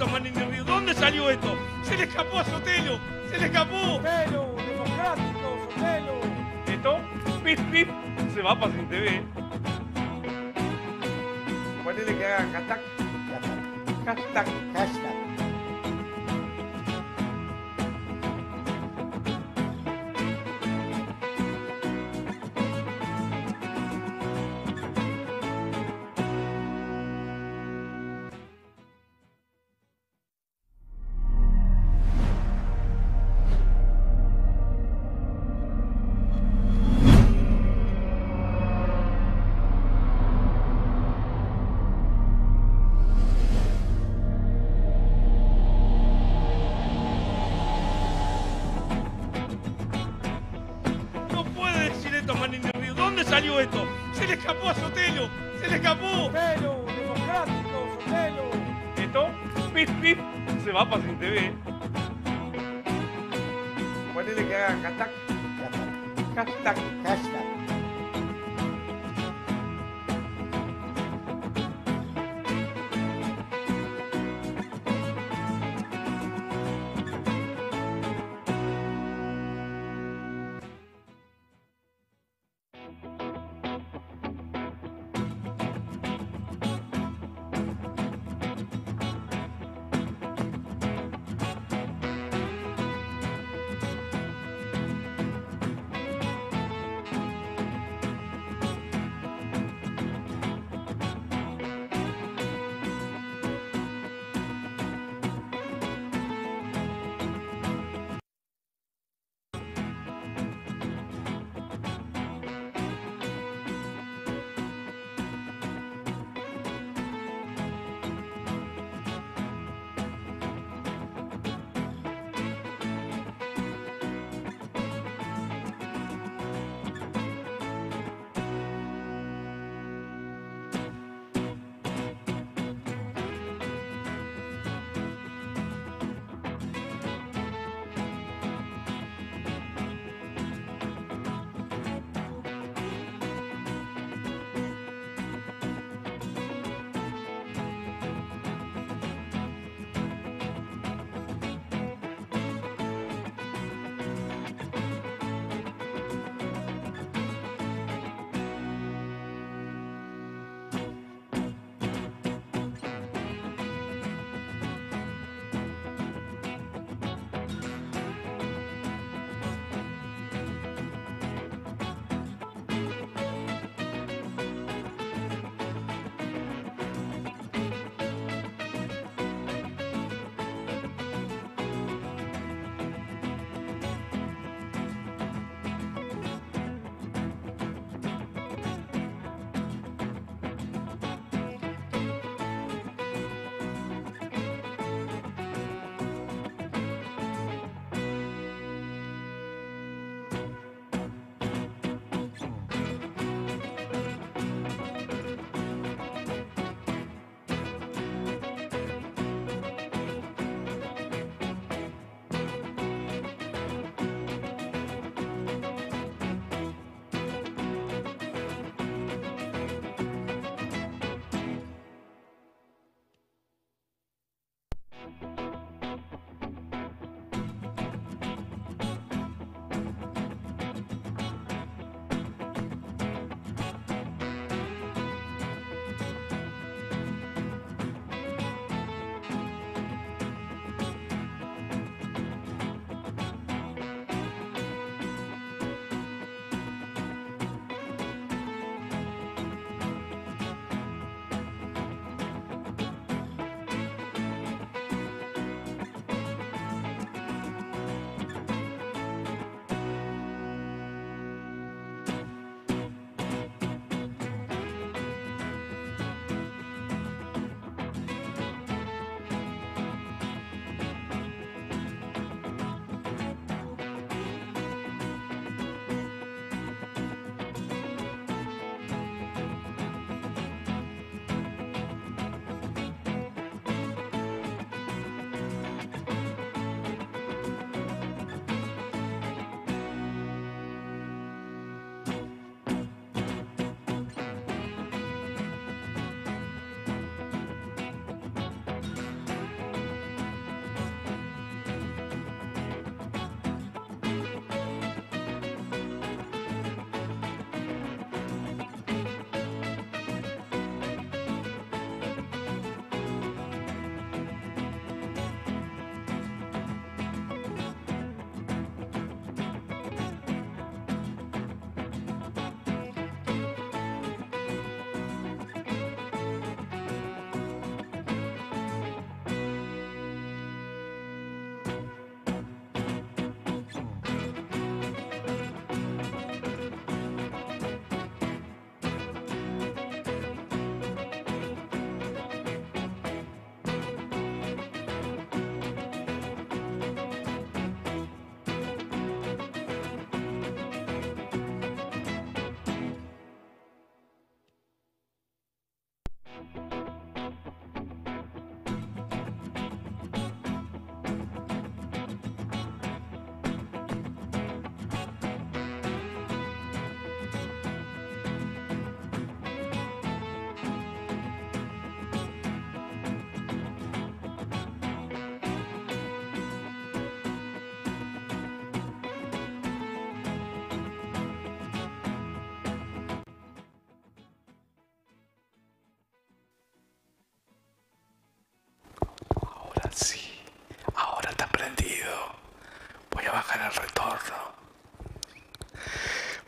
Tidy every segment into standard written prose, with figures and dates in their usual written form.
tomar en el río. ¿Dónde salió esto? Se le escapó a Sotelo. Se le escapó. Sotelo, democrático, Sotelo. Esto, pip, pip, se va para Sin TV. Ponele que haga hashtag. Hashtag. Hashtag. No puede decir esto, man en el río. ¿Dónde salió esto? Se le escapó a Sotelo. Se le escapó. Sotelo, democrático, Sotelo. Esto, pip, pip, se va para Sin TV. Ponele que haga hashtag. Hashtag. Hashtag.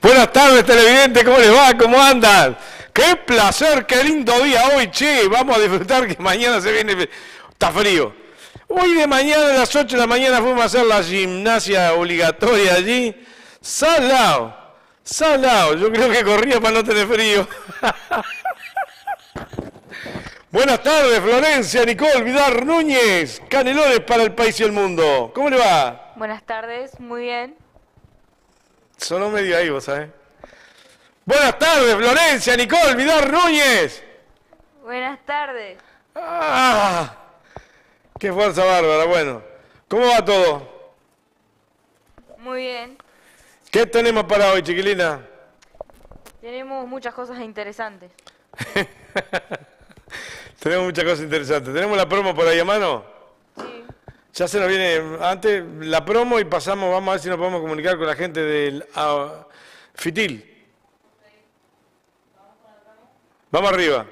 Buenas tardes, televidentes, ¿cómo les va? ¿Cómo andan? ¡Qué placer, qué lindo día hoy, che! Vamos a disfrutar que mañana se viene... Está frío. Hoy de mañana a las 8 de la mañana fuimos a hacer la gimnasia obligatoria allí. Salado, salado. Yo creo que corría para no tener frío. Buenas tardes, Florencia, Nicole, Vidar, Núñez, Canelones para el país y el mundo. ¿Cómo le va? Buenas tardes, muy bien. Sonó medio ahí, vos sabés. Buenas tardes, Florencia, Nicole, Vidar, Núñez. Buenas tardes. ¡Ah! ¡Qué fuerza bárbara! Bueno, ¿cómo va todo? Muy bien. ¿Qué tenemos para hoy, chiquilina? Tenemos muchas cosas interesantes. Tenemos muchas cosas interesantes. ¿Tenemos la promo por ahí a mano? Sí. Ya se nos viene antes la promo y pasamos, vamos a ver si nos podemos comunicar con la gente del FITIL. Vamos arriba.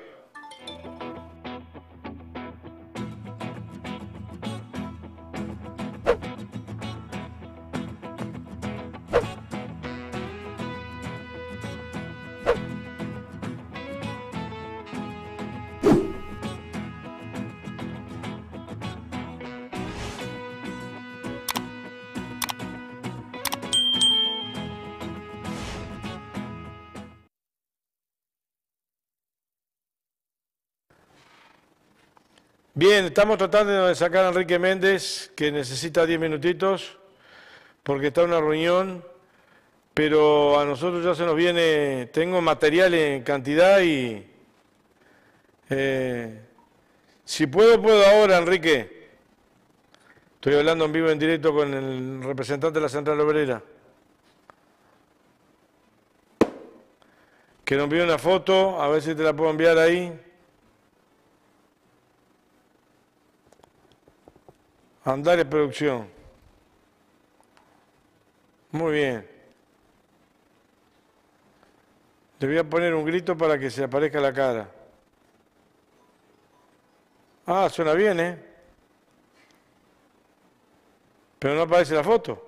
Bien, estamos tratando de sacar a Enrique Méndez, que necesita 10 minutitos, porque está en una reunión, pero a nosotros ya se nos viene, tengo material en cantidad y... si puedo, puedo ahora, Enrique. Estoy hablando en vivo, en directo con el representante de la Central Obrera. Que nos envíe una foto, a ver si te la puedo enviar ahí. Andares Producción. Muy bien. Le voy a poner un grito para que se aparezca la cara. Ah, suena bien, ¿eh? Pero no aparece la foto.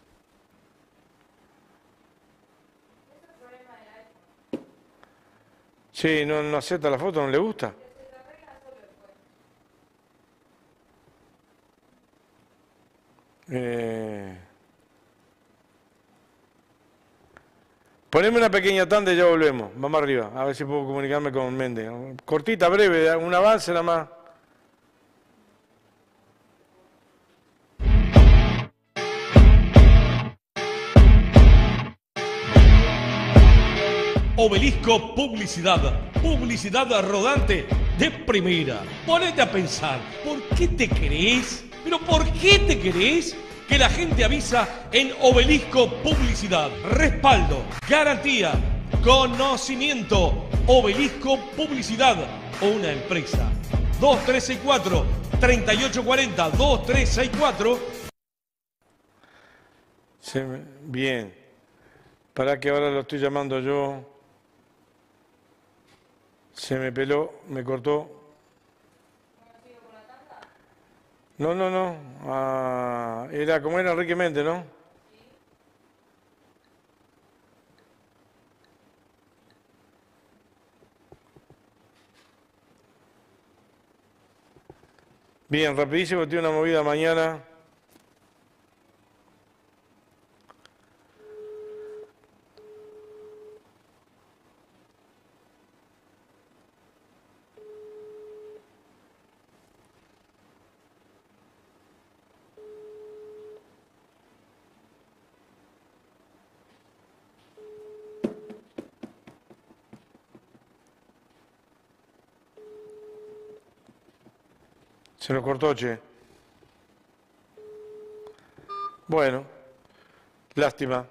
Sí, no acepta la foto, no le gusta. Poneme una pequeña tanda y ya volvemos. Vamos arriba, a ver si puedo comunicarme con Méndez. Cortita, breve, un avance nada más. Obelisco Publicidad. Publicidad rodante de primera. Ponete a pensar, ¿por qué te crees? ¿Pero por qué te crees que la gente avisa en Obelisco Publicidad? Respaldo, garantía, conocimiento. Obelisco Publicidad o una empresa. 2364-3840, 2364. Bien. Para que ahora lo estoy llamando yo. Se me peló, me cortó. No. Era como era Enrique Méndez, ¿no? Bien, rapidísimo, tiene una movida mañana. Se nos cortó, che. Bueno, lástima.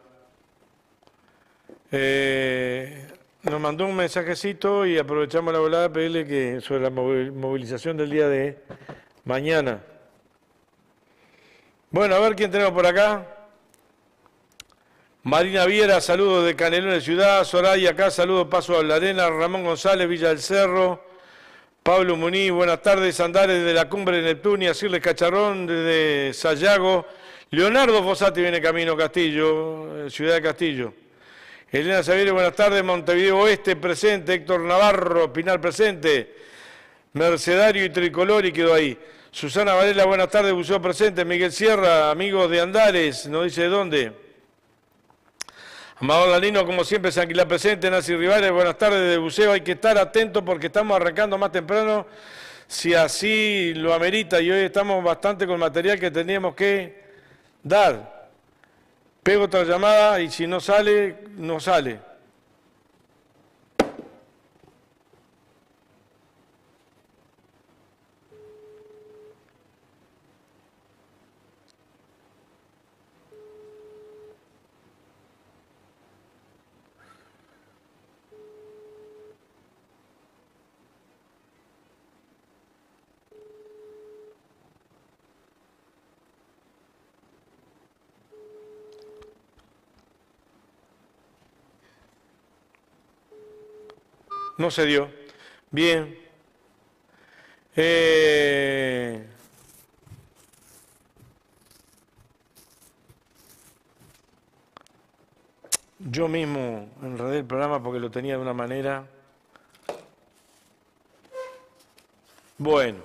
Nos mandó un mensajecito y aprovechamos la volada para pedirle que sobre la movilización del día de mañana. Bueno, a ver quién tenemos por acá. Marina Viera, saludos de Canelones Ciudad. Soraya acá, saludos Paso a la Arena. Ramón González, Villa del Cerro. Pablo Muniz, buenas tardes. Andares de la Cumbre de Neptunia. Cirles Cacharrón, desde Sayago. Leonardo Fossati viene camino Castillo, Ciudad de Castillo. Elena Xavier, buenas tardes. Montevideo Oeste, presente. Héctor Navarro, Pinar, presente. Mercedario y Tricolor, y quedó ahí. Susana Varela, buenas tardes. Buceo, presente. Miguel Sierra, amigos de Andares, no dice de dónde. Amador Lanino, como siempre, San Aguilar presente. Nancy Rivales, buenas tardes de Buceo. Hay que estar atentos porque estamos arrancando más temprano, si así lo amerita, y hoy estamos bastante con material que teníamos que dar. Pego otra llamada y si no sale, no sale. No se dio. Bien. Yo mismo enredé el programa porque lo tenía de una manera. Bueno.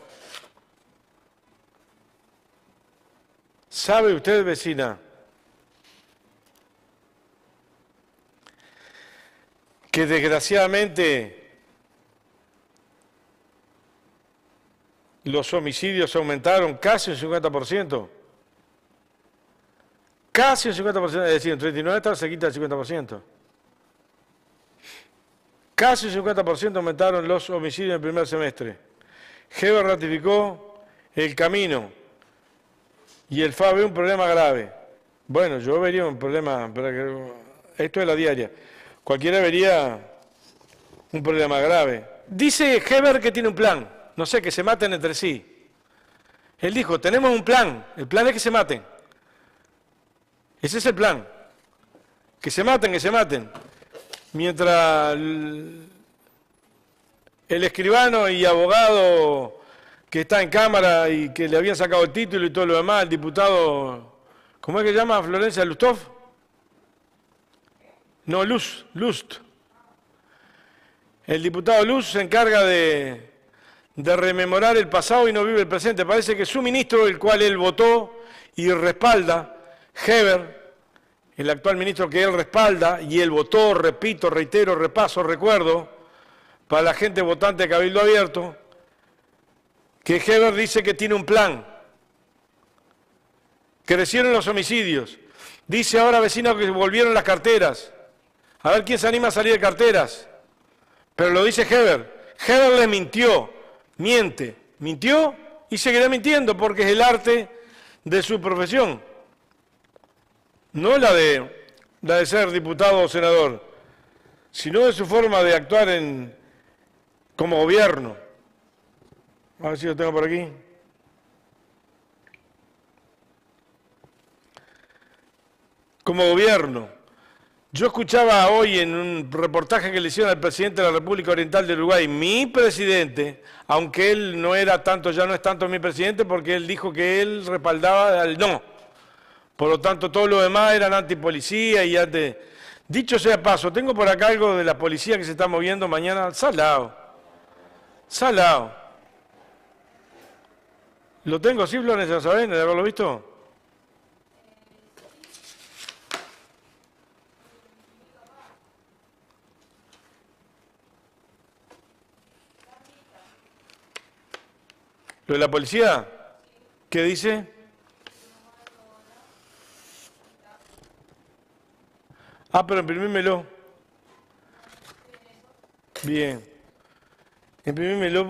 ¿Sabe usted, vecina, que desgraciadamente los homicidios aumentaron casi un 50%? Casi un 50%, es decir, en 39 está cerquita del 50%. Casi un 50% aumentaron los homicidios en el primer semestre. Heber ratificó el camino y el FA ve un problema grave. Bueno, yo vería un problema, esto es la diaria. Cualquiera vería un problema grave. Dice Heber que tiene un plan. No sé, que se maten entre sí. Él dijo, tenemos un plan. El plan es que se maten. Ese es el plan. Que se maten, que se maten. Mientras el escribano y abogado que está en Cámara y que le habían sacado el título y todo lo demás, el diputado, ¿cómo es que se llama? Florencia Lustov. No, Lust. El diputado Luz se encarga de rememorar el pasado y no vive el presente. Parece que su ministro, el cual él votó y respalda, Heber, el actual ministro que él respalda y él votó, repito, reitero, repaso, recuerdo, para la gente votante de Cabildo Abierto, que Heber dice que tiene un plan. Crecieron los homicidios. Dice ahora, vecino, que volvieron las carteras. A ver quién se anima a salir de carteras. Pero lo dice Heber. Heber le mintió. Mintió y seguirá mintiendo porque es el arte de su profesión, no la de ser diputado o senador, sino de su forma de actuar como gobierno. A ver si lo tengo por aquí. Como gobierno. Yo escuchaba hoy en un reportaje que le hicieron al presidente de la República Oriental de Uruguay, mi presidente, aunque él no era tanto, ya no es tanto mi presidente, porque él dijo que él respaldaba al no. Por lo tanto, todo lo demás eran antipolicía y anti... Dicho sea paso, tengo por acá algo de la policía que se está moviendo mañana. Salado. ¿Lo tengo, sí, Florencia, saben, de haberlo visto? ¿Lo de la policía? ¿Qué dice? Ah, pero imprimímelo. Bien. Imprimímelo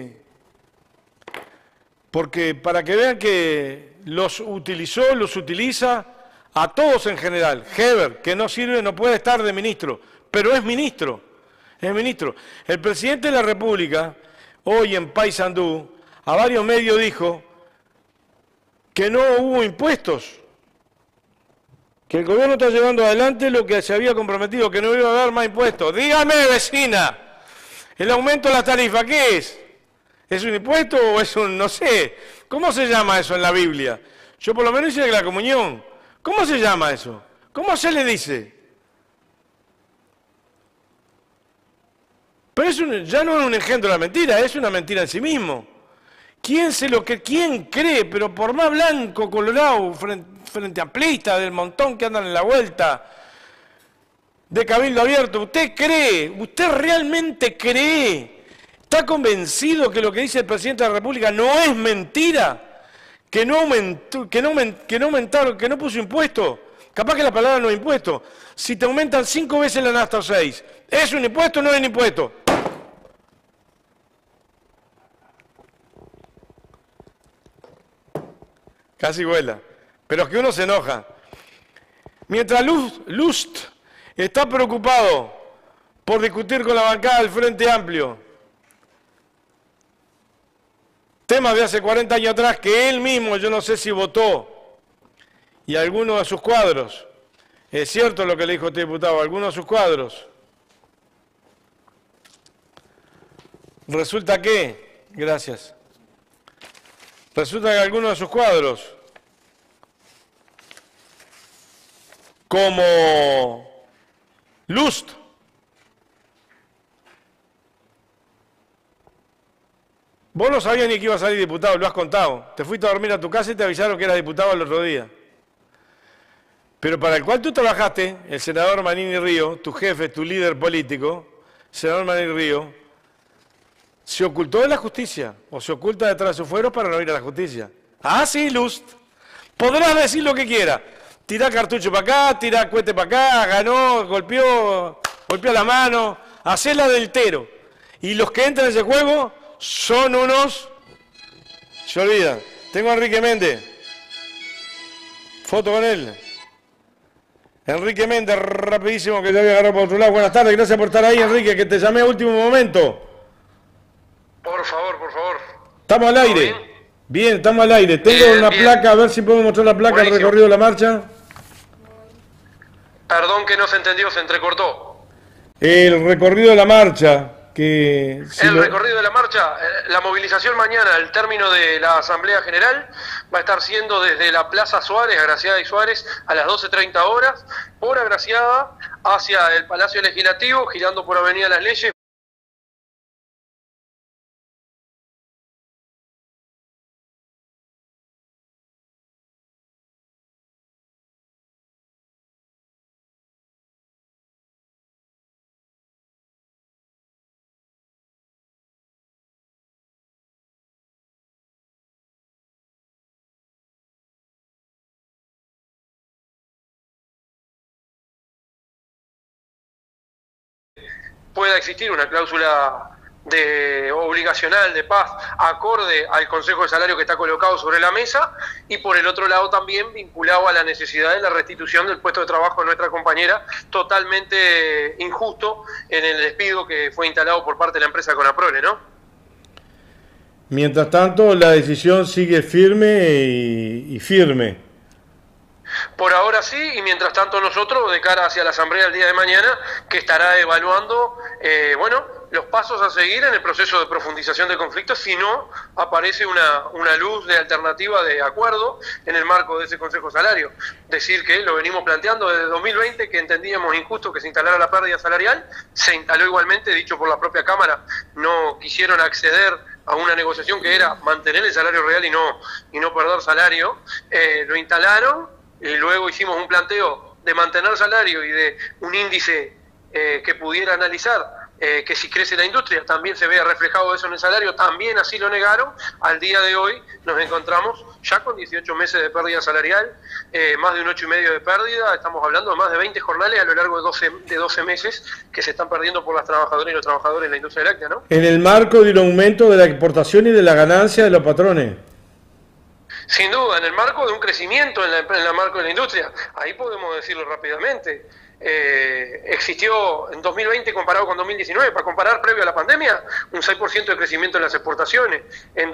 porque para que vean que los utiliza a todos en general. Heber, que no sirve, no puede estar de ministro, pero es ministro. El presidente de la República, hoy en Paysandú, a varios medios dijo que no hubo impuestos, que el gobierno está llevando adelante lo que se había comprometido, que no iba a haber más impuestos. Dígame, vecina, ¿el aumento de las tarifas qué es? ¿Es un impuesto o es un, no sé, cómo se llama eso en la Biblia? Yo por lo menos hice la comunión. ¿Cómo se llama eso? ¿Cómo se le dice? Pero ya no es un engendro de la mentira, es una mentira en sí mismo. ¿Quién cree, pero por más blanco, colorado, frente amplista, del montón que andan en la vuelta, de Cabildo Abierto, usted realmente cree, está convencido que lo que dice el presidente de la República no es mentira? Que no puso impuesto. Capaz que la palabra no es impuesto. Si te aumentan 5 veces la nafta o 6, ¿es un impuesto o no es un impuesto? Casi vuela. Pero es que uno se enoja. Mientras Lust está preocupado por discutir con la bancada del Frente Amplio temas de hace 40 años atrás que él mismo, yo no sé si votó, y algunos de sus cuadros, es cierto lo que le dijo este diputado, algunos de sus cuadros, resulta que algunos de sus cuadros, como Lust, vos no sabías ni que iba a salir diputado, lo has contado. Te fuiste a dormir a tu casa y te avisaron que eras diputado el otro día. Pero para el cual tú trabajaste, el senador Manini Río, tu jefe, tu líder político, senador Manini Río, se ocultó de la justicia, o se oculta detrás de sus fueros para no ir a la justicia. Ah, sí, Lust. Podrás decir lo que quieras. Tirá cartucho para acá, tirá cohete para acá, ganó, golpeó la mano, hacela del tero. Y los que entran en ese juego son unos... Se olvidan. Tengo a Enrique Méndez. Foto con él. Enrique Méndez, rapidísimo, que te voy a agarrar por otro lado. Buenas tardes, gracias por estar ahí, Enrique, que te llamé a último momento. Por favor, por favor. Estamos al aire. Bien? Bien, estamos al aire. Tengo una placa, a ver si podemos mostrar la placa del recorrido de la marcha. Perdón que no se entendió, se entrecortó. El recorrido de la marcha. Que si recorrido de la marcha, la movilización mañana, al término de la Asamblea General, va a estar siendo desde la Plaza Suárez, Agraciada y Suárez, a las 12:30 horas, por Agraciada, hacia el Palacio Legislativo, girando por Avenida Las Leyes. Pueda existir una cláusula obligacional de paz acorde al Consejo de Salario que está colocado sobre la mesa, y por el otro lado también vinculado a la necesidad de la restitución del puesto de trabajo de nuestra compañera, totalmente injusto en el despido que fue instalado por parte de la empresa Conaprole, ¿no? Mientras tanto, la decisión sigue firme y firme. Por ahora sí, y mientras tanto nosotros, de cara hacia la Asamblea el día de mañana, que estará evaluando, los pasos a seguir en el proceso de profundización del conflicto, si no aparece una luz de alternativa de acuerdo en el marco de ese Consejo Salario. Decir que lo venimos planteando desde 2020, que entendíamos injusto que se instalara la pérdida salarial, se instaló igualmente, dicho por la propia Cámara, no quisieron acceder a una negociación que era mantener el salario real y no perder salario, lo instalaron. Y luego hicimos un planteo de mantener salario y de un índice que pudiera analizar que si crece la industria también se vea reflejado eso en el salario, también así lo negaron. Al día de hoy nos encontramos ya con 18 meses de pérdida salarial, más de un 8,5 de pérdida, estamos hablando de más de 20 jornales a lo largo de 12 meses que se están perdiendo por las trabajadoras y los trabajadores en la industria láctea, ¿no? En el marco del aumento de la exportación y de la ganancia de los patrones. Sin duda, en el marco de un crecimiento en el marco de la industria, ahí podemos decirlo rápidamente. Existió en 2020 comparado con 2019, para comparar previo a la pandemia, un 6% de crecimiento en las exportaciones. En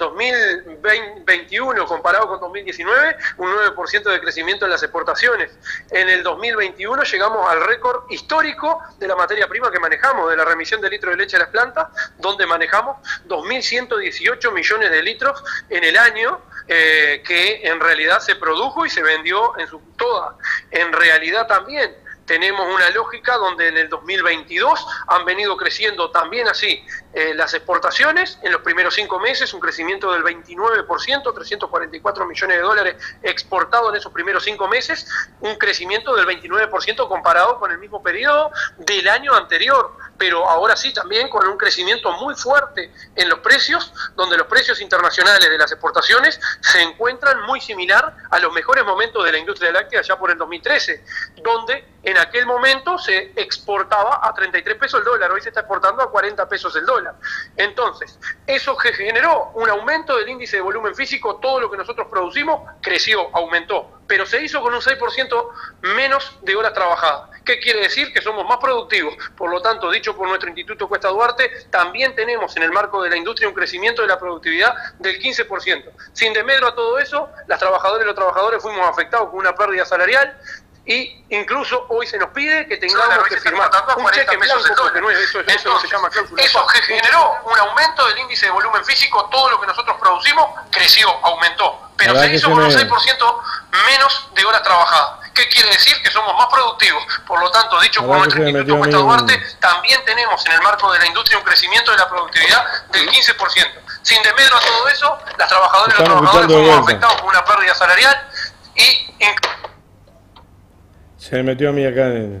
2021 comparado con 2019, un 9% de crecimiento en las exportaciones. En el 2021 llegamos al récord histórico de la materia prima que manejamos, de la remisión de litros de leche a las plantas, donde manejamos 2.118 millones de litros en el año, que en realidad se produjo y se vendió en su toda. En realidad también tenemos una lógica donde en el 2022 han venido creciendo también así las exportaciones. En los primeros 5 meses un crecimiento del 29%, 344 millones de dólares exportados en esos primeros 5 meses, un crecimiento del 29% comparado con el mismo periodo del año anterior, pero ahora sí también con un crecimiento muy fuerte en los precios, donde los precios internacionales de las exportaciones se encuentran muy similar a los mejores momentos de la industria láctea ya por el 2013, donde en aquel momento se exportaba a 33 pesos el dólar, hoy se está exportando a 40 pesos el dólar. Entonces, eso generó un aumento del índice de volumen físico, todo lo que nosotros producimos creció, aumentó, pero se hizo con un 6% menos de horas trabajadas. ¿Qué quiere decir? Que somos más productivos. Por lo tanto, dicho por nuestro Instituto Cuesta Duarte, también tenemos en el marco de la industria un crecimiento de la productividad del 15%. Sin desmedro a todo eso, las trabajadoras y los trabajadores fuimos afectados con una pérdida salarial, y incluso hoy se nos pide que tengamos que firmar un cheque en blanco, porque no es eso, eso no se llama cláusula. Eso generó un aumento del índice de volumen físico, todo lo que nosotros producimos creció, aumentó, pero se hizo con un 6% menos de horas trabajadas. ¿Qué quiere decir? Que somos más productivos. Por lo tanto, dicho por nuestro Instituto Cuesta Duarte, también tenemos en el marco de la industria un crecimiento de la productividad del 15%. Sin desmedro a todo eso, las trabajadoras y los trabajadores fuimos afectados con una pérdida salarial y... Se me metió a mí acá en...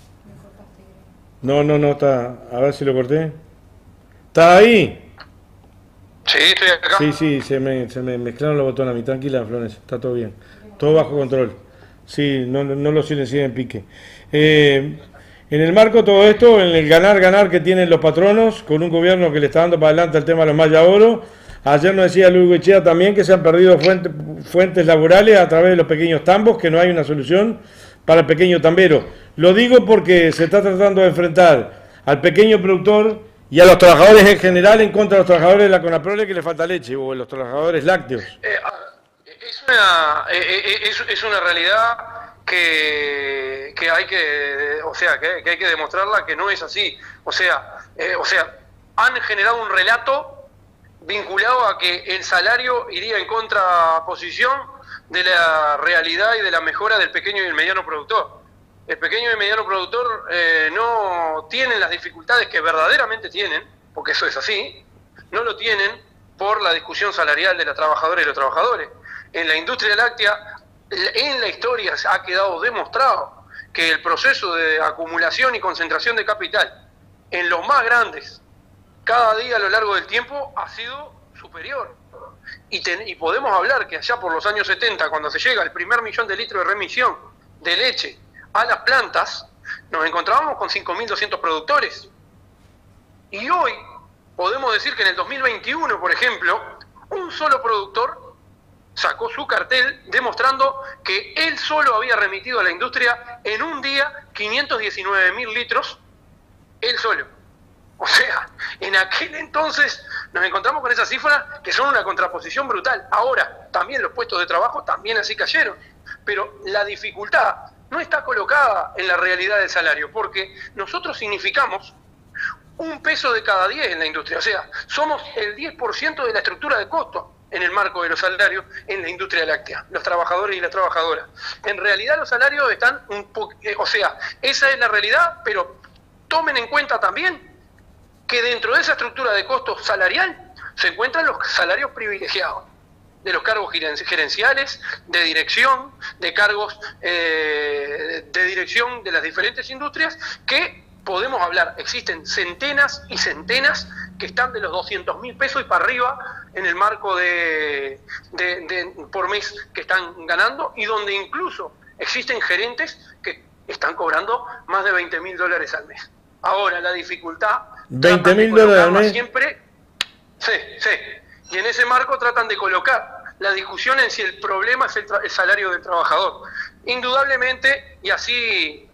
No, está... A ver si lo corté. ¿Está ahí? Sí, estoy acá. Sí, se me mezclaron los botones a mí. Tranquila, Florencia, está todo bien. Todo bajo control. Sí, no lo silencié en pique. En el marco de todo esto, en el ganar que tienen los patronos, con un gobierno que le está dando para adelante el tema de los Maya Oro, ayer nos decía Luis Goichea también que se han perdido fuentes laborales a través de los pequeños tambos, que no hay una solución para el pequeño tambero. Lo digo porque se está tratando de enfrentar al pequeño productor y a los trabajadores en general en contra de los trabajadores de la Conaprole que le falta leche, o los trabajadores lácteos. Es una realidad que hay que hay que demostrarla, que no es así. O sea, han generado un relato vinculado a que el salario iría en contraposición de la realidad y de la mejora del pequeño y el mediano productor. El pequeño y el mediano productor no tienen las dificultades que verdaderamente tienen, porque eso es así, no lo tienen por la discusión salarial de las trabajadoras y los trabajadores. En la industria láctea, en la historia ha quedado demostrado que el proceso de acumulación y concentración de capital en los más grandes, cada día a lo largo del tiempo, ha sido superior. Y podemos hablar que allá por los años 70, cuando se llega al primer millón de litros de remisión de leche a las plantas, nos encontrábamos con 5.200 productores. Y hoy podemos decir que en el 2021, por ejemplo, un solo productor sacó su cartel demostrando que él solo había remitido a la industria en un día 519.000 litros, él solo. O sea, en aquel entonces nos encontramos con esas cifras que son una contraposición brutal. Ahora, también los puestos de trabajo también así cayeron. Pero la dificultad no está colocada en la realidad del salario, porque nosotros significamos 1 peso de cada 10 en la industria. O sea, somos el 10% de la estructura de costo en el marco de los salarios en la industria láctea, los trabajadores y las trabajadoras. En realidad los salarios están o sea, esa es la realidad, pero tomen en cuenta también que dentro de esa estructura de costos salarial se encuentran los salarios privilegiados, de los cargos gerenciales, de dirección, de cargos de dirección de las diferentes industrias, que podemos hablar, existen centenas y centenas que están de los 200.000 pesos y para arriba en el marco de por mes que están ganando, y donde incluso existen gerentes que están cobrando más de $20.000 al mes. Ahora, la dificultad... $20.000 al mes. Siempre, sí. Y en ese marco tratan de colocar la discusión en si el problema es el salario del trabajador. Indudablemente, y así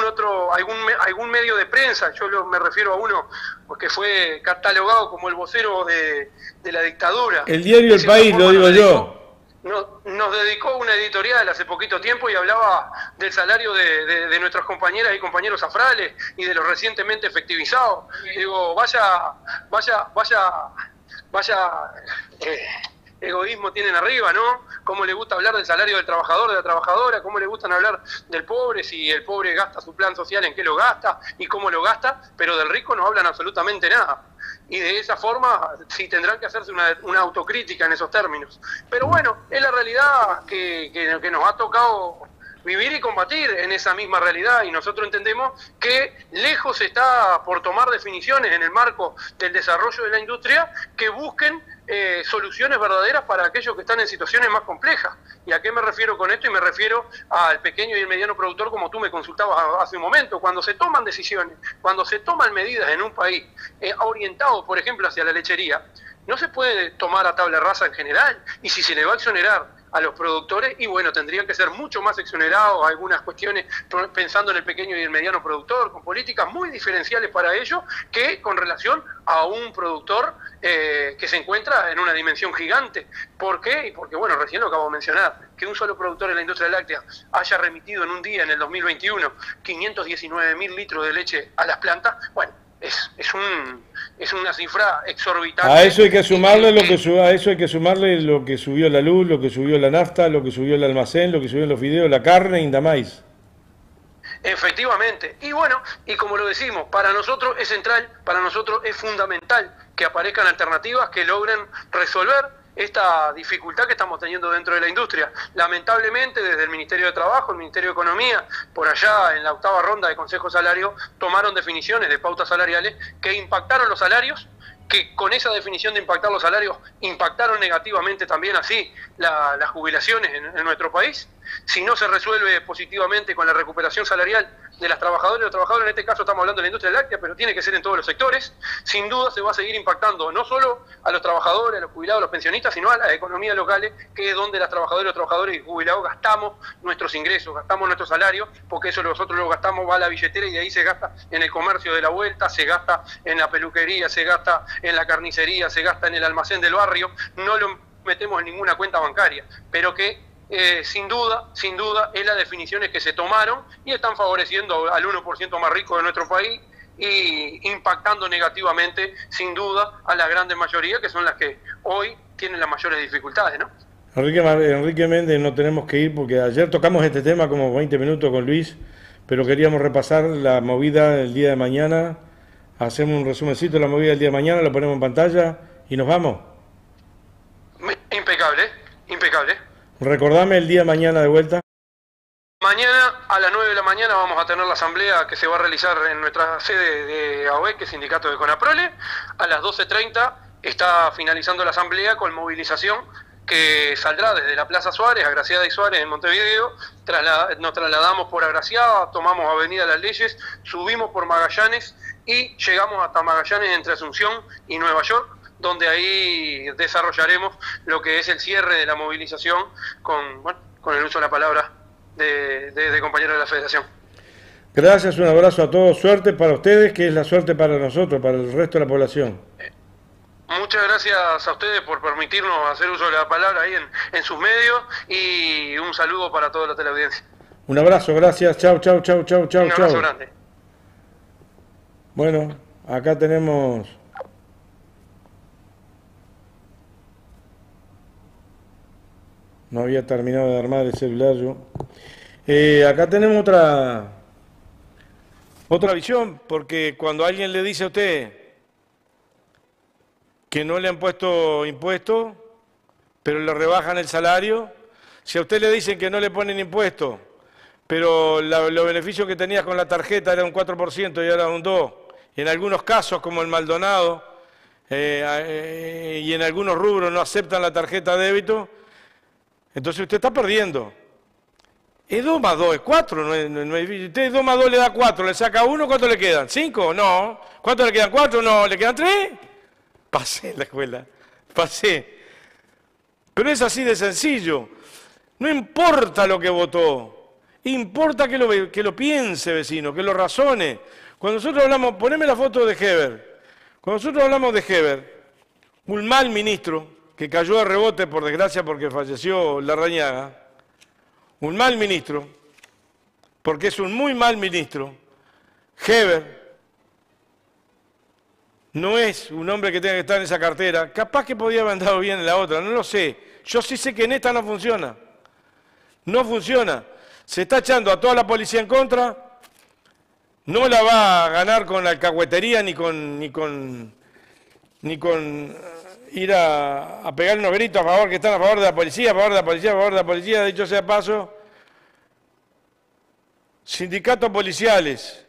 algún medio de prensa, yo me refiero a uno porque fue catalogado como el vocero de la dictadura. El diario El País, lo digo yo. Nos dedicó una editorial hace poquito tiempo y hablaba del salario de nuestras compañeras y compañeros afrales y de los recientemente efectivizados. Digo, vaya egoísmo tienen arriba, ¿no? Cómo le gusta hablar del salario del trabajador, de la trabajadora, cómo le gustan hablar del pobre, si el pobre gasta su plan social, en qué lo gasta y cómo lo gasta, pero del rico no hablan absolutamente nada. Y de esa forma sí tendrán que hacerse una autocrítica en esos términos. Pero bueno, es la realidad que nos ha tocado vivir y combatir en esa misma realidad, y nosotros entendemos que lejos está por tomar definiciones en el marco del desarrollo de la industria que busquen soluciones verdaderas para aquellos que están en situaciones más complejas. ¿Y a qué me refiero con esto? Y me refiero al pequeño y el mediano productor, como tú me consultabas hace un momento. Cuando se toman decisiones, cuando se toman medidas en un país orientado, por ejemplo, hacia la lechería, no se puede tomar a tabla rasa en general, y si se le va a exonerar a los productores, y bueno, tendrían que ser mucho más exonerados algunas cuestiones pensando en el pequeño y el mediano productor, con políticas muy diferenciales para ellos que con relación a un productor que se encuentra en una dimensión gigante. ¿Por qué? Porque bueno, recién lo acabo de mencionar, que un solo productor en la industria láctea haya remitido en un día, en el 2021, 519.000 litros de leche a las plantas, bueno, es una cifra exorbitante. A eso hay que sumarle a eso hay que sumarle lo que subió la luz, lo que subió la nafta, lo que subió el almacén, lo que subió los fideos, la carne y nada más. Efectivamente. Y bueno, y como lo decimos, para nosotros es central, para nosotros es fundamental que aparezcan alternativas que logren resolver esta dificultad que estamos teniendo dentro de la industria. Lamentablemente, desde el Ministerio de Trabajo, el Ministerio de Economía, por allá en la 8ª ronda de Consejo Salario, tomaron definiciones de pautas salariales que impactaron los salarios, que con esa definición de impactar los salarios impactaron negativamente también así las jubilaciones en nuestro país. Si no se resuelve positivamente con la recuperación salarial de las trabajadoras y los trabajadores, en este caso estamos hablando de la industria láctea, pero tiene que ser en todos los sectores, sin duda se va a seguir impactando no solo a los trabajadores, a los jubilados, a los pensionistas, sino a las economías locales, que es donde las trabajadoras, los trabajadores y jubilados gastamos nuestros ingresos, gastamos nuestro salario, porque eso nosotros lo gastamos, va a la billetera y de ahí se gasta en el comercio de la vuelta, se gasta en la peluquería, se gasta en la carnicería, se gasta en el almacén del barrio, no lo metemos en ninguna cuenta bancaria, pero que sin duda, es las definiciones que se tomaron y están favoreciendo al 1% más rico de nuestro país y impactando negativamente, sin duda, a la grande mayoría, que son las que hoy tienen las mayores dificultades, ¿no? Enrique Méndez, no tenemos que ir porque ayer tocamos este tema como 20 minutos con Luis, pero queríamos repasar la movida del día de mañana. Hacemos un resumencito de la movida del día de mañana, lo ponemos en pantalla y nos vamos. Impecable. Recordame el día de mañana de vuelta. Mañana a las 9 de la mañana vamos a tener la asamblea que se va a realizar en nuestra sede de AOE, que es Sindicato de Conaprole. A las 12:30 está finalizando la asamblea con movilización que saldrá desde la Plaza Suárez, Agraciada y Suárez en Montevideo. Nos trasladamos por Agraciada, tomamos Avenida Las Leyes, subimos por Magallanes y llegamos hasta Magallanes entre Asunción y Nueva York, donde ahí desarrollaremos lo que es el cierre de la movilización con el uso de la palabra de compañeros de la Federación. Gracias, un abrazo a todos, suerte para ustedes, que es la suerte para nosotros, para el resto de la población. Muchas gracias a ustedes por permitirnos hacer uso de la palabra ahí en sus medios, y un saludo para toda la teleaudiencia. Un abrazo, gracias, chau. Un abrazo grande. Bueno, acá tenemos... No había terminado de armar el celular yo. Acá tenemos otra visión, porque cuando alguien le dice a usted que no le han puesto impuestos, pero le rebajan el salario, si a usted le dicen que no le ponen impuestos, pero los beneficios que tenías con la tarjeta era un 4% y ahora un 2%, y en algunos casos, como el Maldonado, y en algunos rubros no aceptan la tarjeta de débito, entonces usted está perdiendo. Es 2 más 2, es 4, no es difícil. Usted 2 más 2 le da 4, le saca 1, ¿cuánto le quedan? ¿5? No. ¿Cuánto le quedan? 4, no. ¿Le quedan 3? Pasé en la escuela, pasé. Pero es así de sencillo. No importa lo que votó, importa que lo piense, vecino, que lo razone. Cuando nosotros hablamos, poneme la foto de Heber. Cuando nosotros hablamos de Heber, un mal ministro, que cayó de rebote, por desgracia, porque falleció Larrañaga, un mal ministro, porque es un muy mal ministro, Heber, no es un hombre que tenga que estar en esa cartera. Capaz que podía haber andado bien en la otra, no lo sé. Yo sí sé que en esta no funciona. No funciona. Se está echando a toda la policía en contra. No la va a ganar con la alcahuetería ni con ir a pegar unos gritos a favor que están a favor de la policía, a favor de la policía, a favor de la policía. Dicho sea paso, sindicatos policiales,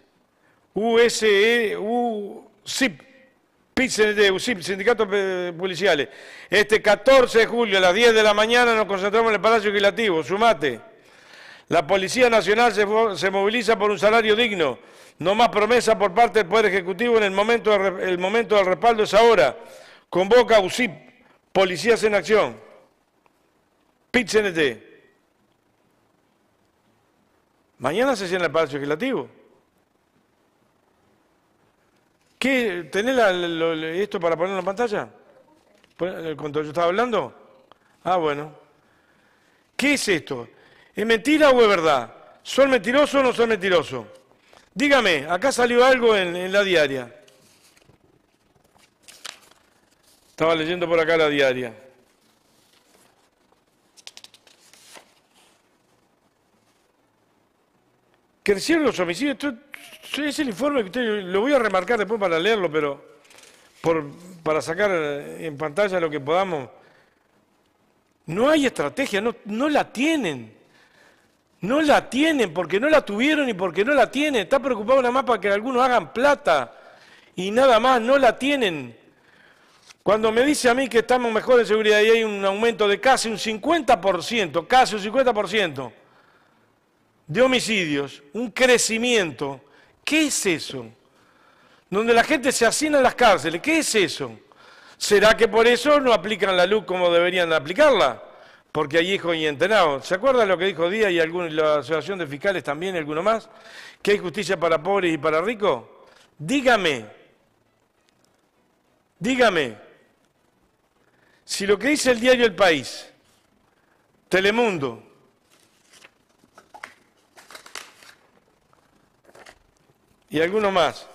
USIP, PIT-CNT, USIP, sindicatos policiales. Este 14 de julio a las 10 de la mañana nos concentramos en el Palacio Legislativo. Sumate. La Policía Nacional se moviliza por un salario digno. No más promesa por parte del Poder Ejecutivo en el momento del respaldo es ahora. Convoca a USIP, Policías en Acción, PIT-CNT. Mañana se cierra el Palacio Legislativo. ¿Qué? ¿Tenés esto para ponerlo en pantalla? ¿Cuando yo estaba hablando? Ah, bueno. ¿Qué es esto? ¿Es mentira o es verdad? ¿Son mentirosos o no son mentirosos? Dígame, acá salió algo en la diaria. Estaba leyendo por acá la diaria. Crecieron los homicidios. Esto es el informe que usted, lo voy a remarcar después para leerlo, pero para sacar en pantalla lo que podamos. No hay estrategia, no la tienen. No la tienen porque no la tuvieron y porque no la tienen. Está preocupado nada más para que algunos hagan plata y nada más, no la tienen. Cuando me dice a mí que estamos mejor en seguridad y hay un aumento de casi un 50% de homicidios, un crecimiento, ¿qué es eso? Donde la gente se hacina en las cárceles, ¿qué es eso? ¿Será que por eso no aplican la luz como deberían aplicarla? Porque hay hijos y entrenados. ¿Se acuerdan lo que dijo Díaz y la Asociación de Fiscales también y alguno más? ¿Que hay justicia para pobres y para ricos? Dígame, si lo que dice el diario El País, Telemundo, y alguno más,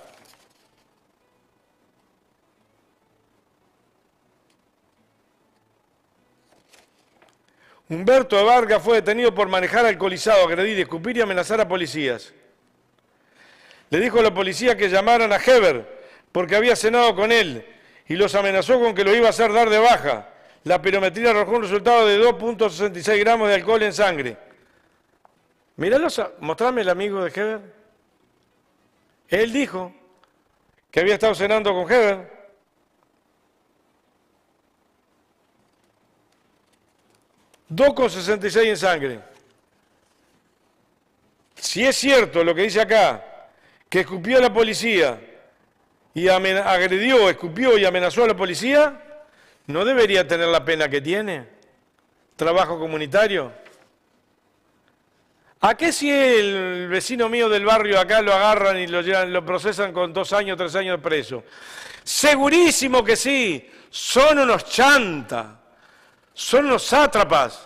Humberto de Vargas fue detenido por manejar alcoholizado, agredir, escupir y amenazar a policías. Le dijo a la policía que llamaran a Heber porque había cenado con él y los amenazó con que lo iba a hacer dar de baja. La pirometría arrojó un resultado de 2.66 gramos de alcohol en sangre. Mostrame el amigo de Heber. Él dijo que había estado cenando con Heber. $2.66 en sangre. Si es cierto lo que dice acá, que escupió a la policía y agredió, escupió y amenazó a la policía, ¿no debería tener la pena que tiene? Trabajo comunitario. ¿A qué si el vecino mío del barrio acá lo agarran y lo procesan con 2 años, 3 años preso? Segurísimo que sí. Son unos chantas. Son unos sátrapas.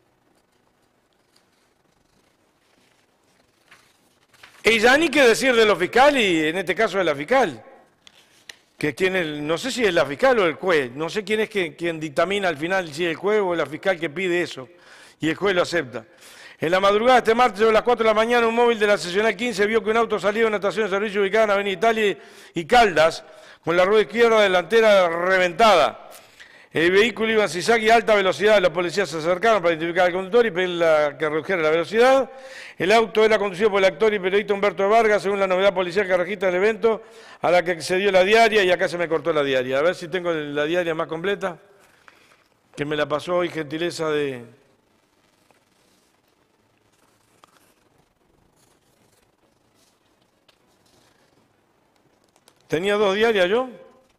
Y ya ni qué decir de los fiscales, y en este caso de la fiscal. Que no sé si es la fiscal o el juez, no sé quién es quien dictamina al final si es el juez o la fiscal que pide eso, y el juez lo acepta. En la madrugada de este martes, a las 4 de la mañana, un móvil de la seccional 15 vio que un auto salía de una estación de servicio ubicada en Avenida Italia y Caldas, con la rueda izquierda delantera reventada. El vehículo iba en zigzag y a alta velocidad. Los policías se acercaron para identificar al conductor y pedirle que redujera la velocidad. El auto era conducido por el actor y periodista Humberto de Vargas, según la novedad policial que registra el evento, a la que accedió la diaria, y acá se me cortó la diaria. A ver si tengo la diaria más completa, que me la pasó hoy, gentileza de... ¿Tenía 2 diarias yo?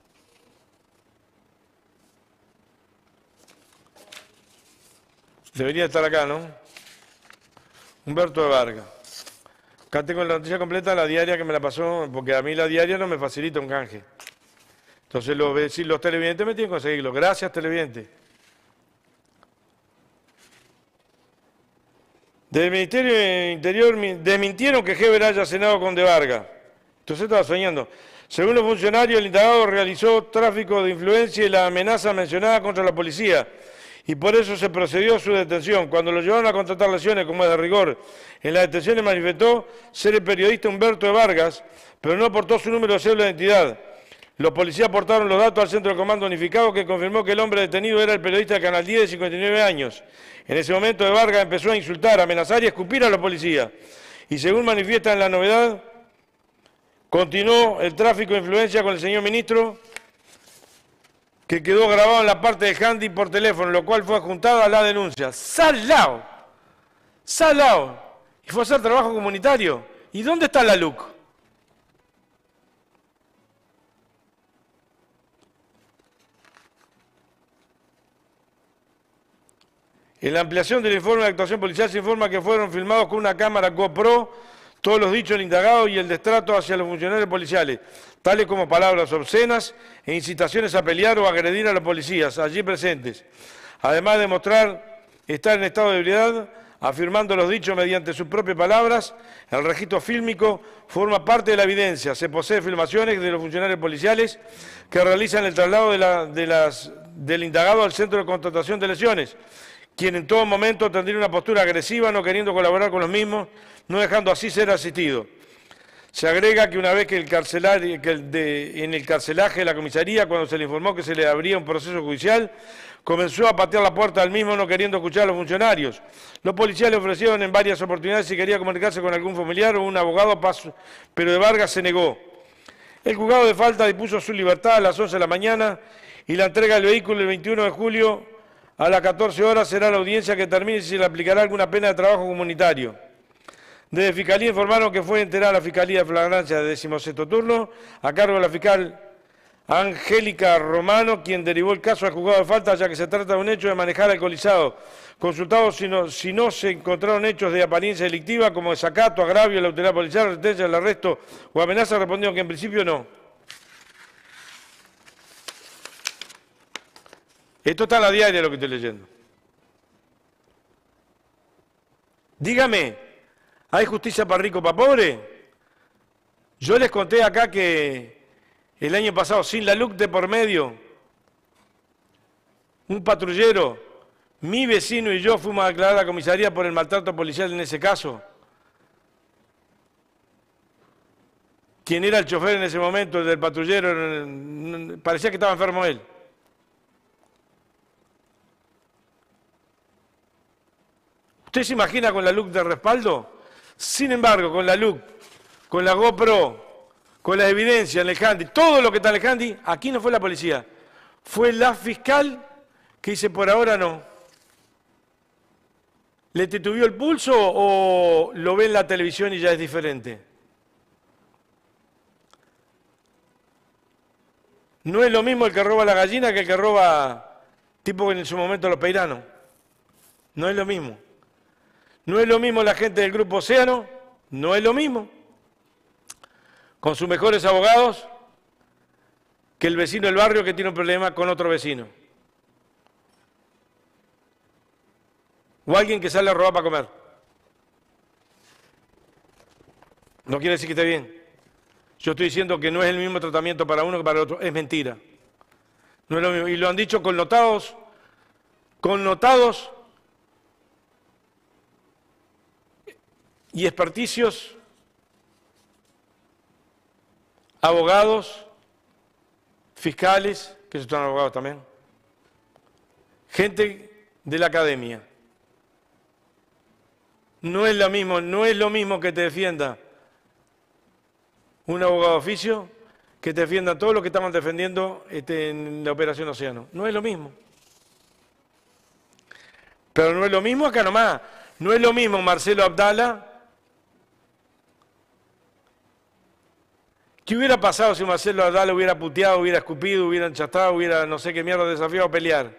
Debería estar acá, ¿no? Humberto de Vargas. Acá tengo la noticia completa, la diaria que me la pasó, porque a mí la diaria no me facilita un canje. Entonces los televidentes me tienen que conseguirlo. Gracias, televidentes. Del Ministerio de Interior desmintieron que Heber haya cenado con De Vargas. Entonces estaba soñando. Según los funcionarios, el indagado realizó tráfico de influencia y la amenaza mencionada contra la policía, y por eso se procedió a su detención. Cuando lo llevaron a contratar lesiones, como es de rigor, en las detenciones manifestó ser el periodista Humberto de Vargas, pero no aportó su número de cédula de identidad. Los policías aportaron los datos al Centro de Comando Unificado, que confirmó que el hombre detenido era el periodista de Canal 10 de 59 años. En ese momento, de Vargas empezó a insultar, amenazar y escupir a la policía. Y según manifiesta en la novedad, continuó el tráfico de influencia con el señor ministro, que quedó grabado en la parte del handy por teléfono, lo cual fue adjuntado a la denuncia. ¡Salao! ¡Salao! Y fue a hacer trabajo comunitario. ¿Y dónde está la LUC? En la ampliación del informe de actuación policial se informa que fueron filmados con una cámara GoPro todos los dichos del indagado y el destrato hacia los funcionarios policiales, tales como palabras obscenas e incitaciones a pelear o agredir a los policías allí presentes, además de mostrar estar en estado de ebriedad, afirmando los dichos mediante sus propias palabras. El registro fílmico forma parte de la evidencia. Se posee filmaciones de los funcionarios policiales que realizan el traslado del indagado al centro de contratación de lesiones, quien en todo momento tendría una postura agresiva, no queriendo colaborar con los mismos, no dejando así ser asistido. Se agrega que una vez que en el carcelaje de la comisaría, cuando se le informó que se le abría un proceso judicial, comenzó a patear la puerta al mismo, no queriendo escuchar a los funcionarios. Los policías le ofrecieron en varias oportunidades si quería comunicarse con algún familiar o un abogado, pero de Vargas se negó. El juzgado de falta dispuso su libertad a las 11 de la mañana y la entrega del vehículo el 21 de julio a las 14 horas será la audiencia que determine si se le aplicará alguna pena de trabajo comunitario. Desde Fiscalía informaron que fue enterada la Fiscalía de Flagrancia de 16º turno, a cargo de la fiscal Angélica Romano, quien derivó el caso al juzgado de falta, ya que se trata de un hecho de manejar alcoholizado. Consultados si no se encontraron hechos de apariencia delictiva, como desacato, agravio, la autoridad policial, resistencia al arresto o amenaza, respondieron que en principio no. Esto está en la diaria, lo que estoy leyendo. Dígame, ¿hay justicia para rico, para pobre? Yo les conté acá que el año pasado, sin la LUC de por medio, un patrullero, mi vecino y yo fuimos a declarar a la comisaría por el maltrato policial en ese caso. Quien era el chofer en ese momento, el del patrullero, parecía que estaba enfermo él. ¿Usted se imagina con la LUC de respaldo? Sin embargo, con la LUC, con la GoPro, con la evidencia en el handy, todo lo que está en el handy, aquí no fue la policía, fue la fiscal que dice por ahora no. ¿Le titubeó el pulso o lo ve en la televisión y ya es diferente? No es lo mismo el que roba la gallina que el que roba tipo en su momento los peiranos. No es lo mismo. No es lo mismo la gente del Grupo Océano, no es lo mismo, con sus mejores abogados, que el vecino del barrio que tiene un problema con otro vecino. O alguien que sale a robar para comer. No quiere decir que esté bien. Yo estoy diciendo que no es el mismo tratamiento para uno que para el otro. Es mentira. No es lo mismo. Y lo han dicho connotados y experticios, abogados, fiscales, que son abogados también, gente de la academia. No es lo mismo que te defienda un abogado de oficio que te defienda todo lo que estaban defendiendo en la Operación Océano. No es lo mismo. Pero no es lo mismo acá nomás. No es lo mismo Marcelo Abdala. ¿Qué hubiera pasado si Marcelo Abdala hubiera puteado, hubiera escupido, hubiera enchastrado, hubiera no sé qué mierda desafiado a pelear?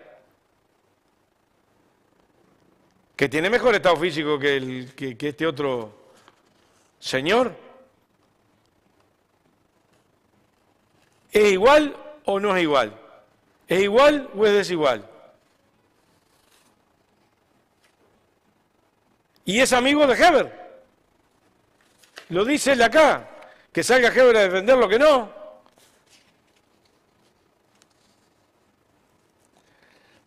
Que tiene mejor estado físico que este otro señor. ¿Es igual o no es igual? ¿Es igual o es desigual? Y es amigo de Heber. Lo dice él acá. Que salga Heber a defender lo que no.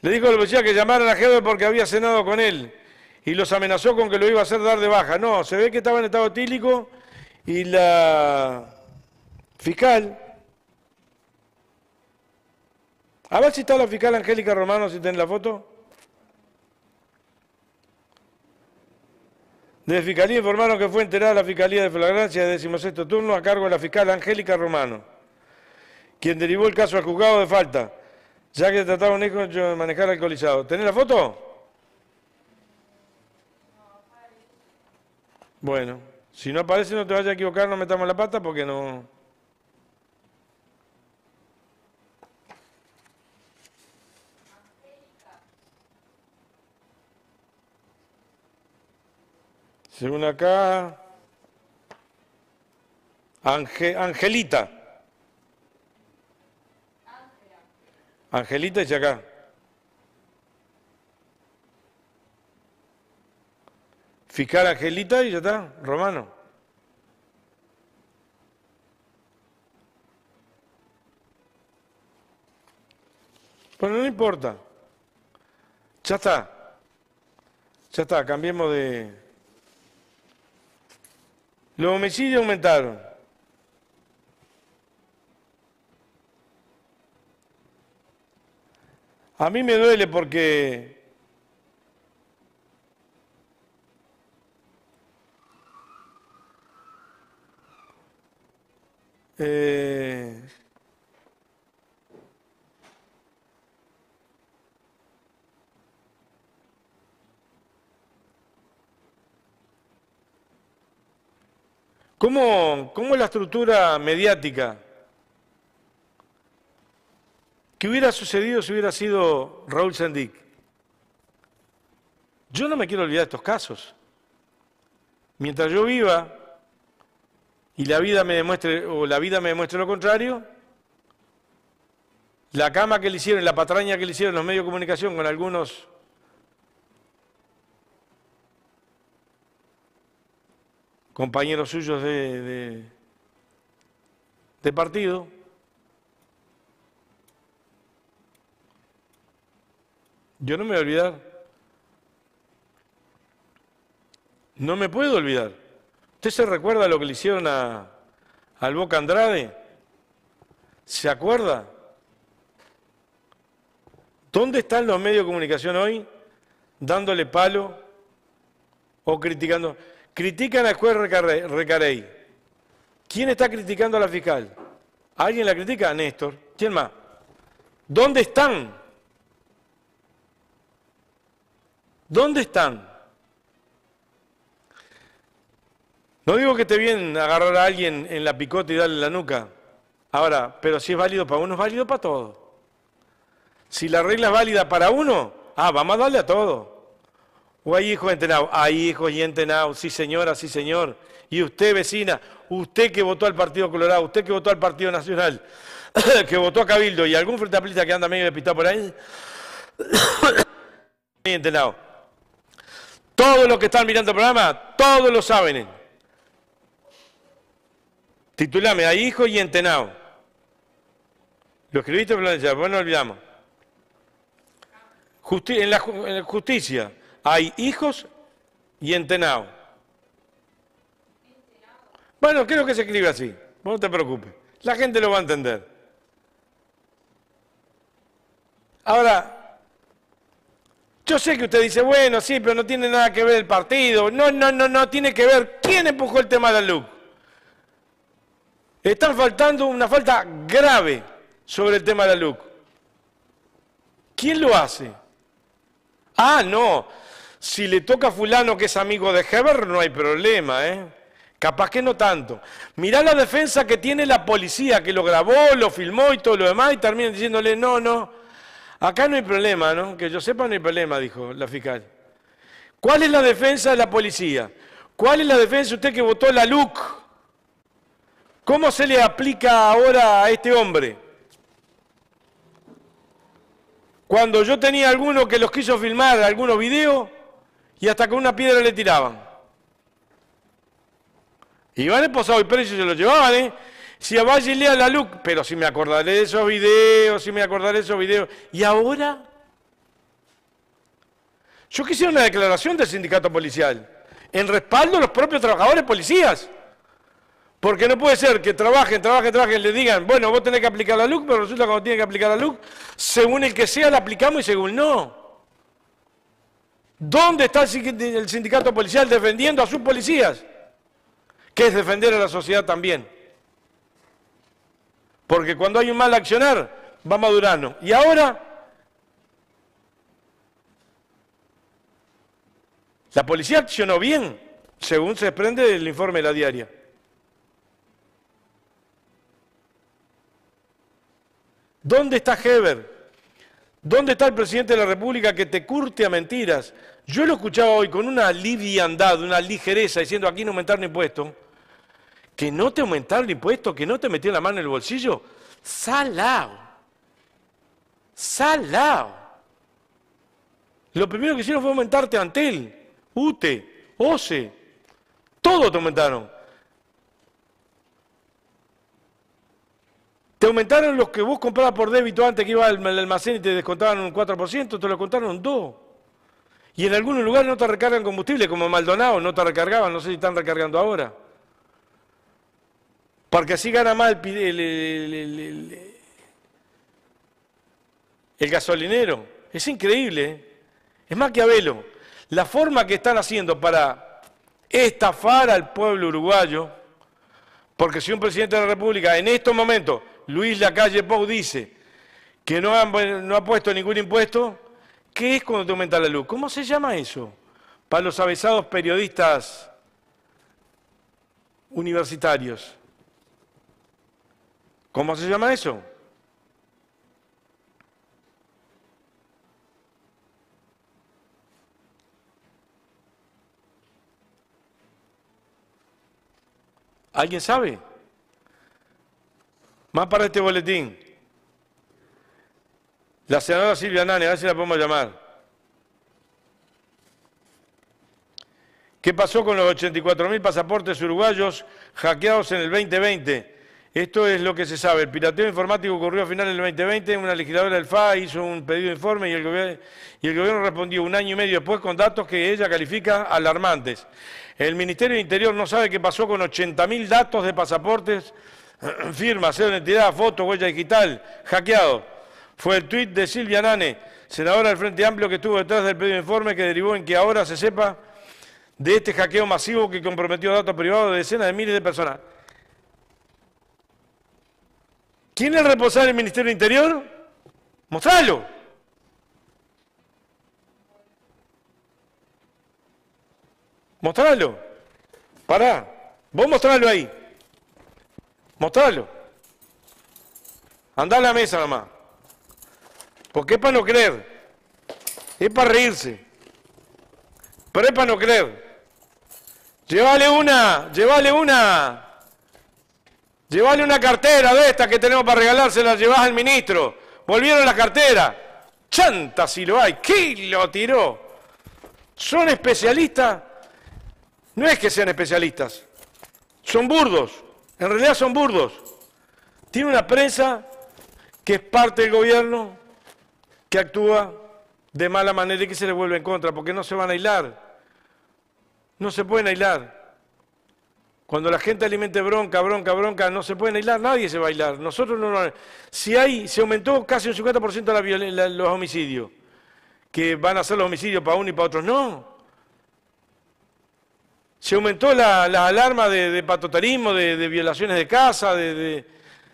Le dijo a la policía que llamaran a Heber porque había cenado con él y los amenazó con que lo iba a hacer dar de baja. No, se ve que estaba en estado etílico y la fiscal... A ver si está la fiscal Angélica Romano, si tiene la foto. De Fiscalía informaron que fue enterada la Fiscalía de Flagrancia de 16º turno a cargo de la fiscal Angélica Romano, quien derivó el caso al juzgado de falta, ya que trataba un hijo de manejar alcoholizado. ¿Tenés la foto? Bueno, si no aparece no te vayas a equivocar, no metamos la pata porque no... Según acá, Angelita. Angelita dice acá. Fiscal Angelita y ya está, Romano. Bueno, no importa. Ya está. Ya está, cambiemos de... Los homicidios aumentaron. A mí me duele porque ¿cómo la estructura mediática? ¿Qué hubiera sucedido si hubiera sido Raúl Sendic? Yo no me quiero olvidar de estos casos. Mientras yo viva y la vida me demuestre, o la vida me demuestre lo contrario, la cama que le hicieron, la patraña que le hicieron los medios de comunicación con algunos compañeros suyos de partido, yo no me voy a olvidar. No me puedo olvidar. ¿Usted se recuerda lo que le hicieron al Boca Andrade? ¿Se acuerda? ¿Dónde están los medios de comunicación hoy dándole palo o criticando? Critican al juez Recarey. ¿Quién está criticando a la fiscal? ¿Alguien la critica? Néstor. ¿Quién más? ¿Dónde están? ¿Dónde están? No digo que esté bien agarrar a alguien en la picota y darle la nuca. Ahora, pero si es válido para uno, es válido para todos. Si la regla es válida para uno, vamos a darle a todo. O hay hijos en Tenau, hay hijos y en Tenau, sí señora, sí señor. Y usted, vecina, usted que votó al Partido Colorado, usted que votó al Partido Nacional, que votó a Cabildo y algún frente amplista que anda medio despistado por ahí, en Tenau. Todos los que están mirando el programa, todos lo saben. Titulame, hay hijos y en Tenau. ¿Lo escribiste, Florencia? Bueno, olvidamos. En la justicia hay hijos y en Tenau. Bueno, creo que se escribe así. No te preocupes. La gente lo va a entender. Ahora, yo sé que usted dice, bueno, sí, pero no tiene nada que ver el partido. No, tiene que ver quién empujó el tema de la LUC. Están faltando una falta grave sobre el tema de la LUC. ¿Quién lo hace? No, si le toca a fulano que es amigo de Heber, no hay problema, Capaz que no tanto. Mirá la defensa que tiene la policía, que lo grabó, lo filmó y todo lo demás, y terminan diciéndole, no, acá no hay problema, ¿no? Que yo sepa no hay problema, dijo la fiscal. ¿Cuál es la defensa de la policía? ¿Cuál es la defensa de usted que votó la LUC? ¿Cómo se le aplica ahora a este hombre? Cuando yo tenía alguno que los quiso filmar, algunos videos, y hasta con una piedra le tiraban. Iban esposados y presos y se los llevaban, Si vaya y lea la LUC, pero si me acordaré de esos videos, Y ahora, Yo quisiera una declaración del sindicato policial, en respaldo a los propios trabajadores policías. Porque no puede ser que trabajen, le digan, bueno, vos tenés que aplicar la LUC, pero resulta que cuando tienen que aplicar la LUC, según el que sea la aplicamos y según no. ¿Dónde está el sindicato policial defendiendo a sus policías? Que es defender a la sociedad también. Porque cuando hay un mal accionar, va madurando. Y ahora, la policía accionó bien, según se desprende del informe de la diaria. ¿Dónde está Heber? ¿Dónde está el presidente de la República que te curte a mentiras? Yo lo escuchaba hoy con una liviandad, una ligereza, diciendo aquí no aumentaron impuestos. Que no te aumentaron impuestos, que no te metieron la mano en el bolsillo. Salao. Salao. Lo primero que hicieron fue aumentarte Antel, UTE, OCE. Todo te aumentaron. Te aumentaron los que vos comprabas por débito antes que ibas al almacén y te descontaban un 4%, te lo contaron un 2%. Y en algunos lugares no te recargan combustible, como en Maldonado no te recargaban, no sé si están recargando ahora. Porque así gana más el gasolinero. Es increíble, ¿eh? Es Maquiavelo. La forma que están haciendo para estafar al pueblo uruguayo, porque si un presidente de la República en estos momentos, Luis Lacalle Pou, dice que no ha puesto ningún impuesto, ¿qué es cuando te aumenta la luz? ¿Cómo se llama eso? Para los avesados periodistas universitarios. ¿Cómo se llama eso? ¿Alguien sabe? Más para este boletín. La senadora Silvia Nane, a ver si la podemos llamar. ¿Qué pasó con los 84.000 pasaportes uruguayos hackeados en el 2020? Esto es lo que se sabe. El pirateo informático ocurrió a finales del 2020. Una legisladora del FA hizo un pedido de informe y el gobierno respondió un año y medio después con datos que ella califica alarmantes. El Ministerio del Interior no sabe qué pasó con 80.000 datos de pasaportes, firma, cédula de identidad, foto, huella digital, hackeado. Fue el tuit de Silvia Nane, senadora del Frente Amplio, que estuvo detrás del pedido de informe que derivó en que ahora se sepa de este hackeo masivo que comprometió datos privados de decenas de miles de personas. ¿Quién es el responsable del Ministerio del Interior? ¡Mostralo! Mostralo. Pará. Vos mostralo ahí. Mostralo. Andá a la mesa nomás. Porque es para no creer. Es para reírse. Pero es para no creer. Llévale una. Llévale una cartera de estas que tenemos para regalársela, llevás al ministro. Volvieron la cartera. Chanta si lo hay. ¿Quién lo tiró? Son especialistas. No es que sean especialistas. Son burdos. En realidad son burdos. Tiene una prensa que es parte del gobierno, que actúa de mala manera y que se le vuelve en contra, porque no se van a aislar. No se pueden aislar. Cuando la gente alimente bronca, no se pueden aislar, nadie se va a aislar. Nosotros no. Si se aumentó casi un 50% los homicidios, que van a ser los homicidios para uno y para otros, no. Se aumentó la alarma de patotarismo, de violaciones de casa, de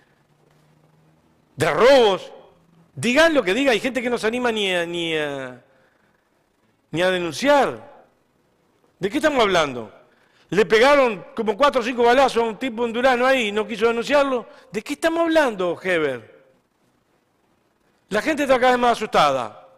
robos. Digan lo que digan, hay gente que no se anima ni a denunciar. ¿De qué estamos hablando? Le pegaron como 4 o 5 balazos a un tipo hondurano ahí y no quiso denunciarlo. ¿De qué estamos hablando, Heber? La gente está cada vez más asustada,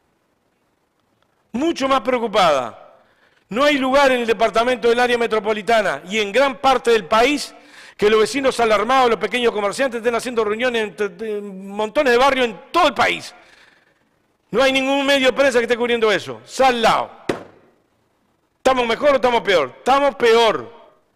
mucho más preocupada. No hay lugar en el departamento del área metropolitana y en gran parte del país que los vecinos alarmados, los pequeños comerciantes estén haciendo reuniones en montones de barrios en todo el país. No hay ningún medio de prensa que esté cubriendo eso. Sal lao. ¿Estamos mejor o estamos peor? Estamos peor.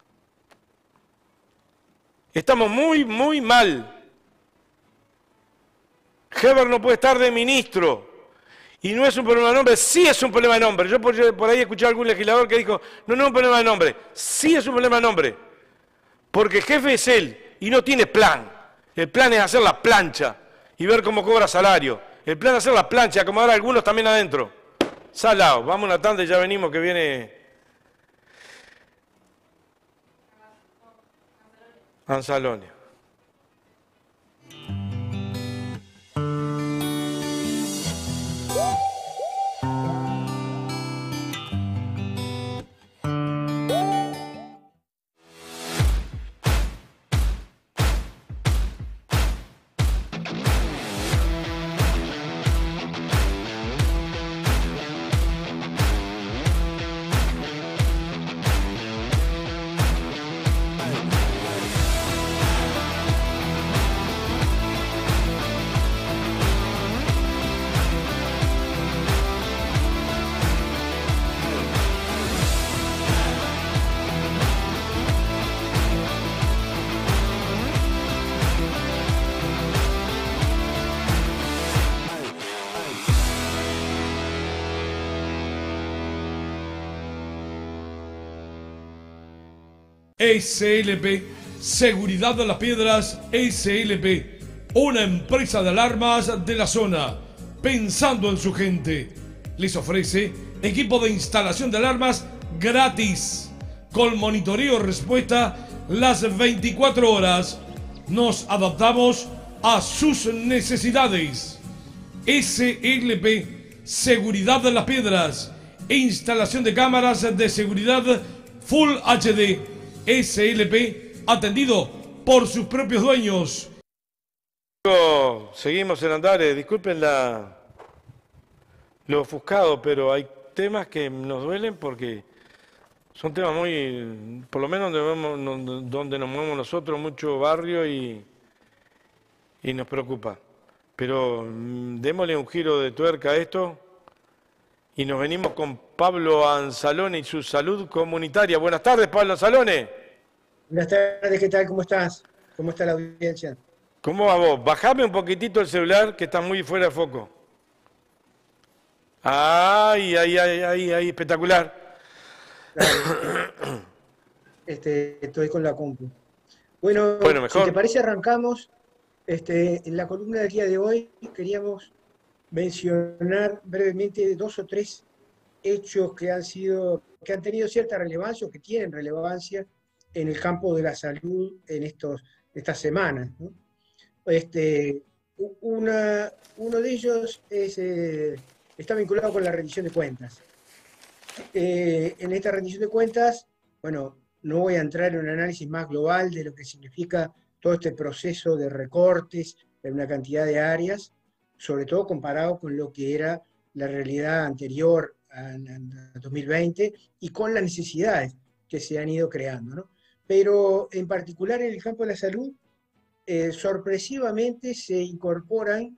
Estamos muy, muy mal. Heber no puede estar de ministro Y no es un problema de nombre, sí es un problema de nombre. Yo por ahí escuché a algún legislador que dijo, no, no es un problema de nombre. Sí es un problema de nombre. Porque el jefe es él y no tiene plan. El plan es hacer la plancha y ver cómo cobra salario. El plan es hacer la plancha, acomodar a algunos también adentro. Salado, vamos a una tanda y ya venimos que viene Anzalone. SLP, Seguridad de las Piedras, SLP, una empresa de alarmas de la zona, pensando en su gente. Les ofrece equipo de instalación de alarmas gratis, con monitoreo y respuesta las 24 horas. Nos adaptamos a sus necesidades. SLP, Seguridad de las Piedras, instalación de cámaras de seguridad Full HD. SLP, atendido por sus propios dueños. Seguimos en Andares, disculpen lo ofuscado, pero hay temas que nos duelen porque son temas muy, por lo menos donde nos movemos nosotros, mucho barrio y nos preocupa. Pero démosle un giro de tuerca a esto y nos venimos con Pablo Anzalone y su salud comunitaria. Buenas tardes, Pablo Anzalone. Buenas tardes, ¿qué tal? ¿Cómo estás? ¿Cómo está la audiencia? ¿Cómo va vos? Bajame un poquitito el celular que está muy fuera de foco. Ay, espectacular. Estoy con la compu. Bueno, mejor. si te parece arrancamos. En la columna del día de hoy queríamos mencionar brevemente 2 o 3 hechos que han tenido cierta relevancia o que tienen relevancia en el campo de la salud en estas semanas, ¿no? Uno de ellos está vinculado con la rendición de cuentas. En esta rendición de cuentas, bueno, no voy a entrar en un análisis más global de lo que significa todo este proceso de recortes en una cantidad de áreas, sobre todo comparado con lo que era la realidad anterior a 2020 y con las necesidades que se han ido creando, ¿no? Pero en particular en el campo de la salud, sorpresivamente se incorporan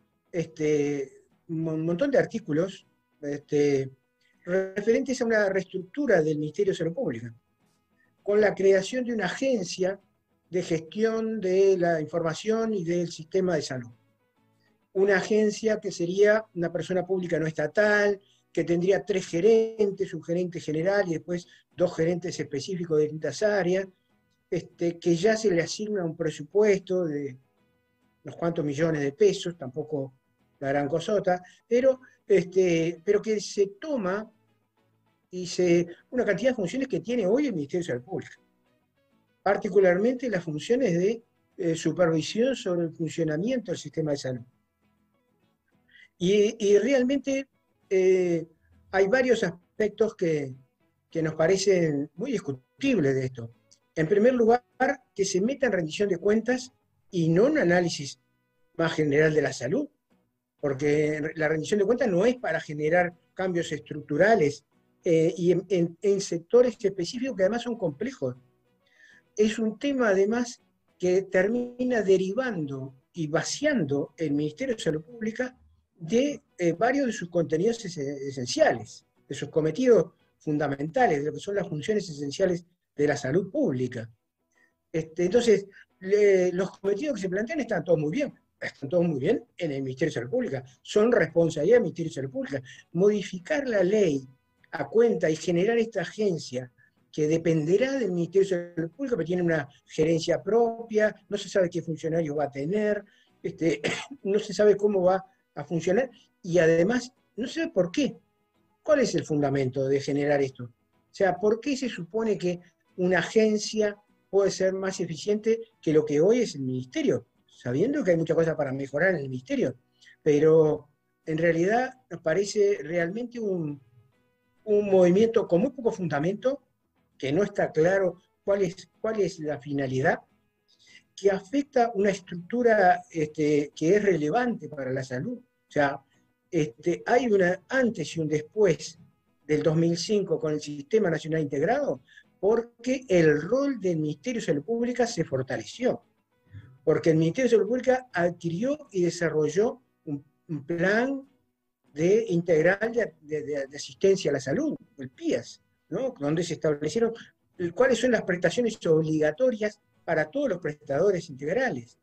un montón de artículos referentes a una reestructura del Ministerio de Salud Pública, con la creación de una agencia de gestión de la información y del sistema de salud. Una agencia que sería una persona pública no estatal, que tendría 3 gerentes, un gerente general y después 2 gerentes específicos de distintas áreas, que ya se le asigna un presupuesto de unos cuantos millones de pesos, tampoco la gran cosota, pero que se toma una cantidad de funciones que tiene hoy el Ministerio de Salud Pública, particularmente las funciones de supervisión sobre el funcionamiento del sistema de salud. Y realmente hay varios aspectos que nos parecen muy discutibles de esto. En primer lugar, que se meta en rendición de cuentas y no un análisis más general de la salud, porque la rendición de cuentas no es para generar cambios estructurales y en sectores específicos que además son complejos. Es un tema además que termina derivando y vaciando el Ministerio de Salud Pública de varios de sus contenidos esenciales, de sus cometidos fundamentales, de lo que son las funciones esenciales de la salud pública. Entonces, los cometidos que se plantean están todos muy bien, están todos muy bien en el Ministerio de Salud Pública, son responsabilidad del Ministerio de Salud Pública. Modificar la ley a cuenta y generar esta agencia que dependerá del Ministerio de Salud Pública, pero tiene una gerencia propia, no se sabe qué funcionarios va a tener, no se sabe cómo va a funcionar, y además no se sabe por qué. ¿Cuál es el fundamento de generar esto? O sea, ¿por qué se supone que una agencia puede ser más eficiente que lo que hoy es el Ministerio? Sabiendo que hay muchas cosas para mejorar en el Ministerio, pero en realidad nos parece realmente un movimiento con muy poco fundamento, que no está claro cuál es la finalidad, que afecta una estructura que es relevante para la salud. O sea, hay una antes y un después del 2005 con el Sistema Nacional Integrado, porque el rol del Ministerio de Salud Pública se fortaleció, porque el Ministerio de Salud Pública adquirió y desarrolló un plan integral de asistencia a la salud, el PIAS, ¿no? Donde se establecieron cuáles son las prestaciones obligatorias para todos los prestadores integrales,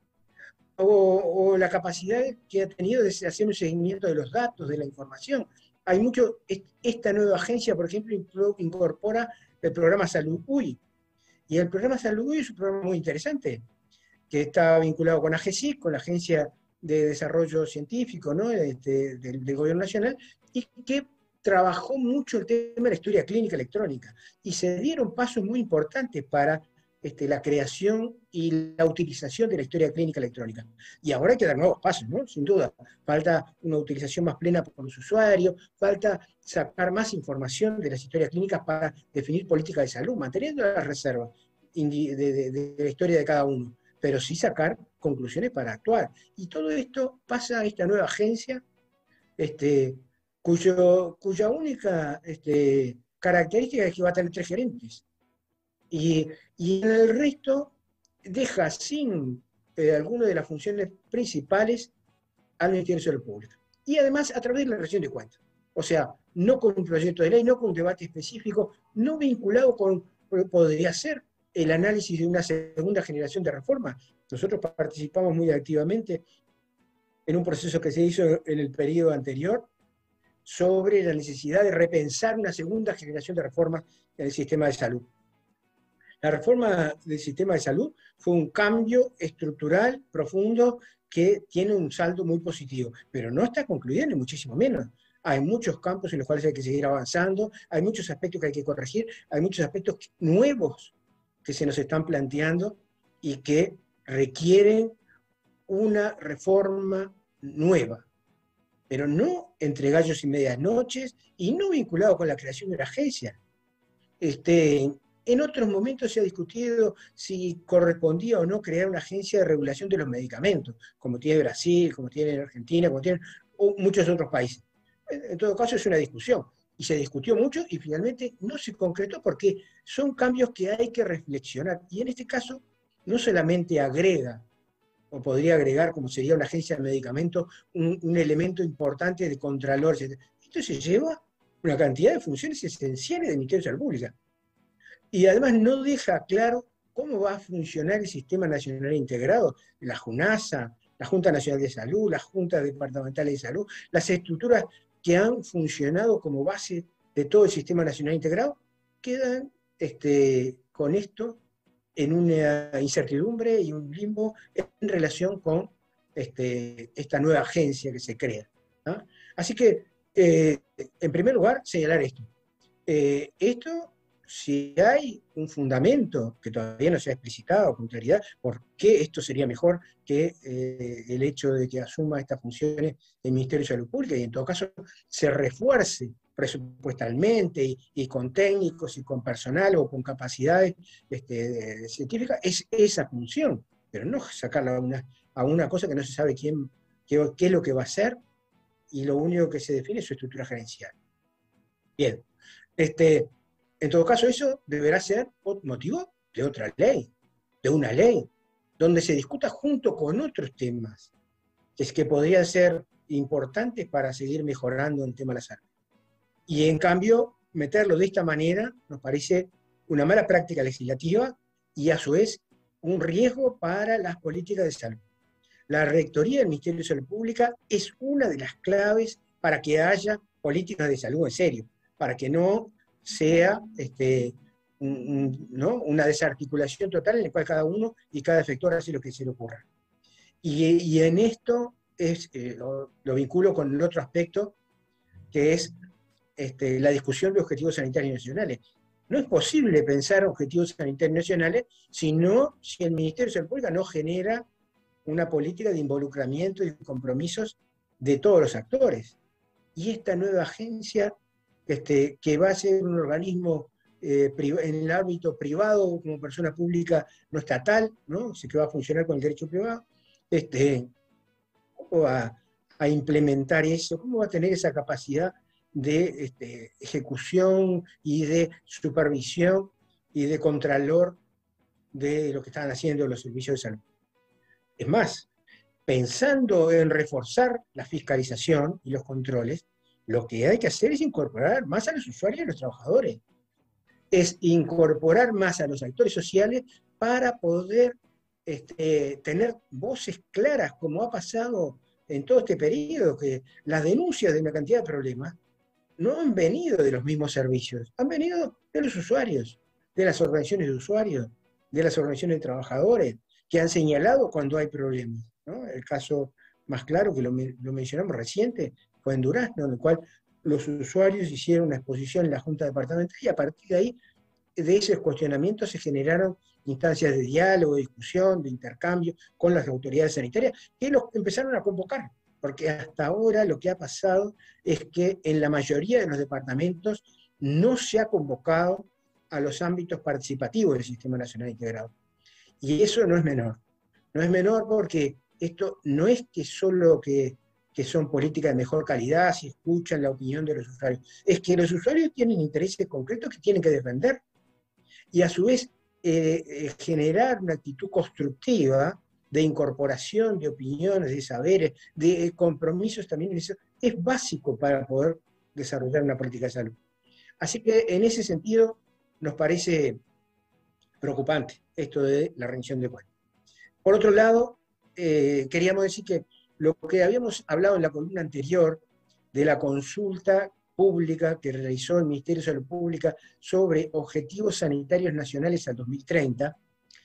o la capacidad que ha tenido de hacer un seguimiento de los datos, de la información. Hay mucho, esta nueva agencia, por ejemplo, incorpora el programa Salud UI, y el programa Salud UI es un programa muy interesante, que está vinculado con AGESIC, con la Agencia de Desarrollo Científico, ¿no? del Gobierno Nacional, y que trabajó mucho el tema de la historia clínica electrónica, y se dieron pasos muy importantes para la creación y la utilización de la historia clínica electrónica. Y ahora hay que dar nuevos pasos, ¿no? Sin duda. Falta una utilización más plena por los usuarios, falta sacar más información de las historias clínicas para definir políticas de salud, manteniendo las reservas de la historia de cada uno, pero sí sacar conclusiones para actuar. Y todo esto pasa a esta nueva agencia, cuya única característica es que va a tener 3 gerentes. Y en el resto deja sin alguna de las funciones principales al Ministerio de Salud Pública. Y además a través de la rendición de cuentas. O sea, no con un proyecto de ley, no con un debate específico, no vinculado con, podría ser, el análisis de una segunda generación de reformas. Nosotros participamos muy activamente en un proceso que se hizo en el periodo anterior sobre la necesidad de repensar una segunda generación de reformas en el sistema de salud. La reforma del sistema de salud fue un cambio estructural profundo que tiene un saldo muy positivo, pero no está concluido ni muchísimo menos. Hay muchos campos en los cuales hay que seguir avanzando, hay muchos aspectos que hay que corregir, hay muchos aspectos nuevos que se nos están planteando y que requieren una reforma nueva, pero no entre gallos y medias noches y no vinculado con la creación de una agencia. En otros momentos se ha discutido si correspondía o no crear una agencia de regulación de los medicamentos, como tiene Brasil, como tiene Argentina, como tienen muchos otros países. En todo caso es una discusión, y se discutió mucho y finalmente no se concretó porque son cambios que hay que reflexionar. Y en este caso no solamente agrega, o podría agregar, como sería una agencia de medicamentos, un elemento importante de contralor. Esto se lleva una cantidad de funciones esenciales del Ministerio de Salud Pública. Y además no deja claro cómo va a funcionar el Sistema Nacional Integrado, la JUNASA, la Junta Nacional de Salud, las Juntas Departamentales de Salud, las estructuras que han funcionado como base de todo el Sistema Nacional Integrado, quedan con esto en una incertidumbre y un limbo en relación con esta nueva agencia que se crea, ¿no? Así que, en primer lugar, señalar esto. Si hay un fundamento que todavía no se ha explicitado con claridad, por qué esto sería mejor que el hecho de que asuma estas funciones el Ministerio de Salud Pública y en todo caso se refuerce presupuestalmente y con técnicos y con personal o con capacidades científicas, es esa función, pero no sacarla a una cosa que no se sabe qué es lo que va a hacer y lo único que se define es su estructura gerencial. Bien, en todo caso, eso deberá ser motivo de otra ley, de una ley, donde se discuta junto con otros temas, que podrían ser importantes para seguir mejorando el tema de la salud. Y en cambio, meterlo de esta manera nos parece una mala práctica legislativa y a su vez un riesgo para las políticas de salud. la rectoría del Ministerio de Salud Pública es una de las claves para que haya políticas de salud en serio, para que no sea ¿no? una desarticulación total en la cual cada uno y cada efector hace lo que se le ocurra. Y en esto lo vinculo con el otro aspecto, que es la discusión de objetivos sanitarios nacionales. No es posible pensar objetivos sanitarios nacionales si el Ministerio de Salud Pública no genera una política de involucramiento y compromisos de todos los actores. Y esta nueva agencia, que va a ser un organismo en el ámbito privado, como persona pública no estatal, ¿no? Que va a funcionar con el derecho privado, ¿cómo va a implementar eso? ¿Cómo va a tener esa capacidad de ejecución y de supervisión y de contralor de lo que están haciendo los servicios de salud? Es más, pensando en reforzar la fiscalización y los controles, lo que hay que hacer es incorporar más a los usuarios y a los trabajadores. Es incorporar más a los actores sociales para poder tener voces claras, como ha pasado en todo este periodo, que las denuncias de una cantidad de problemas no han venido de los mismos servicios, han venido de los usuarios, de las organizaciones de usuarios, de las organizaciones de trabajadores, que han señalado cuando hay problemas, ¿no? El caso más claro, que lo mencionamos reciente, fue en Durazno, en el cual los usuarios hicieron una exposición en la Junta Departamental y a partir de ahí, de esos cuestionamientos, se generaron instancias de diálogo, de discusión, de intercambio con las autoridades sanitarias, que los empezaron a convocar, porque hasta ahora lo que ha pasado es que en la mayoría de los departamentos no se ha convocado a los ámbitos participativos del Sistema Nacional Integrado. Y eso no es menor. No es menor porque esto no es que solo que son políticas de mejor calidad, si escuchan la opinión de los usuarios, es que los usuarios tienen intereses concretos que tienen que defender. Y a su vez, generar una actitud constructiva de incorporación de opiniones, de saberes, de compromisos también, es básico para poder desarrollar una política de salud. Así que en ese sentido nos parece preocupante esto de la rendición de cuentas. Por otro lado, queríamos decir que lo que habíamos hablado en la columna anterior de la consulta pública que realizó el Ministerio de Salud Pública sobre objetivos sanitarios nacionales al 2030,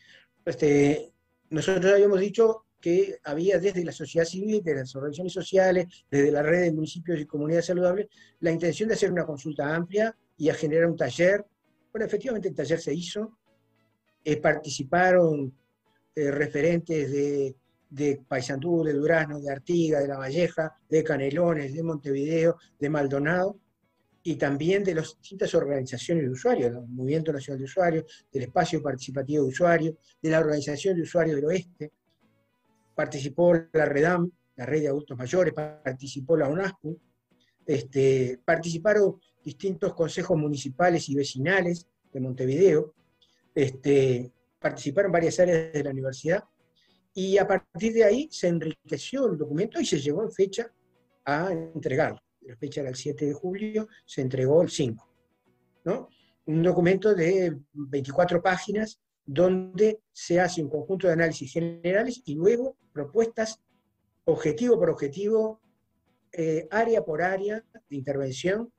nosotros habíamos dicho que había desde la sociedad civil, desde las organizaciones sociales, desde la red de municipios y comunidades saludables, la intención de hacer una consulta amplia y a generar un taller. Bueno, efectivamente el taller se hizo, participaron referentes de Paysandú, de Durazno, de Artigas, de La Valleja, de Canelones, de Montevideo, de Maldonado, y también de las distintas organizaciones de usuarios, del Movimiento Nacional de Usuarios, del Espacio Participativo de Usuarios, de la Organización de Usuarios del Oeste. Participó la REDAM, la Red de Adultos Mayores, participó la ONASPU, participaron distintos consejos municipales y vecinales de Montevideo, participaron varias áreas de la universidad, y a partir de ahí se enriqueció el documento y se llegó en fecha a entregarlo. La fecha era el 7 de julio, se entregó el 5, ¿no? Un documento de 24 páginas donde se hace un conjunto de análisis generales y luego propuestas objetivo por objetivo, área por área de intervención,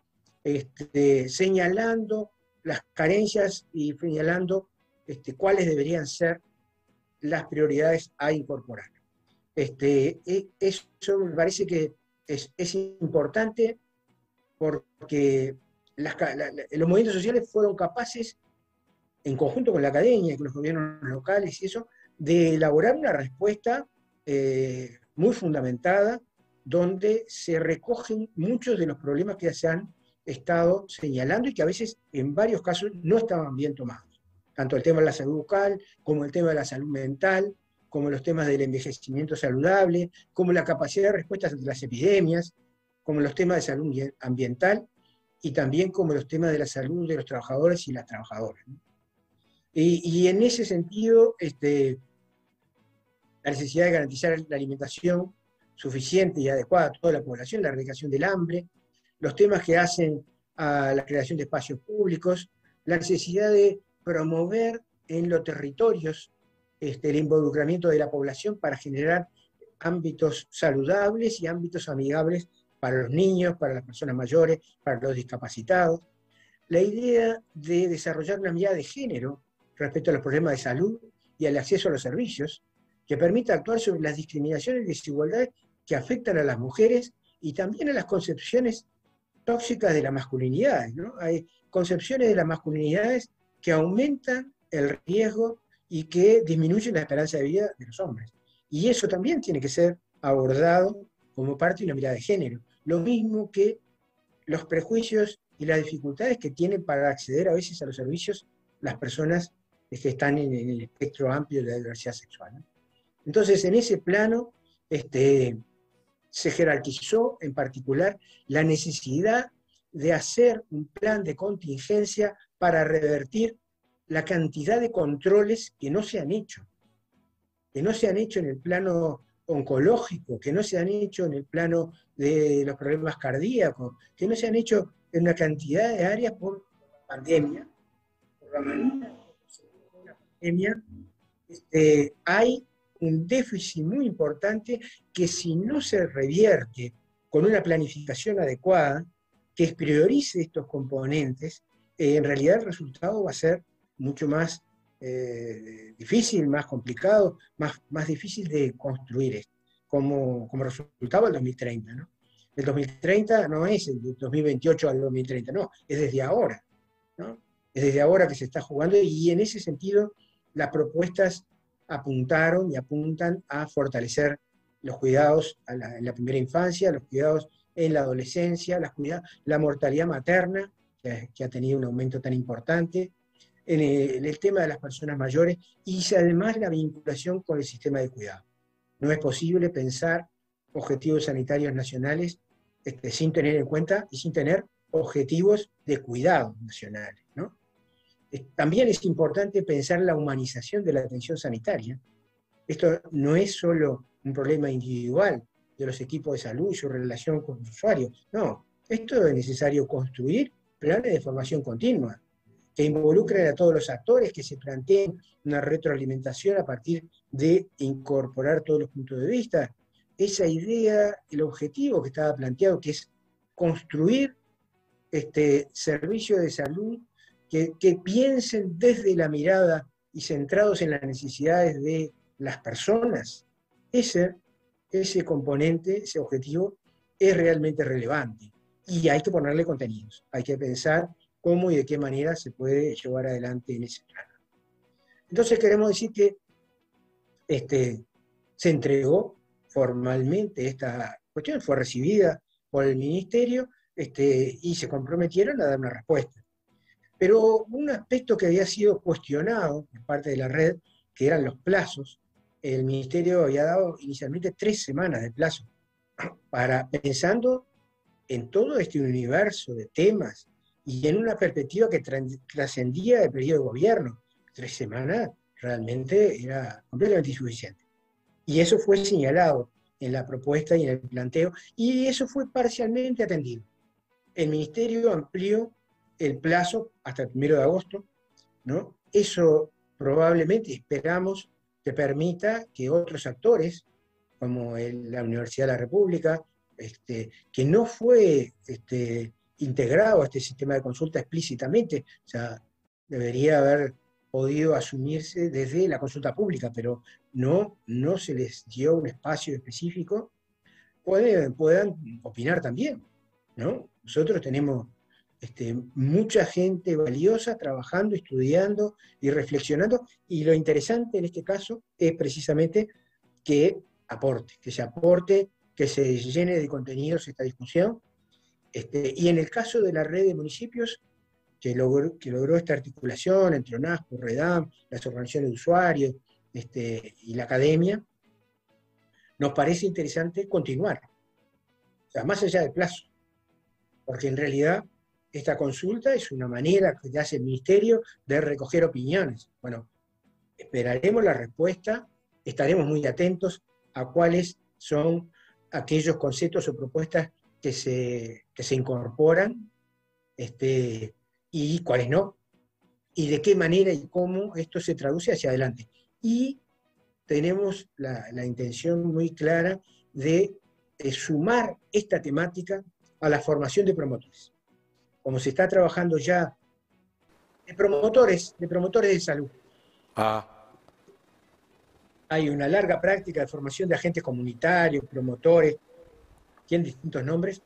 señalando las carencias y señalando cuáles deberían ser las prioridades a incorporar. Eso me parece que es importante porque los movimientos sociales fueron capaces, en conjunto con la academia y con los gobiernos locales y eso, de elaborar una respuesta muy fundamentada, donde se recogen muchos de los problemas que se han estado señalando y que a veces, en varios casos, no estaban bien tomados. Tanto el tema de la salud bucal, como el tema de la salud mental, como los temas del envejecimiento saludable, como la capacidad de respuesta ante las epidemias, como los temas de salud ambiental, y también como los temas de la salud de los trabajadores y las trabajadoras, ¿no? Y en ese sentido, la necesidad de garantizar la alimentación suficiente y adecuada a toda la población, la erradicación del hambre, los temas que hacen a la creación de espacios públicos, la necesidad de promover en los territorios el involucramiento de la población para generar ámbitos saludables y ámbitos amigables para los niños, para las personas mayores, para los discapacitados. La idea de desarrollar una mirada de género respecto a los problemas de salud y al acceso a los servicios, que permita actuar sobre las discriminaciones y desigualdades que afectan a las mujeres y también a las concepciones tóxicas de las masculinidades, ¿no? Hay concepciones de las masculinidades que aumentan el riesgo y que disminuyen la esperanza de vida de los hombres. Y eso también tiene que ser abordado como parte de una mirada de género. Lo mismo que los prejuicios y las dificultades que tienen para acceder a veces a los servicios las personas que están en el espectro amplio de la diversidad sexual, ¿no? Entonces, en ese plano, se jerarquizó en particular la necesidad de hacer un plan de contingencia para revertir la cantidad de controles que no se han hecho en el plano oncológico, que no se han hecho en el plano de los problemas cardíacos, que no se han hecho en una cantidad de áreas por pandemia, por la manera de la pandemia. Hay un déficit muy importante que si no se revierte con una planificación adecuada, que priorice estos componentes, en realidad el resultado va a ser mucho más difícil, más complicado, más difícil de construir esto, como resultado el 2030, ¿no? El 2030 no es el de 2028 al 2030, no, es desde ahora, ¿no? Es desde ahora que se está jugando, y en ese sentido las propuestas apuntaron y apuntan a fortalecer los cuidados en la primera infancia, los cuidados en la adolescencia, la mortalidad materna, que ha tenido un aumento tan importante, en el tema de las personas mayores, y además la vinculación con el sistema de cuidado. No es posible pensar objetivos sanitarios nacionales sin tener en cuenta y sin tener objetivos de cuidado nacionales, ¿no? También es importante pensar la humanización de la atención sanitaria. Esto no es solo un problema individual de los equipos de salud y su relación con los usuarios, no, esto es necesario construir planes de formación continua, que involucren a todos los actores, que se planteen una retroalimentación a partir de incorporar todos los puntos de vista. Esa idea, el objetivo que estaba planteado, que es construir servicios de salud que piensen desde la mirada y centrados en las necesidades de las personas, ese componente, ese objetivo, es realmente relevante. Y hay que ponerle contenidos, hay que pensar cómo y de qué manera se puede llevar adelante en ese plano. Entonces queremos decir que se entregó formalmente esta cuestión, fue recibida por el Ministerio y se comprometieron a dar una respuesta. Pero un aspecto que había sido cuestionado por parte de la red, que eran los plazos, el Ministerio había dado inicialmente 3 semanas de plazo, pensando en todo este universo de temas y en una perspectiva que trascendía el periodo de gobierno. 3 semanas realmente era completamente insuficiente. Y eso fue señalado en la propuesta y en el planteo, y eso fue parcialmente atendido. El Ministerio amplió el plazo hasta el 1 de agosto, ¿no? Eso probablemente, esperamos, que permita que otros actores, como la Universidad de la República, que no fue integrado a este sistema de consulta explícitamente, o sea, debería haber podido asumirse desde la consulta pública, pero no se les dio un espacio específico, puedan opinar también, ¿no? Nosotros tenemos mucha gente valiosa trabajando, estudiando y reflexionando, y lo interesante en este caso es precisamente que se aporte, que se llene de contenidos esta discusión, y en el caso de la red de municipios, que logró esta articulación entre ONASPO, REDAM, las organizaciones de usuarios y la academia, nos parece interesante continuar, o sea, más allá del plazo, porque en realidad esta consulta es una manera que hace el Ministerio de recoger opiniones. Bueno, esperaremos la respuesta, estaremos muy atentos a cuáles son aquellos conceptos o propuestas que se incorporan, y cuáles no, y de qué manera y cómo esto se traduce hacia adelante. Y tenemos la intención muy clara de sumar esta temática a la formación de promotores. Como se está trabajando ya de promotores de salud. Hay una larga práctica de formación de agentes comunitarios, promotores, tienen distintos nombres,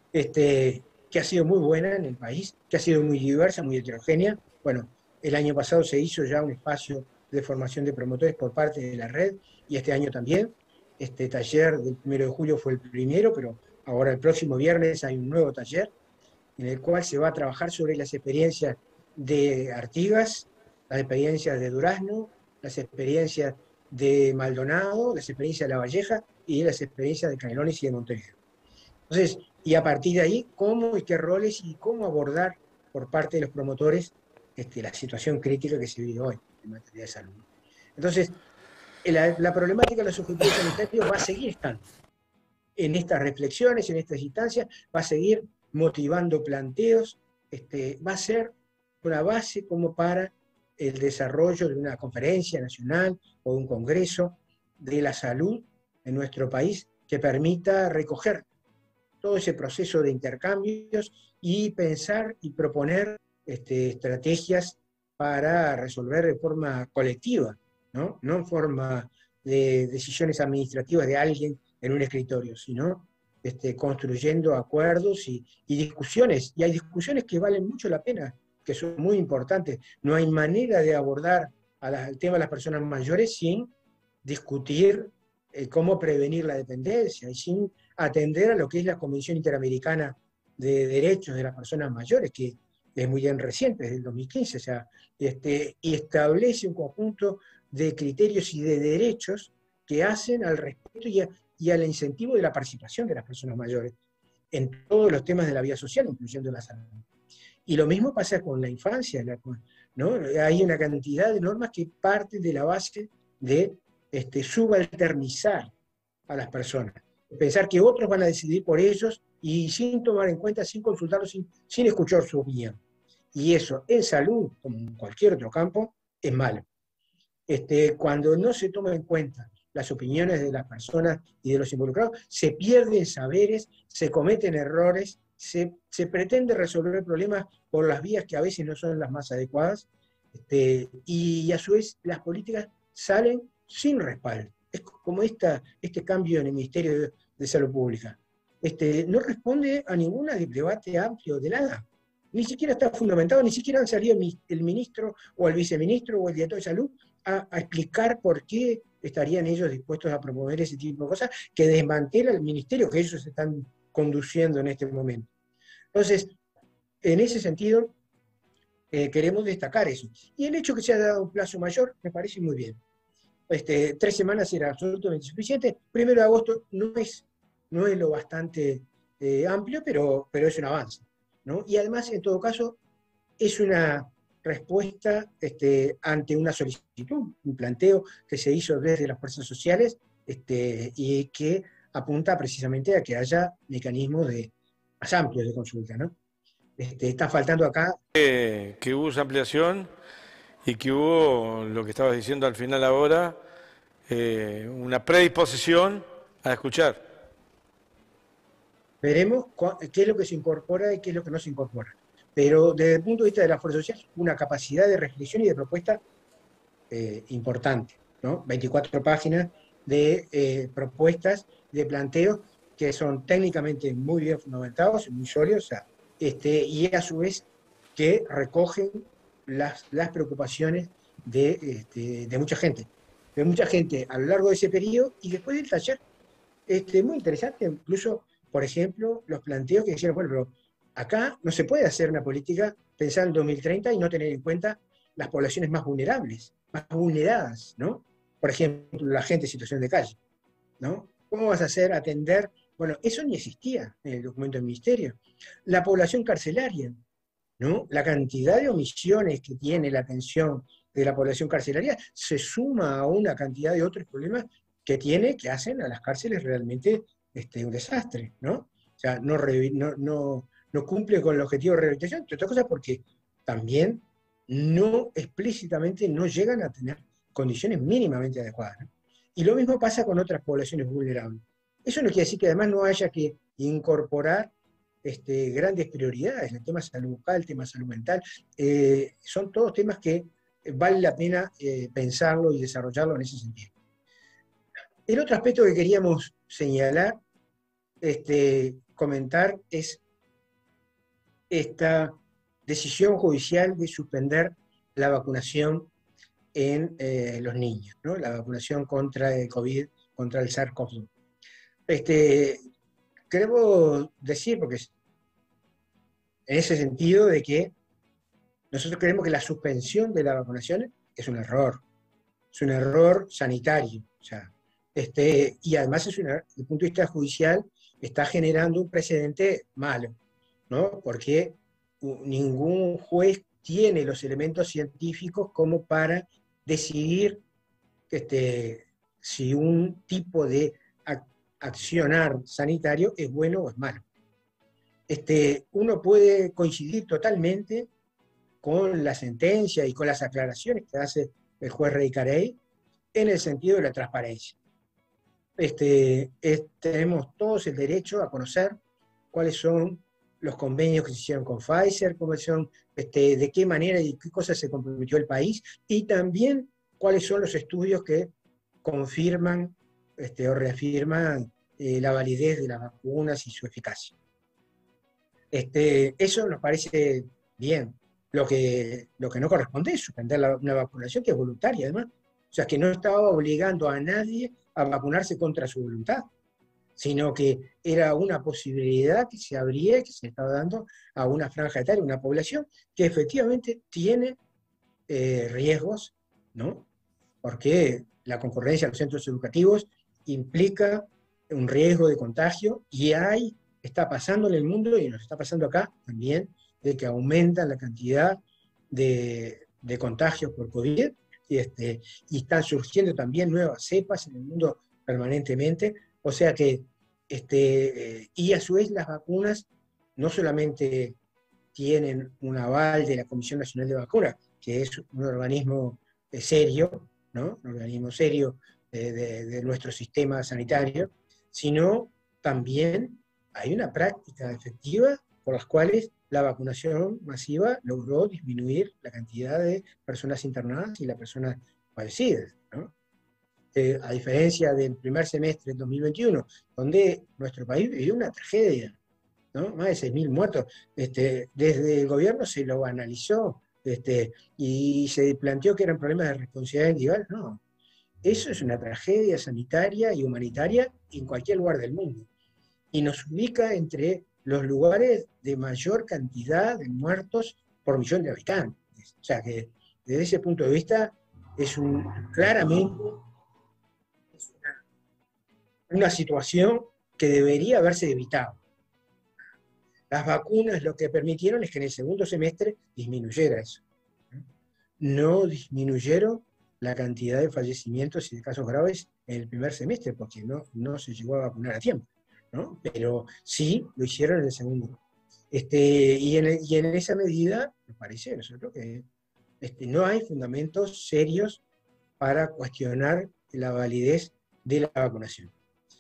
que ha sido muy buena en el país, que ha sido muy diversa, muy heterogénea. Bueno, el año pasado se hizo ya un espacio de formación de promotores por parte de la red, y este año también. Este taller del 1 de julio fue el primero, pero ahora el próximo viernes hay un nuevo taller, en el cual se va a trabajar sobre las experiencias de Artigas, las experiencias de Durazno, las experiencias de Maldonado, las experiencias de La Valleja y las experiencias de Canelones y de Montevideo. Entonces, y a partir de ahí, cómo y qué roles y cómo abordar por parte de los promotores la situación crítica que se vive hoy en materia de salud. Entonces, la problemática de los objetivos sanitarios va a seguir estando en estas reflexiones, en estas instancias, va a seguir motivando planteos, va a ser una base como para el desarrollo de una conferencia nacional o un congreso de la salud en nuestro país que permita recoger todo ese proceso de intercambios y pensar y proponer estrategias para resolver de forma colectiva, ¿no? No en forma de decisiones administrativas de alguien en un escritorio, sino construyendo acuerdos y discusiones. Y hay discusiones que valen mucho la pena, que son muy importantes. No hay manera de abordar el tema de las personas mayores sin discutir cómo prevenir la dependencia y sin atender a lo que es la Convención Interamericana de Derechos de las Personas Mayores, que es muy bien reciente, desde el 2015, o sea, y establece un conjunto de criterios y de derechos que hacen al respeto y al incentivo de la participación de las personas mayores en todos los temas de la vida social, incluyendo la salud. Y lo mismo pasa con la infancia, ¿no? Hay una cantidad de normas que parten de la base de subalternizar a las personas, pensar que otros van a decidir por ellos y sin tomar en cuenta, sin consultarlos, sin escuchar su opinión. Y eso en salud, como en cualquier otro campo, es malo. Cuando no se toma en cuenta las opiniones de las personas y de los involucrados, se pierden saberes, se cometen errores, se pretende resolver problemas por las vías que a veces no son las más adecuadas, y a su vez las políticas salen sin respaldo. Es como este cambio en el Ministerio de Salud Pública. No responde a ningún debate amplio de nada. Ni siquiera está fundamentado, ni siquiera han salido el ministro o el viceministro o el director de salud a explicar por qué estarían ellos dispuestos a promover ese tipo de cosas que desmantela el ministerio que ellos están conduciendo en este momento. Entonces, en ese sentido, queremos destacar eso. Y el hecho que se haya dado un plazo mayor me parece muy bien. 3 semanas era absolutamente suficiente. 1 de agosto no es lo bastante amplio, pero es un avance, ¿no? Y además, en todo caso, es una respuesta ante una solicitud, un planteo que se hizo desde las fuerzas sociales y que apunta precisamente a que haya mecanismos más amplios de consulta, ¿no? Está faltando acá... Que hubo esa ampliación y que hubo, lo que estabas diciendo al final ahora, una predisposición a escuchar. Veremos qué es lo que se incorpora y qué es lo que no se incorpora. Pero desde el punto de vista de la fuerza social, una capacidad de reflexión y de propuesta importante, ¿no? 24 páginas de propuestas, de planteos que son técnicamente muy bien fundamentados, muy sólidos, y a su vez que recogen las preocupaciones de mucha gente a lo largo de ese periodo y después del taller. Muy interesante, incluso, por ejemplo, los planteos que dijeron, bueno, pero acá no se puede hacer una política pensar en 2030 y no tener en cuenta las poblaciones más vulnerables, más vulneradas, ¿no? Por ejemplo, la gente en situación de calle, ¿no? ¿Cómo vas a hacer atender? Bueno, eso ni existía en el documento del Ministerio. La población carcelaria, ¿no? La cantidad de omisiones que tiene la atención de la población carcelaria se suma a una cantidad de otros problemas que hacen a las cárceles realmente un desastre, ¿no? O sea, no cumple con el objetivo de rehabilitación, entre otras cosas porque también explícitamente no llegan a tener condiciones mínimamente adecuadas, ¿no? Y lo mismo pasa con otras poblaciones vulnerables. Eso no quiere decir que además no haya que incorporar grandes prioridades, el tema salud bucal, el tema salud mental, son todos temas que vale la pena pensarlo y desarrollarlo en ese sentido. El otro aspecto que queríamos señalar, comentar, es esta decisión judicial de suspender la vacunación en los niños, ¿no? La vacunación contra el COVID, contra el SARS-CoV-2. Queremos decir, porque en ese sentido, de que nosotros creemos que la suspensión de la vacunación es un error sanitario, o sea, y además desde el punto de vista judicial está generando un precedente malo, ¿no? Porque ningún juez tiene los elementos científicos como para decidir si un tipo de accionar sanitario es bueno o es malo. Uno puede coincidir totalmente con la sentencia y con las aclaraciones que hace el juez Rey Carey en el sentido de la transparencia. Tenemos todos el derecho a conocer cuáles son los convenios que se hicieron con Pfizer, de qué manera y qué cosas se comprometió el país, y también cuáles son los estudios que confirman o reafirman la validez de las vacunas y su eficacia. Eso nos parece bien. Lo que no corresponde es suspender una vacunación que es voluntaria, además. O sea, que no estaba obligando a nadie a vacunarse contra su voluntad, sino que era una posibilidad que se abría y que se estaba dando a una franja etaria, una población que efectivamente tiene riesgos, ¿no? Porque la concurrencia a los centros educativos implica un riesgo de contagio, y está pasando en el mundo, y nos está pasando acá también, de que aumenta la cantidad de contagios por COVID, y están surgiendo también nuevas cepas en el mundo permanentemente, o sea que, y a su vez las vacunas no solamente tienen un aval de la Comisión Nacional de Vacunas, que es un organismo serio, ¿no? Un organismo serio de nuestro sistema sanitario, sino también hay una práctica efectiva por las cuales la vacunación masiva logró disminuir la cantidad de personas internadas y las personas fallecidas, ¿no? A diferencia del primer semestre de 2021, donde nuestro país vivió una tragedia, ¿no? Más de 6.000 muertos. Desde el gobierno se lo analizó y se planteó que eran problemas de responsabilidad individual. No, eso es una tragedia sanitaria y humanitaria en cualquier lugar del mundo. Y nos ubica entre los lugares de mayor cantidad de muertos por millón de habitantes. O sea que desde ese punto de vista es claramente una situación que debería haberse evitado. Las vacunas lo que permitieron es que en el segundo semestre disminuyera eso. No disminuyeron la cantidad de fallecimientos y de casos graves en el primer semestre, porque no se llegó a vacunar a tiempo, ¿no? Pero sí lo hicieron en el segundo. Y en esa medida, me parece a nosotros que no hay fundamentos serios para cuestionar la validez de la vacunación.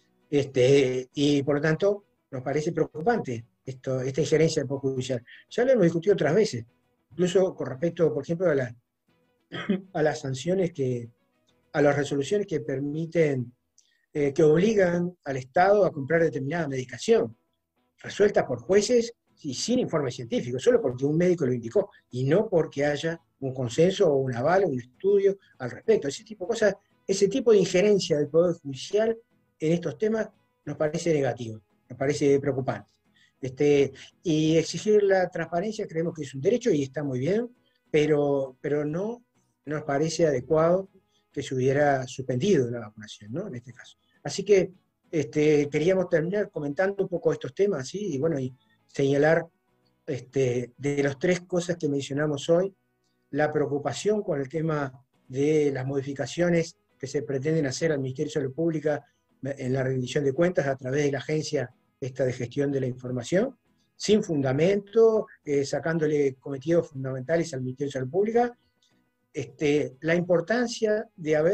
Y por lo tanto, nos parece preocupante esta injerencia del Poder Judicial. Ya lo hemos discutido otras veces, incluso con respecto, por ejemplo, a las sanciones a las resoluciones que permiten, que obligan al Estado a comprar determinada medicación, resuelta por jueces y sin informe científico, solo porque un médico lo indicó, y no porque haya un consenso o un aval o un estudio al respecto. Ese tipo de cosas, ese tipo de injerencia del Poder Judicial en estos temas nos parece negativo, nos parece preocupante. Y exigir la transparencia creemos que es un derecho y está muy bien, pero no nos parece adecuado que se hubiera suspendido la vacunación, ¿no? En este caso. Así que queríamos terminar comentando un poco estos temas, ¿sí? Y bueno, y señalar de las tres cosas que mencionamos hoy, la preocupación con el tema de las modificaciones que se pretenden hacer al Ministerio de Salud Pública en la rendición de cuentas a través de la agencia de gestión de la información, sin fundamento, sacándole cometidos fundamentales al Ministerio de Salud Pública, la importancia de haber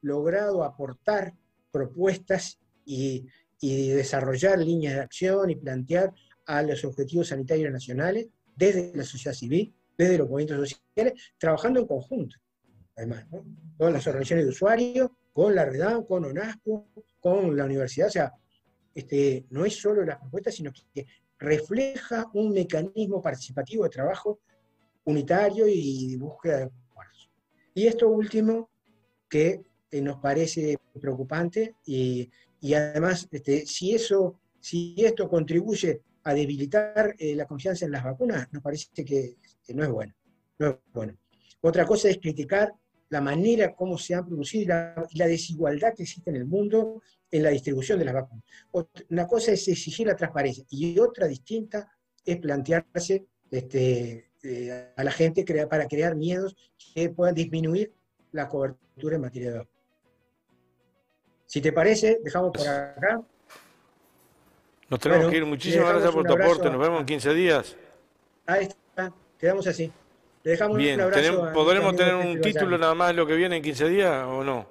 logrado aportar propuestas y desarrollar líneas de acción y plantear a los objetivos sanitarios nacionales desde la sociedad civil, desde los movimientos sociales, trabajando en conjunto, además, ¿no? Con las organizaciones de usuarios, con la REDAM, con ONASCO, con la universidad. O sea, no es solo la propuesta, sino que refleja un mecanismo participativo de trabajo unitario y de búsqueda de acuerdos. Y esto último que nos parece preocupante y además, si esto contribuye a debilitar la confianza en las vacunas, nos parece que no es bueno. No es bueno. Otra cosa es criticar la manera como se han producido y la desigualdad que existe en el mundo en la distribución de las vacunas. Una cosa es exigir la transparencia y otra distinta es plantearse a la gente para crear miedos que puedan disminuir la cobertura en materia de vacunas. Si te parece, dejamos por acá. Nos tenemos que ir. Muchísimas gracias por tu aporte. Nos vemos en 15 días. Ahí está. Quedamos así. Le dejamos bien, un abrazo. ¿podremos tener un título nada más de lo que viene en 15 días o no?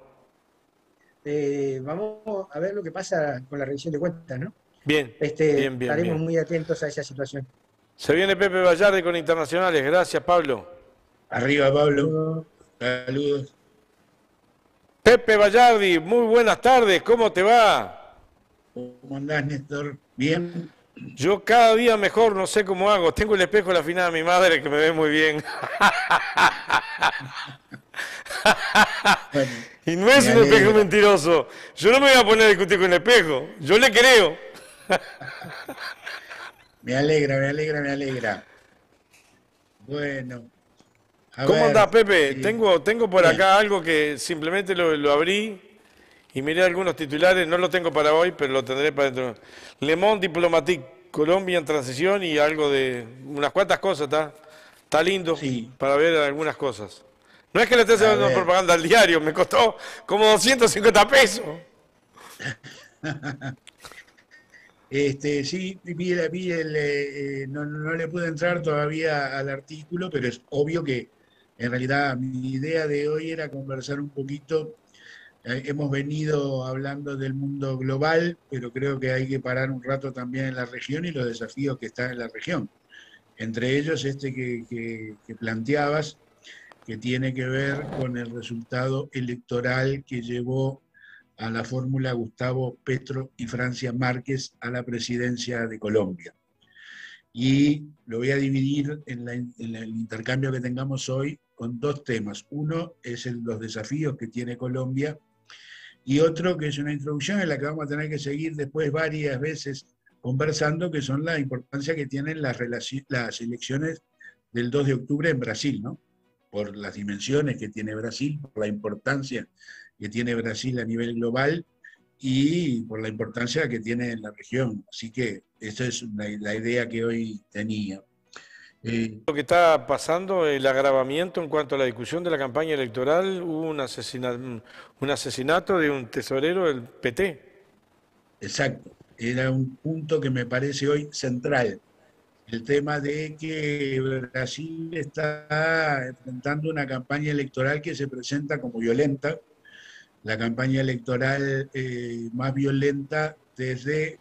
Vamos a ver lo que pasa con la revisión de cuentas, ¿no? Bien, bien. Estaremos muy atentos a esa situación. Se viene Pepe Vallardi con Internacionales. Gracias, Pablo. Arriba, Pablo. Saludos. Pepe Vallardi, muy buenas tardes. ¿Cómo te va? ¿Cómo andás, Néstor? ¿Bien? Yo cada día mejor, no sé cómo hago. Tengo el espejo de la afinada de mi madre que me ve muy bien. Bueno, y no es un espejo mentiroso. Yo no me voy a poner a discutir con el espejo. Yo le creo. Me alegra. Bueno. ¿Cómo andás, Pepe? Tengo por acá algo que simplemente lo abrí y miré algunos titulares. No lo tengo para hoy, pero lo tendré para dentro. Le Monde Diplomatique, Colombia en transición y algo de unas cuantas cosas, está lindo para ver algunas cosas. No es que le esté haciendo propaganda al diario, me costó como 250 pesos. Sí, no le pude entrar todavía al artículo, pero es obvio que en realidad mi idea de hoy era conversar un poquito. Hemos venido hablando del mundo global, pero creo que hay que parar un rato también en la región y los desafíos que están en la región. Entre ellos que planteabas, que tiene que ver con el resultado electoral que llevó a la fórmula Gustavo Petro y Francia Márquez a la presidencia de Colombia. Y lo voy a dividir en el intercambio que tengamos hoy con dos temas. Uno es los desafíos que tiene Colombia y otro que es una introducción en la que vamos a tener que seguir después varias veces conversando, que son la importancia que tienen las elecciones del 2 de octubre en Brasil, ¿no? Por las dimensiones que tiene Brasil, por la importancia que tiene Brasil a nivel global y por la importancia que tiene en la región. Así que esa es la idea que hoy tenía. Lo que está pasando, el agravamiento en cuanto a la discusión de la campaña electoral, hubo un asesinato de un tesorero del PT. Exacto, era un punto que me parece hoy central. El tema de que Brasil está enfrentando una campaña electoral que se presenta como violenta, la campaña electoral más violenta desde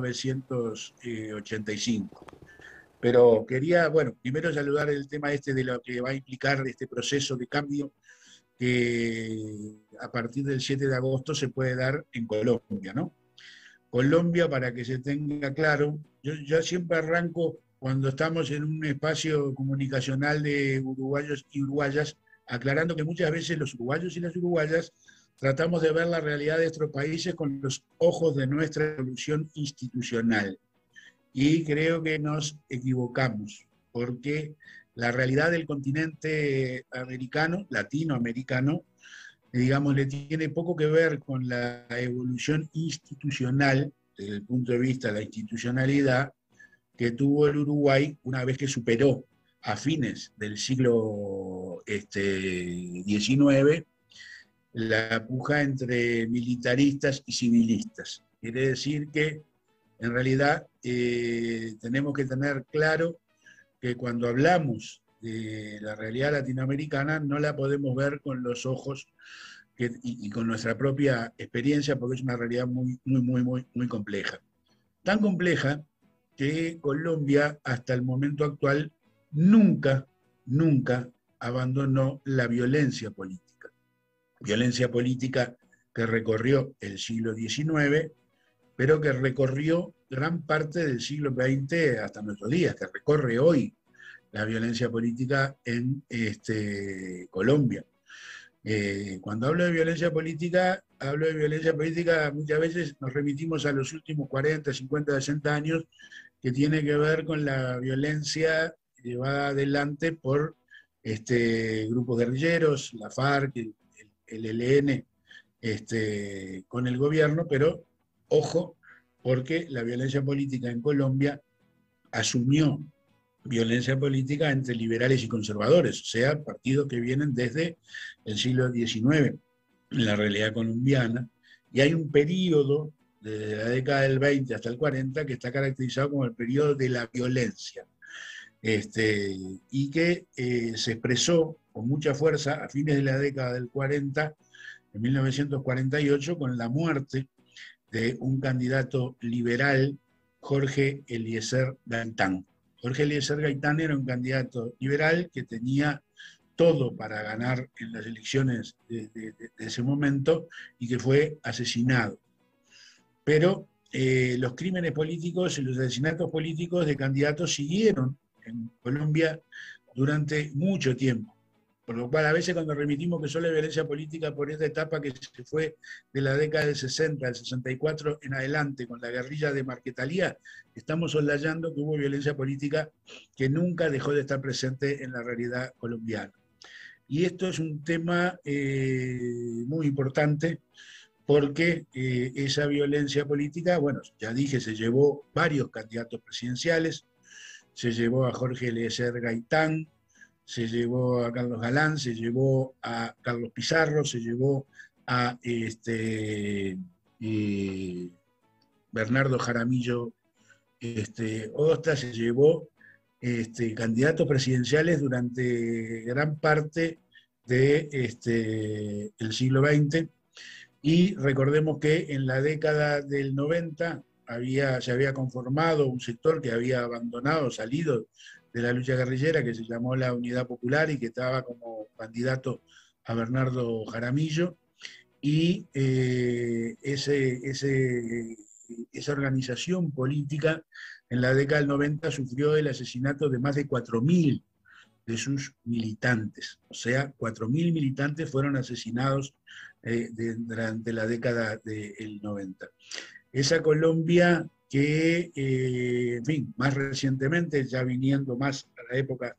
1985. Pero quería, primero saludar el tema de lo que va a implicar este proceso de cambio que a partir del 7 de agosto se puede dar en Colombia, ¿no? Colombia, para que se tenga claro, yo siempre arranco cuando estamos en un espacio comunicacional de uruguayos y uruguayas, aclarando que muchas veces los uruguayos y las uruguayas tratamos de ver la realidad de nuestros países con los ojos de nuestra evolución institucional. Y creo que nos equivocamos, porque la realidad del continente americano, latinoamericano, digamos, le tiene poco que ver con la evolución institucional, desde el punto de vista de la institucionalidad, que tuvo el Uruguay una vez que superó a fines del siglo XIX la puja entre militaristas y civilistas. Quiere decir que en realidad tenemos que tener claro que cuando hablamos de la realidad latinoamericana no la podemos ver con los ojos y con nuestra propia experiencia, porque es una realidad muy compleja. Tan compleja que Colombia, hasta el momento actual, nunca abandonó la violencia política. Violencia política que recorrió el siglo XIX, pero que recorrió gran parte del siglo XX hasta nuestros días, que recorre hoy la violencia política en Colombia. Cuando hablo de violencia política muchas veces nos remitimos a los últimos 40, 50, 60 años, que tiene que ver con la violencia llevada adelante por grupos guerrilleros, la FARC, el ELN, con el gobierno, pero ojo, porque la violencia política en Colombia asumió violencia política entre liberales y conservadores, o sea, partidos que vienen desde el siglo XIX en la realidad colombiana, y hay un periodo desde la década del 20 hasta el 40 que está caracterizado como el periodo de la violencia, y que se expresó con mucha fuerza a fines de la década del 40, en 1948, con la muerte de un candidato liberal, Jorge Eliezer Gaitán. Jorge Eliezer Gaitán era un candidato liberal que tenía todo para ganar en las elecciones de ese momento y que fue asesinado. Pero los crímenes políticos y los asesinatos políticos de candidatos siguieron en Colombia durante mucho tiempo. Por lo cual, a veces cuando remitimos que solo hay violencia política por esta etapa que se fue de la década del 60, del 64 en adelante, con la guerrilla de Marquetalía, estamos soslayando que hubo violencia política que nunca dejó de estar presente en la realidad colombiana. Y esto es un tema muy importante, porque esa violencia política, bueno, ya dije, se llevó varios candidatos presidenciales, se llevó a Jorge Eliezer Gaitán, se llevó a Carlos Galán, se llevó a Carlos Pizarro, se llevó a Bernardo Jaramillo Osta, se llevó candidatos presidenciales durante gran parte de el siglo XX, y recordemos que en la década del 90 se había conformado un sector que había abandonado, salido de la lucha guerrillera, que se llamó la Unidad Popular y que estaba como candidato a Bernardo Jaramillo, y esa organización política en la década del 90 sufrió el asesinato de más de 4.000 de sus militantes, o sea, 4.000 militantes fueron asesinados durante la década del 90. Esa Colombia que, en fin, más recientemente, ya viniendo más a la época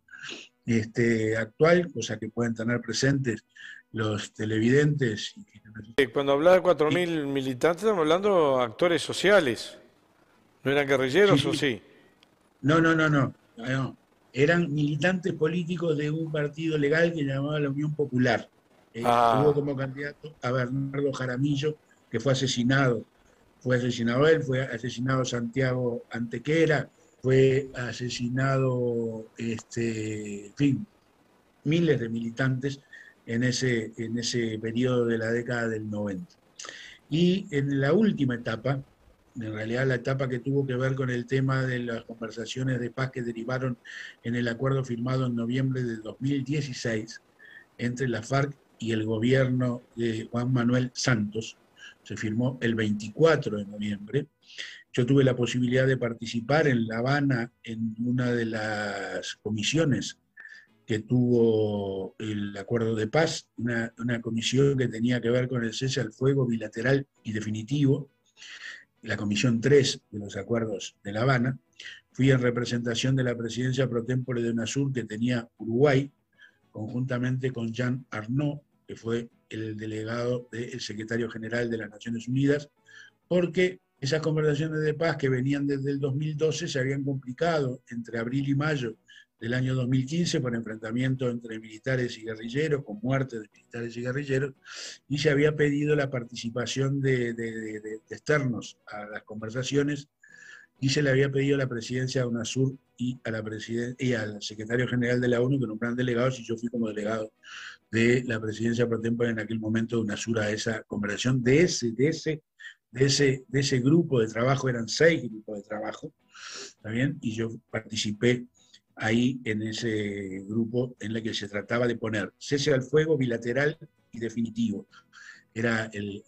actual, cosa que pueden tener presentes los televidentes. Cuando hablaba de 4.000 militantes, estamos hablando de actores sociales. ¿No eran guerrilleros Sí. o sí? No. Eran militantes políticos de un partido legal que llamaba la Unión Popular. Tuvo como candidato a Bernardo Jaramillo, que fue asesinado. Fue asesinado él, fue asesinado Santiago Antequera, fue asesinado, en fin, miles de militantes en ese periodo de la década del 90. Y en la última etapa, en realidad la etapa que tuvo que ver con el tema de las conversaciones de paz que derivaron en el acuerdo firmado en noviembre de 2016 entre la FARC y el gobierno de Juan Manuel Santos, se firmó el 24 de noviembre. Yo tuve la posibilidad de participar en La Habana en una de las comisiones que tuvo el acuerdo de paz, una comisión que tenía que ver con el cese al fuego bilateral y definitivo, la comisión 3 de los acuerdos de La Habana. Fui en representación de la presidencia pro tempore de UNASUR que tenía Uruguay, conjuntamente con Jean Arnaud, que fue el delegado del secretario general de las Naciones Unidas, porque esas conversaciones de paz que venían desde el 2012 se habían complicado entre abril y mayo del año 2015 por enfrentamientos entre militares y guerrilleros, con muertes de militares y guerrilleros, y se había pedido la participación de externos a las conversaciones, y se le había pedido la presidencia de UNASUR y y al secretario general de la ONU que nombraran delegados, y yo fui como delegado de la presidencia pro tempore en aquel momento de UNASUR a esa conversación. De ese grupo de trabajo, eran 6 grupos de trabajo, ¿está bien? Y yo participé ahí en ese grupo en el que se trataba de poner cese al fuego bilateral y definitivo. Era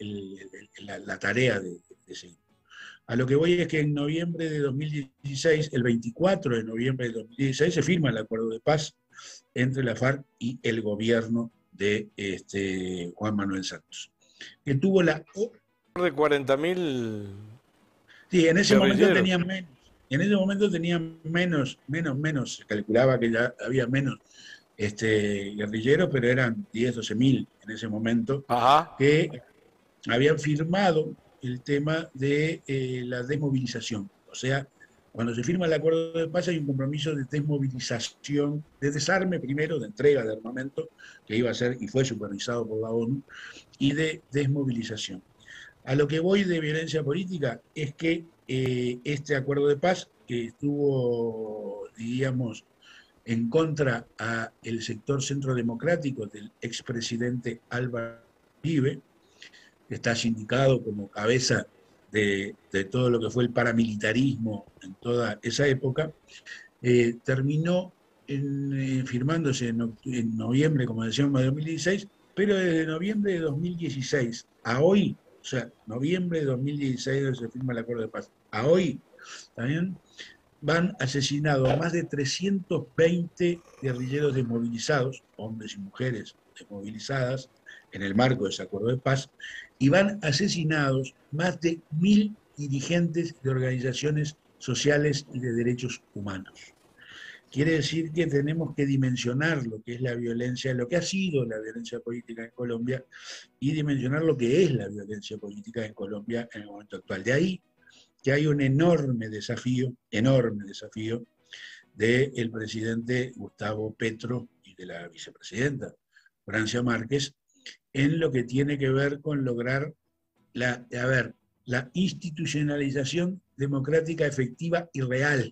la tarea de ese grupo. A lo que voy es que en noviembre de 2016, el 24 de noviembre de 2016, se firma el acuerdo de paz entre la FARC y el gobierno de Juan Manuel Santos, que tuvo la... De 40.000... Sí, en ese momento guerrilleros. tenían menos. En ese momento tenían menos. Se calculaba que ya había menos guerrilleros, pero eran 10, 12.000 en ese momento, Ajá. que habían firmado el tema de la desmovilización. O sea, cuando se firma el acuerdo de paz hay un compromiso de desmovilización, de desarme primero, de entrega de armamento, que iba a ser y fue supervisado por la ONU, y de desmovilización. A lo que voy de violencia política es que este acuerdo de paz, que estuvo, diríamos, en contra al sector centro democrático del expresidente Álvaro Uribe, que está sindicado como cabeza de todo lo que fue el paramilitarismo en toda esa época, terminó firmándose en noviembre, como decíamos, de 2016, pero desde noviembre de 2016 a hoy, o sea, noviembre de 2016 se firma el acuerdo de paz, a hoy, ¿también? Van asesinados a más de 320 guerrilleros desmovilizados, hombres y mujeres desmovilizadas, en el marco de ese acuerdo de paz, y van asesinados más de 1.000 dirigentes de organizaciones sociales y de derechos humanos. Quiere decir que tenemos que dimensionar lo que es la violencia, lo que ha sido la violencia política en Colombia, y dimensionar lo que es la violencia política en Colombia en el momento actual. De ahí que hay un enorme desafío del presidente Gustavo Petro y de la vicepresidenta Francia Márquez en lo que tiene que ver con lograr la institucionalización democrática efectiva y real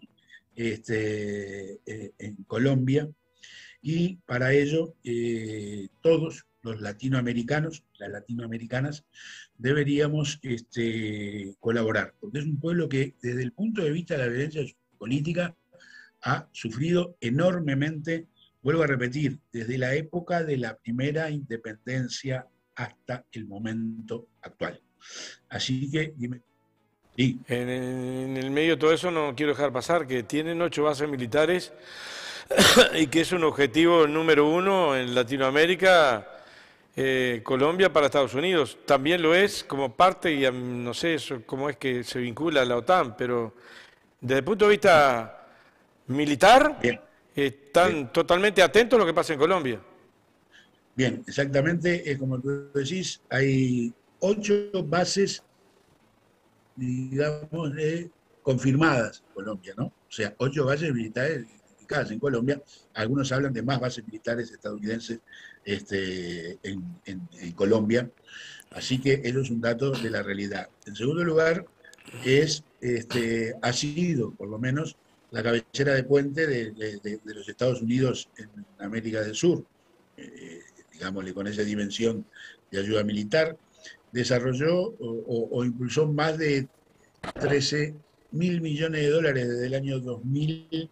en Colombia, y para ello todos los latinoamericanos, las latinoamericanas, deberíamos colaborar, porque es un pueblo que desde el punto de vista de la violencia política ha sufrido enormemente, vuelvo a repetir, desde la época de la primera independencia hasta el momento actual. Así que, dime. Sí. En el medio de todo eso no quiero dejar pasar que tienen 8 bases militares y que es un objetivo número 1 en Latinoamérica, Colombia para Estados Unidos. También lo es como parte, y no sé cómo es que se vincula a la OTAN, pero desde el punto de vista militar, Bien. Están Bien. totalmente atentos a lo que pasa en Colombia. Bien, exactamente, como tú decís, hay 8 bases, digamos, confirmadas en Colombia, ¿no? O sea, 8 bases militares identificadas en Colombia. Algunos hablan de más bases militares estadounidenses en Colombia. Así que eso es un dato de la realidad. En segundo lugar, ha sido, por lo menos, la cabecera de puente de los Estados Unidos en América del Sur, digámosle, con esa dimensión de ayuda militar. Desarrolló o impulsó más de 13.000 millones de dólares desde el año 2000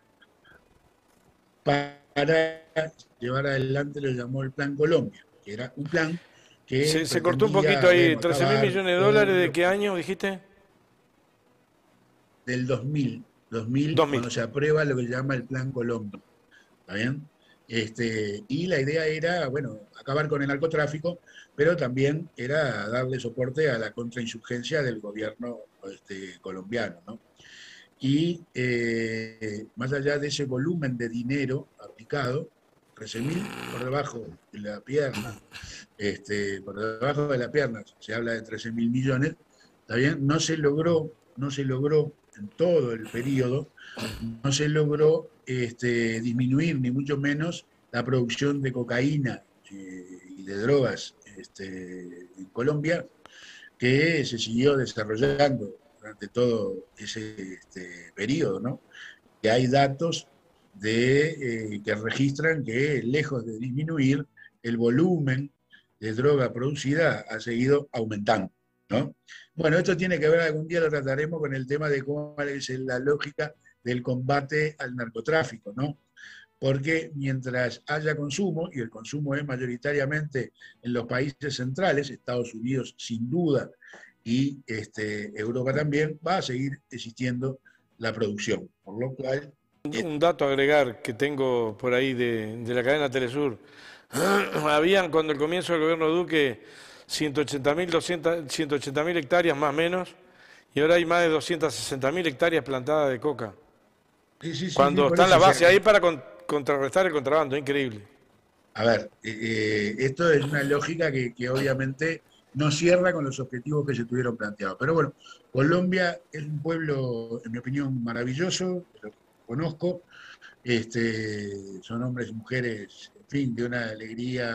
para llevar adelante lo que llamó el Plan Colombia, que era un plan que se cortó un poquito ahí. 13.000 millones de dólares, ¿de qué año dijiste? Del 2000, cuando se aprueba lo que se llama el Plan Colombia. ¿Está bien? Y la idea era, bueno, acabar con el narcotráfico, pero también era darle soporte a la contrainsurgencia del gobierno colombiano, ¿no? Y más allá de ese volumen de dinero aplicado, 13.000 por debajo de la pierna, por debajo de la pierna, se habla de 13.000 millones, ¿está bien? No se logró en todo el periodo, no se logró disminuir, ni mucho menos, la producción de cocaína y de drogas en Colombia, que se siguió desarrollando durante todo ese periodo, ¿no? Que hay datos que registran que, lejos de disminuir, el volumen de droga producida ha seguido aumentando, ¿no? Bueno, esto tiene que ver, algún día lo trataremos, con el tema de cómo es la lógica del combate al narcotráfico, ¿no? Porque mientras haya consumo, y el consumo es mayoritariamente en los países centrales, Estados Unidos sin duda, y Europa también, va a seguir existiendo la producción, por lo cual... Un dato a agregar que tengo por ahí de la cadena Telesur. Habían, cuando el comienzo del gobierno Duque, 180.000 hectáreas más o menos, y ahora hay más de 260.000 hectáreas plantadas de coca. Sí, Cuando están las bases ahí para contrarrestar el contrabando, increíble. A ver, esto es una lógica que obviamente no cierra con los objetivos que se tuvieron planteados. Pero bueno, Colombia es un pueblo, en mi opinión, maravilloso, lo conozco, son hombres y mujeres, en fin, de una alegría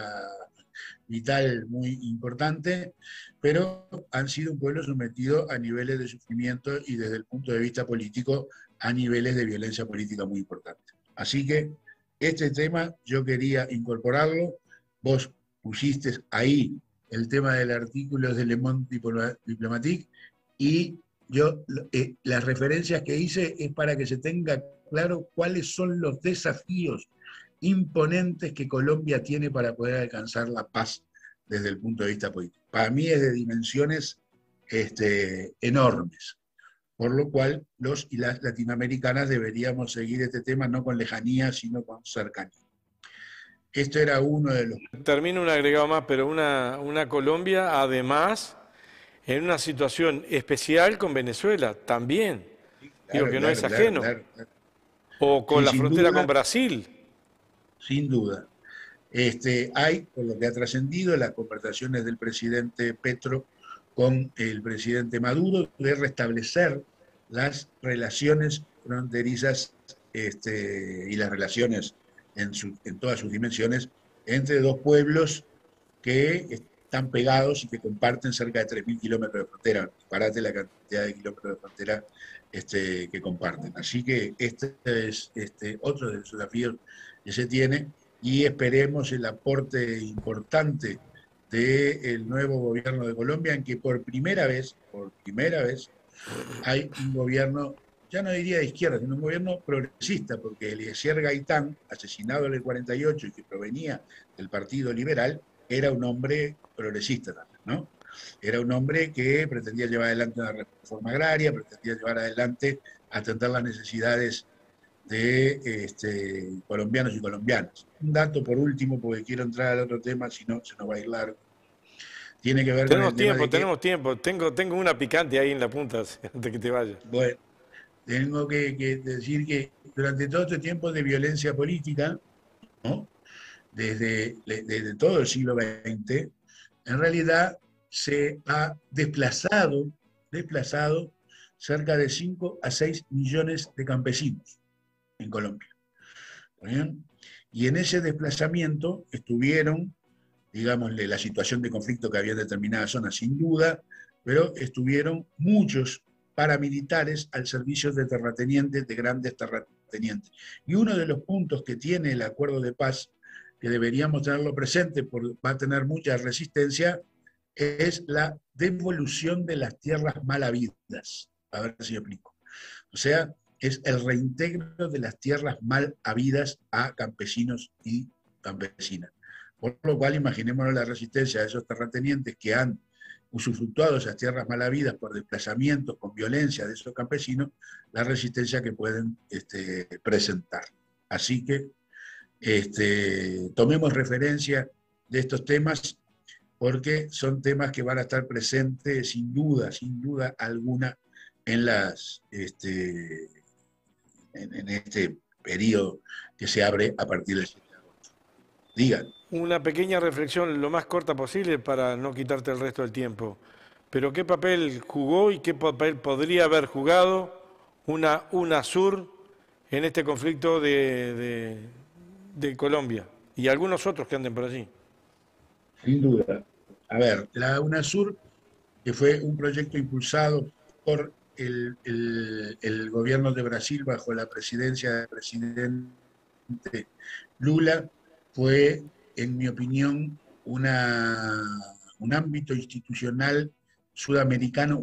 vital muy importante, pero han sido un pueblo sometido a niveles de sufrimiento y desde el punto de vista político a niveles de violencia política muy importantes. Así que este tema yo quería incorporarlo, vos pusiste ahí el tema del artículo de Le Monde Diplomatique y yo las referencias que hice es para que se tenga claro cuáles son los desafíos imponentes que Colombia tiene para poder alcanzar la paz desde el punto de vista político. Para mí es de dimensiones enormes, por lo cual los y las latinoamericanas deberíamos seguir este tema no con lejanía, sino con cercanía. Esto era uno de los... Termino un agregado más, pero una Colombia, además, en una situación especial con Venezuela, también. Digo que no es ajeno. Claro. O con Sí, la sin frontera duda, con Brasil. sin duda. Hay, por lo que ha trascendido, las conversaciones del presidente Petro con el presidente Maduro de restablecer las relaciones fronterizas y las relaciones en todas sus dimensiones entre dos pueblos que están pegados y que comparten cerca de 3.000 kilómetros de frontera. Parate la cantidad de kilómetros de frontera que comparten. Así que este es otro de los desafíos que se tiene y esperemos el aporte importante del nuevo gobierno de Colombia, en que por primera vez, hay un gobierno, ya no diría de izquierda, sino un gobierno progresista, porque Eliezer Gaitán, asesinado en el 48 y que provenía del Partido Liberal, era un hombre progresista también, ¿no? Era un hombre que pretendía llevar adelante una reforma agraria, pretendía llevar adelante, atender las necesidades de colombianos y colombianas. Un dato por último, porque quiero entrar al otro tema, si no se nos va a ir largo. Tiene que ver con el tema de que... Tenemos tiempo. Tengo una picante ahí en la punta, antes de que te vayas. Bueno, tengo que decir que durante todo este tiempo de violencia política, ¿no? Desde todo el siglo XX, en realidad se ha desplazado cerca de 5 a 6 millones de campesinos en Colombia. ¿Bien? Y en ese desplazamiento estuvieron, digámosle, la situación de conflicto que había en determinadas zonas sin duda, pero estuvieron muchos paramilitares al servicio de terratenientes, de grandes terratenientes. Y uno de los puntos que tiene el acuerdo de paz, que deberíamos tenerlo presente, porque va a tener mucha resistencia, es la devolución de las tierras mal habidas. A ver si explico. O sea, es el reintegro de las tierras mal habidas a campesinos y campesinas. Por lo cual, imaginémonos la resistencia de esos terratenientes que han usufructuado esas tierras mal habidas por desplazamientos con violencia de esos campesinos, la resistencia que pueden presentar. Así que tomemos referencia de estos temas, porque son temas que van a estar presentes sin duda alguna en en este periodo que se abre a partir del 7 de agosto. Digan. Una pequeña reflexión, lo más corta posible para no quitarte el resto del tiempo. Pero ¿qué papel jugó y qué papel podría haber jugado una UNASUR en este conflicto de Colombia y algunos otros que anden por allí? Sin duda. A ver, la UNASUR, que fue un proyecto impulsado por el gobierno de Brasil bajo la presidencia del presidente Lula fue, en mi opinión, un ámbito institucional sudamericano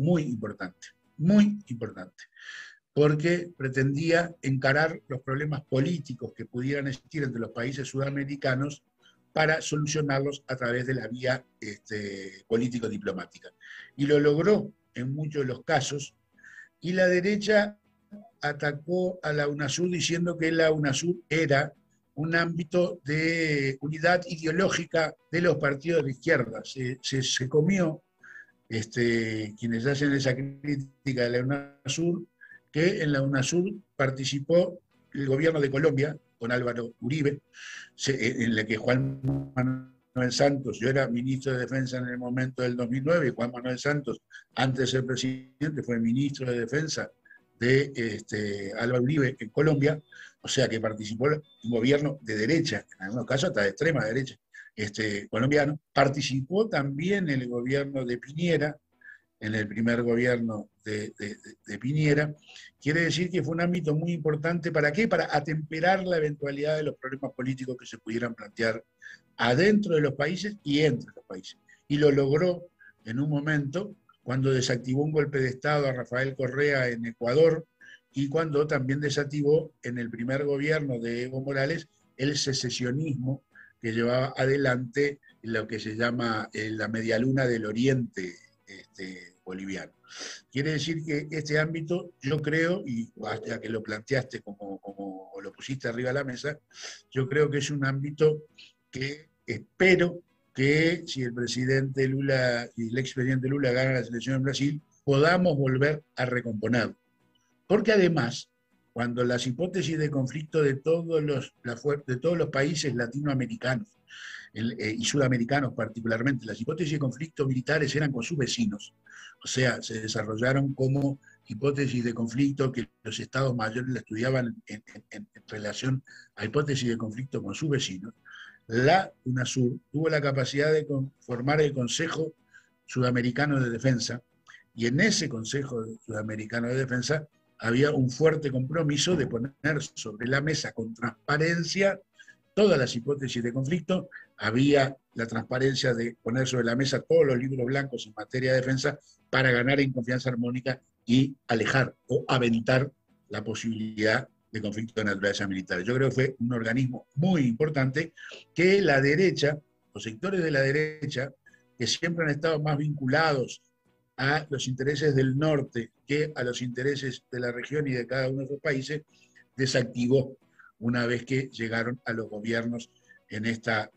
muy importante, porque pretendía encarar los problemas políticos que pudieran existir entre los países sudamericanos para solucionarlos a través de la vía político-diplomática. Y lo logró en muchos de los casos, y la derecha atacó a la UNASUR diciendo que la UNASUR era un ámbito de unidad ideológica de los partidos de izquierda. Se comió, quienes hacen esa crítica de la UNASUR, que en la UNASUR participó el gobierno de Colombia, con Álvaro Uribe, en la que Juan Manuel Santos, yo era ministro de Defensa en el momento del 2009, y Juan Manuel Santos, antes de ser presidente, fue ministro de Defensa de Álvaro Uribe en Colombia, o sea que participó un gobierno de derecha, en algunos casos hasta de extrema derecha, colombiano. Participó también el gobierno de Piñera, en el primer gobierno de Piñera. Quiere decir que fue un ámbito muy importante. ¿Para qué? Para atemperar la eventualidad de los problemas políticos que se pudieran plantear adentro de los países y entre los países. Y lo logró en un momento cuando desactivó un golpe de Estado a Rafael Correa en Ecuador, y cuando también desactivó en el primer gobierno de Evo Morales el secesionismo que llevaba adelante lo que se llama la medialuna del Oriente boliviano. Quiere decir que este ámbito, yo creo, y hasta que lo planteaste como lo pusiste arriba de la mesa, yo creo que es un ámbito que espero que si el presidente Lula y el expresidente Lula ganan la elección en Brasil, podamos volver a recomponer. Porque además, cuando las hipótesis de conflicto de todos los países latinoamericanos y sudamericanos particularmente, las hipótesis de conflicto militares eran con sus vecinos, o sea, se desarrollaron como hipótesis de conflicto que los estados mayores la estudiaban en relación a hipótesis de conflicto con sus vecinos. La UNASUR tuvo la capacidad de formar el Consejo Sudamericano de Defensa, y en ese Consejo Sudamericano de Defensa había un fuerte compromiso de poner sobre la mesa con transparencia todas las hipótesis de conflicto. Había la transparencia de poner sobre la mesa todos los libros blancos en materia de defensa para ganar en confianza armónica y alejar o aventar la posibilidad de conflicto de naturaleza militar. Yo creo que fue un organismo muy importante que la derecha, los sectores de la derecha, que siempre han estado más vinculados a los intereses del norte que a los intereses de la región y de cada uno de esos países, desactivó una vez que llegaron a los gobiernos en esta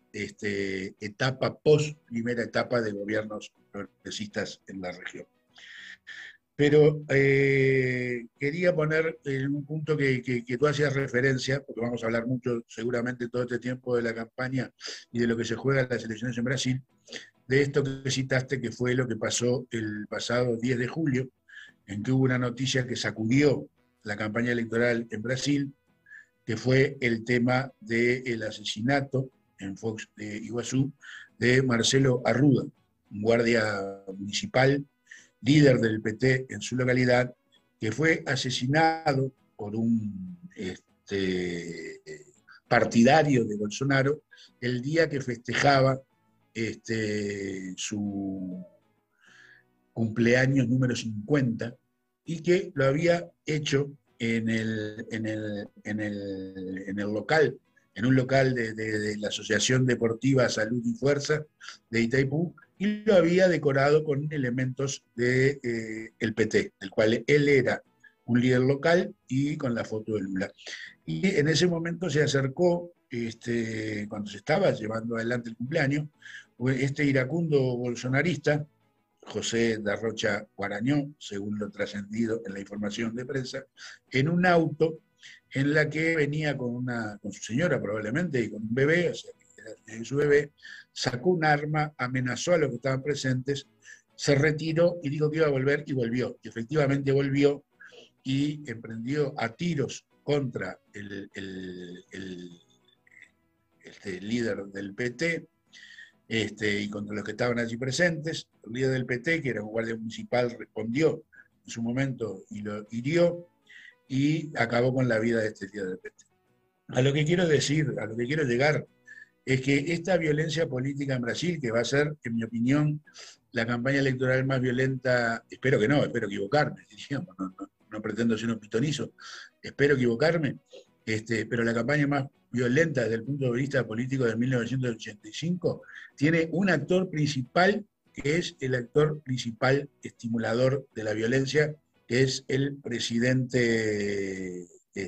etapa, primera etapa de gobiernos progresistas en la región. Pero quería poner en un punto que tú hacías referencia, porque vamos a hablar mucho seguramente todo este tiempo de la campaña y de lo que se juega en las elecciones en Brasil, de esto que citaste, que fue lo que pasó el pasado 10 de julio, en que hubo una noticia que sacudió la campaña electoral en Brasil, que fue el tema del asesinato en Foz de Iguazú de Marcelo Arruda, un guardia municipal, líder del PT en su localidad, que fue asesinado por un partidario de Bolsonaro el día que festejaba su cumpleaños número 50, y que lo había hecho en un local de la Asociación Deportiva Salud y Fuerza de Itaipú, y lo había decorado con elementos del PT, del cual él era un líder local, y con la foto de Lula. Y en ese momento se acercó, cuando se estaba llevando adelante el cumpleaños, este iracundo bolsonarista, José da Rocha Guarañó, según lo trascendido en la información de prensa, en un auto en la que venía con su señora probablemente y con un bebé, o sea, que era su bebé, sacó un arma, amenazó a los que estaban presentes, se retiró y dijo que iba a volver, y volvió. Y efectivamente volvió y emprendió a tiros contra el líder del PT, y contra los que estaban allí presentes. El líder del PT, que era un guardia municipal, respondió en su momento y lo hirió y acabó con la vida de este líder del PT. A lo que quiero decir, a lo que quiero llegar, es que esta violencia política en Brasil, que va a ser, en mi opinión, la campaña electoral más violenta, espero que no, espero equivocarme, diríamos, no pretendo ser un pitonizo, espero equivocarme, pero la campaña más violenta desde el punto de vista político de 1985 tiene un actor principal, que es el actor principal estimulador de la violencia, que es el presidente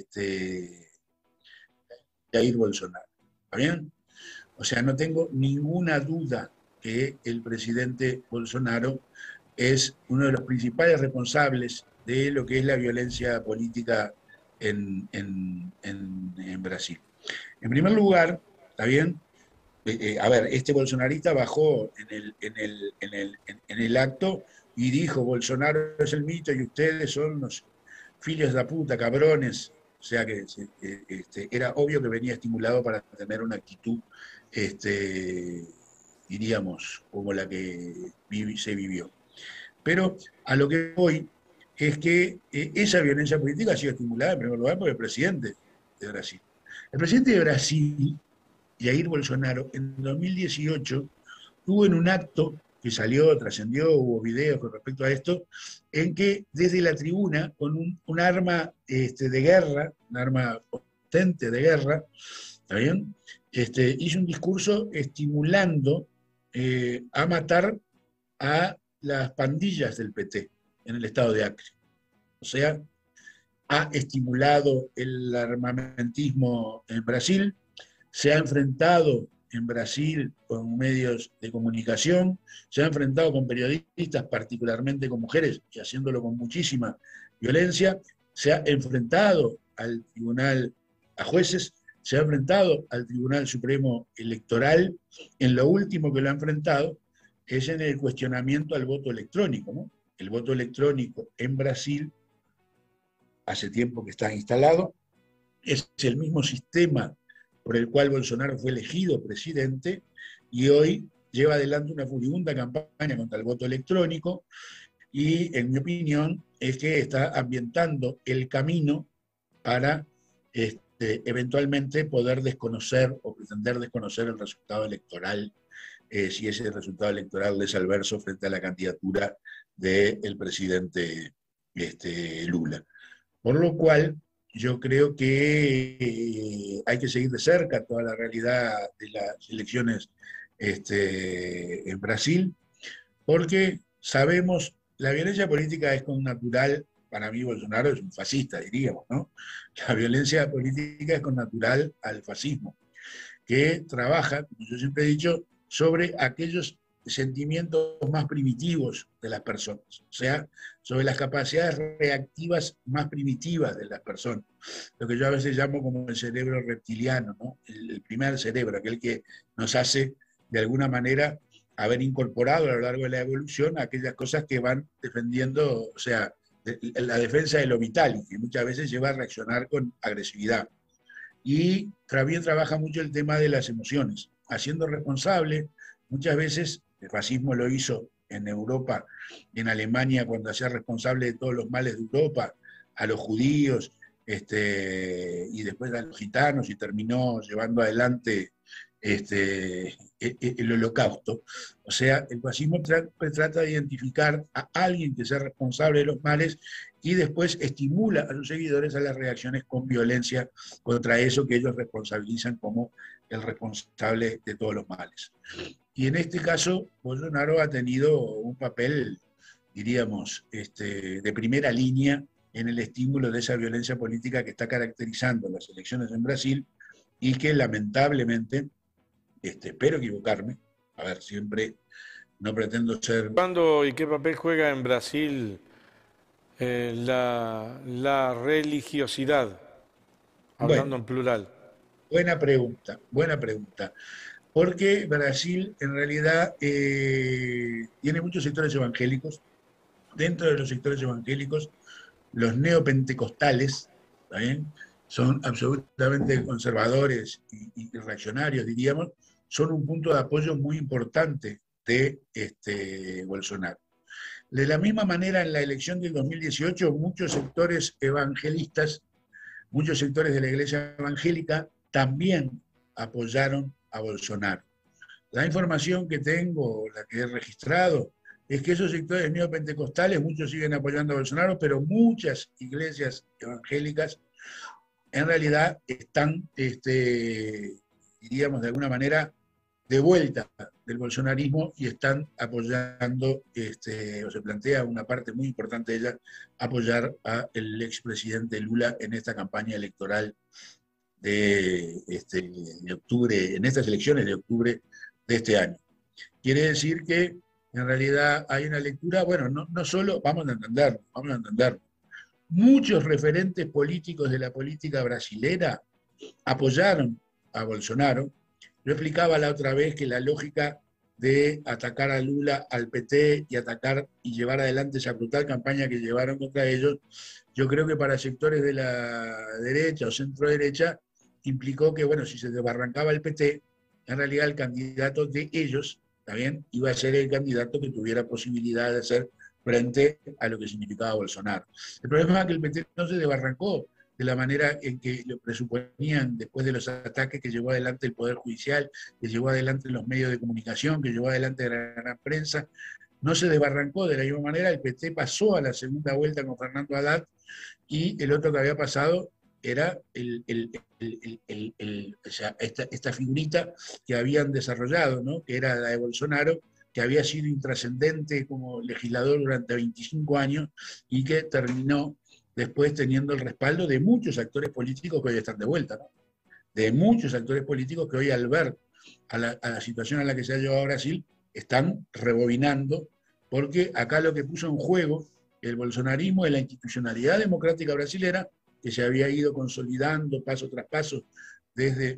Jair Bolsonaro. ¿Está bien? O sea, no tengo ninguna duda que el presidente Bolsonaro es uno de los principales responsables de lo que es la violencia política en Brasil. En primer lugar, ¿está bien? A ver, este bolsonarista bajó en el acto y dijo: Bolsonaro es el mito y ustedes son los filios de puta, cabrones. O sea que era obvio que venía estimulado para tener una actitud, diríamos, como la que se vivió. Pero a lo que voy es que esa violencia política ha sido estimulada en primer lugar por el presidente de Brasil. El presidente de Brasil, Jair Bolsonaro, en 2018 tuvo en un acto que salió, trascendió, hubo videos con respecto a esto, en que desde la tribuna, con un arma de guerra, un arma potente de guerra, ¿está bien? Hizo un discurso estimulando a matar a las pandillas del PT en el estado de Acre. O sea, ha estimulado el armamentismo en Brasil, se ha enfrentado en Brasil con medios de comunicación, se ha enfrentado con periodistas, particularmente con mujeres, y haciéndolo con muchísima violencia, se ha enfrentado al tribunal, a jueces, se ha enfrentado al Tribunal Supremo Electoral. En lo último que lo ha enfrentado es en el cuestionamiento al voto electrónico, ¿no? El voto electrónico en Brasil, hace tiempo que está instalado, es el mismo sistema por el cual Bolsonaro fue elegido presidente, y hoy lleva adelante una furibunda campaña contra el voto electrónico, y en mi opinión es que está ambientando el camino para eventualmente poder desconocer o pretender desconocer el resultado electoral, si ese resultado electoral es adverso frente a la candidatura del presidente Lula. Por lo cual, yo creo que hay que seguir de cerca toda la realidad de las elecciones en Brasil, porque sabemos, la violencia política es connatural. Para mí Bolsonaro es un fascista, diríamos, ¿no? La violencia política es connatural al fascismo, que trabaja, como yo siempre he dicho, sobre aquellos sentimientos más primitivos de las personas, o sea, sobre las capacidades reactivas más primitivas de las personas, lo que yo a veces llamo como el cerebro reptiliano, ¿no? El primer cerebro, aquel que nos hace de alguna manera haber incorporado a lo largo de la evolución aquellas cosas que van defendiendo, o sea, la defensa de lo vital, y que muchas veces lleva a reaccionar con agresividad. Y también trabaja mucho el tema de las emociones, haciendo responsable, muchas veces el fascismo lo hizo en Europa, en Alemania, cuando hacía responsable de todos los males de Europa, a los judíos, y después a los gitanos, y terminó llevando adelante el holocausto. O sea, el fascismo trata de identificar a alguien que sea responsable de los males y después estimula a sus seguidores a las reacciones con violencia contra eso que ellos responsabilizan como el responsable de todos los males. Y en este caso, Bolsonaro ha tenido un papel, diríamos, de primera línea en el estímulo de esa violencia política que está caracterizando las elecciones en Brasil, y que lamentablemente, espero equivocarme, a ver, siempre no pretendo ser... ¿Cuándo y qué papel juega en Brasil la religiosidad? Hablando en plural. Buena pregunta, buena pregunta. Porque Brasil en realidad tiene muchos sectores evangélicos. Dentro de los sectores evangélicos, los neopentecostales, ¿está bien?, son absolutamente conservadores y reaccionarios, diríamos, son un punto de apoyo muy importante de Bolsonaro. De la misma manera, en la elección del 2018, muchos sectores evangelistas, muchos sectores de la iglesia evangélica también apoyaron a Bolsonaro. La información que tengo, la que he registrado, es que esos sectores neopentecostales, muchos siguen apoyando a Bolsonaro, pero muchas iglesias evangélicas en realidad están, diríamos de alguna manera, de vuelta del bolsonarismo y están apoyando, o se plantea una parte muy importante de ella, apoyar al expresidente Lula en esta campaña electoral de octubre, en estas elecciones de octubre de este año. Quiere decir que en realidad hay una lectura, bueno, no solo, vamos a entender, muchos referentes políticos de la política brasilera apoyaron a Bolsonaro. Yo explicaba la otra vez que la lógica de atacar a Lula, al PT y atacar y llevar adelante esa brutal campaña que llevaron contra ellos, yo creo que para sectores de la derecha o centro derecha implicó que, bueno, si se desbarrancaba el PT, en realidad el candidato de ellos, ¿está bien?, iba a ser el candidato que tuviera posibilidad de hacer frente a lo que significaba Bolsonaro. El problema es que el PT no se desbarrancó de la manera en que lo presuponían después de los ataques que llevó adelante el Poder Judicial, que llevó adelante los medios de comunicación, que llevó adelante la gran prensa. No se desbarrancó de la misma manera, el PT pasó a la segunda vuelta con Fernando Haddad y el otro que había pasado era esta figurita que habían desarrollado, ¿no?, que era la de Bolsonaro, que había sido intrascendente como legislador durante 25 años y que terminó después teniendo el respaldo de muchos actores políticos que hoy están de vuelta, ¿no?, de muchos actores políticos que hoy al ver a la situación a la que se ha llevado a Brasil, están rebobinando, porque acá lo que puso en juego el bolsonarismo es la institucionalidad democrática brasilera, que se había ido consolidando paso tras paso desde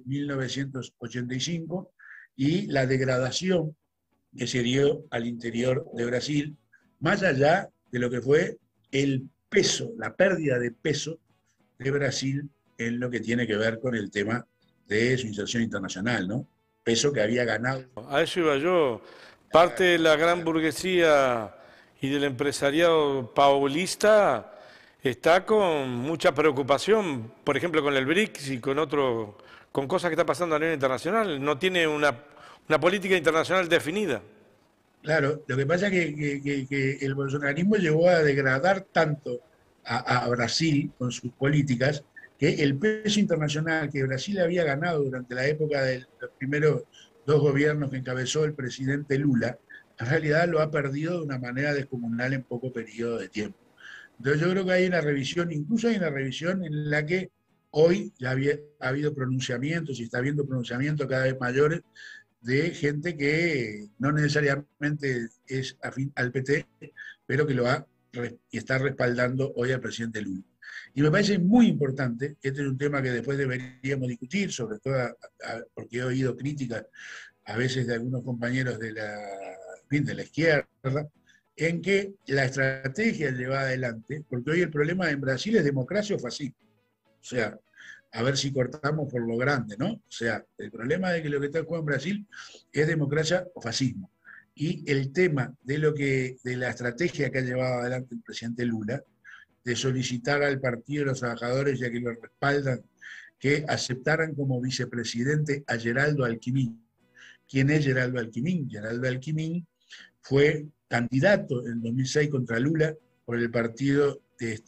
1985, y la degradación que se dio al interior de Brasil, más allá de lo que fue el peso, la pérdida de peso de Brasil en lo que tiene que ver con el tema de su inserción internacional, ¿no? Peso que había ganado. A eso iba yo. Parte de la gran burguesía y del empresariado paulista está con mucha preocupación, por ejemplo, con el BRICS y con cosas que están pasando a nivel internacional. No tiene una política internacional definida. Claro, lo que pasa es que el bolsonarismo llegó a degradar tanto a Brasil con sus políticas, que el peso internacional que Brasil había ganado durante la época de los primeros dos gobiernos que encabezó el presidente Lula, en realidad lo ha perdido de una manera descomunal en poco periodo de tiempo. Entonces yo creo que hay una revisión, incluso hay una revisión en la que hoy ya ha habido pronunciamientos y está habiendo pronunciamientos cada vez mayores de gente que no necesariamente es afín al PT, pero que está respaldando hoy al presidente Lula. Y me parece muy importante, este es un tema que después deberíamos discutir, sobre todo porque he oído críticas a veces de algunos compañeros de la izquierda, en que la estrategia llevada adelante, porque hoy el problema en Brasil es democracia o fascismo. O sea, a ver si cortamos por lo grande, ¿no? O sea, el problema de que lo que está en juego en Brasil es democracia o fascismo. Y el tema de la estrategia que ha llevado adelante el presidente Lula, de solicitar al Partido de los Trabajadores, ya que lo respaldan, que aceptaran como vicepresidente a Geraldo Alckmin. ¿Quién es Geraldo Alckmin? Geraldo Alckmin fue candidato en 2006 contra Lula por el partido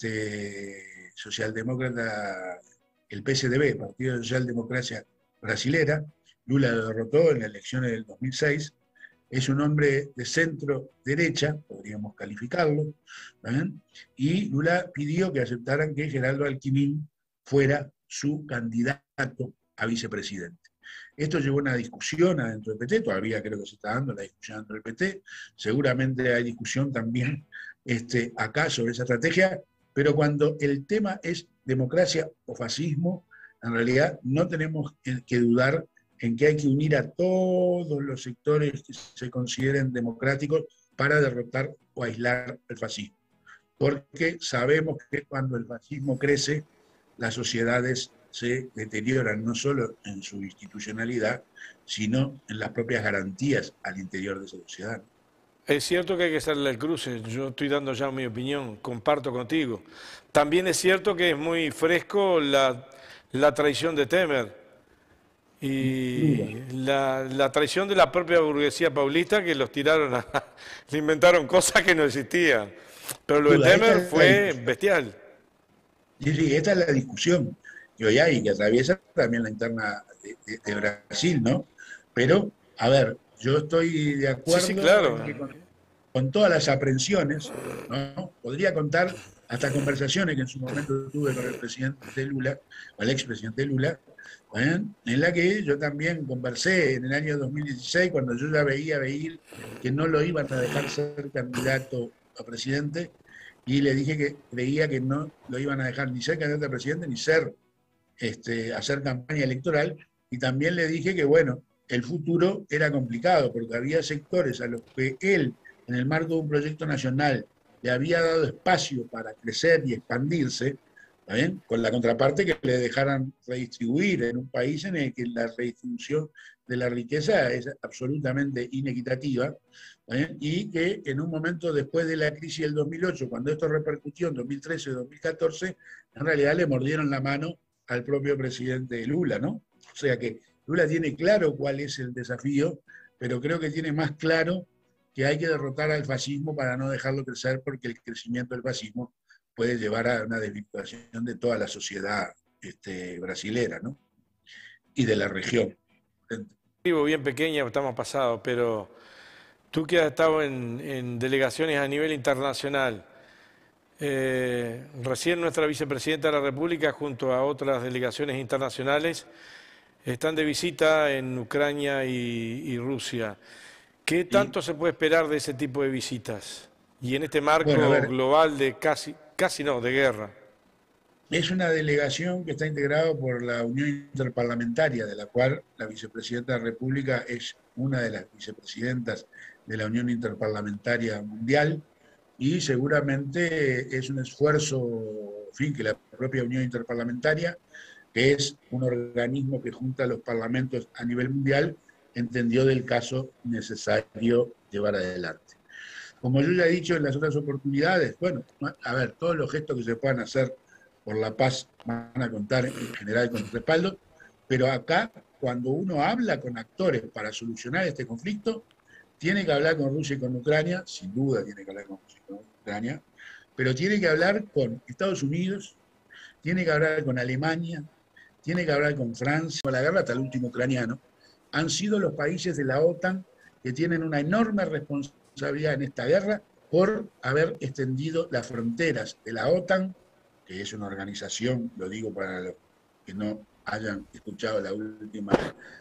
socialdemócrata, el PSDB, Partido de Socialdemocracia Brasilera. Lula lo derrotó en las elecciones del 2006. Es un hombre de centro-derecha, podríamos calificarlo, ¿bien? Y Lula pidió que aceptaran que Geraldo Alckmin fuera su candidato a vicepresidente. Esto llevó a una discusión adentro del PT, todavía creo que se está dando la discusión dentro del PT, seguramente hay discusión también acá sobre esa estrategia, pero cuando el tema es democracia o fascismo, en realidad no tenemos que dudar en que hay que unir a todos los sectores que se consideren democráticos para derrotar o aislar el fascismo. Porque sabemos que cuando el fascismo crece, las sociedades se deterioran no solo en su institucionalidad, sino en las propias garantías al interior de esa sociedad. Es cierto que hay que hacerle el cruce, yo estoy dando ya mi opinión, comparto contigo. También es cierto que es muy fresco la traición de Temer y la traición de la propia burguesía paulista que los tiraron le inventaron cosas que no existían. Pero lo de Duda, Temer fue bestial. Sí, sí, esta es la discusión que hoy hay, que atraviesa también la interna de Brasil, ¿no? Pero, a ver, yo estoy de acuerdo Sí, claro. en que con todas las aprensiones, ¿no? Podría contar hasta conversaciones que en su momento tuve con el presidente Lula, o el expresidente Lula, ¿eh? En la que yo también conversé en el año 2016, cuando yo ya veía que no lo iban a dejar ser candidato a presidente, y le dije que creía que no lo iban a dejar ni ser candidato a presidente ni hacer campaña electoral, y también le dije que, bueno, el futuro era complicado, porque había sectores a los que él, en el marco de un proyecto nacional, le había dado espacio para crecer y expandirse, ¿está bien? Con la contraparte que le dejaran redistribuir en un país en el que la redistribución de la riqueza es absolutamente inequitativa, ¿está bien? Y que en un momento después de la crisis del 2008, cuando esto repercutió en 2013 y 2014, en realidad le mordieron la mano al propio presidente Lula, ¿no? O sea que Lula tiene claro cuál es el desafío, pero creo que tiene más claro que hay que derrotar al fascismo para no dejarlo crecer, porque el crecimiento del fascismo puede llevar a una desvirtuación de toda la sociedad brasilera, ¿no? Y de la región. Bien pequeña, estamos pasados, pero tú que has estado en delegaciones a nivel internacional, recién nuestra vicepresidenta de la República junto a otras delegaciones internacionales están de visita en Ucrania y Rusia. ¿Qué tanto se puede esperar de ese tipo de visitas? Y en este marco global de de guerra. Es una delegación que está integrada por la Unión Interparlamentaria, de la cual la vicepresidenta de la República es una de las vicepresidentas de la Unión Interparlamentaria Mundial, y seguramente es un esfuerzo, en fin, que la propia Unión Interparlamentaria, que es un organismo que junta a los parlamentos a nivel mundial, entendió del caso necesario llevar adelante. Como yo ya he dicho en las otras oportunidades, bueno, a ver, todos los gestos que se puedan hacer por la paz van a contar en general con respaldo, pero acá, cuando uno habla con actores para solucionar este conflicto, tiene que hablar con Rusia y con Ucrania, sin duda tiene que hablar con Rusia y con Ucrania, pero tiene que hablar con Estados Unidos, tiene que hablar con Alemania, tiene que hablar con Francia, con la guerra hasta el último ucraniano. Han sido los países de la OTAN que tienen una enorme responsabilidad en esta guerra por haber extendido las fronteras de la OTAN, que es una organización, lo digo para los que no hayan escuchado la última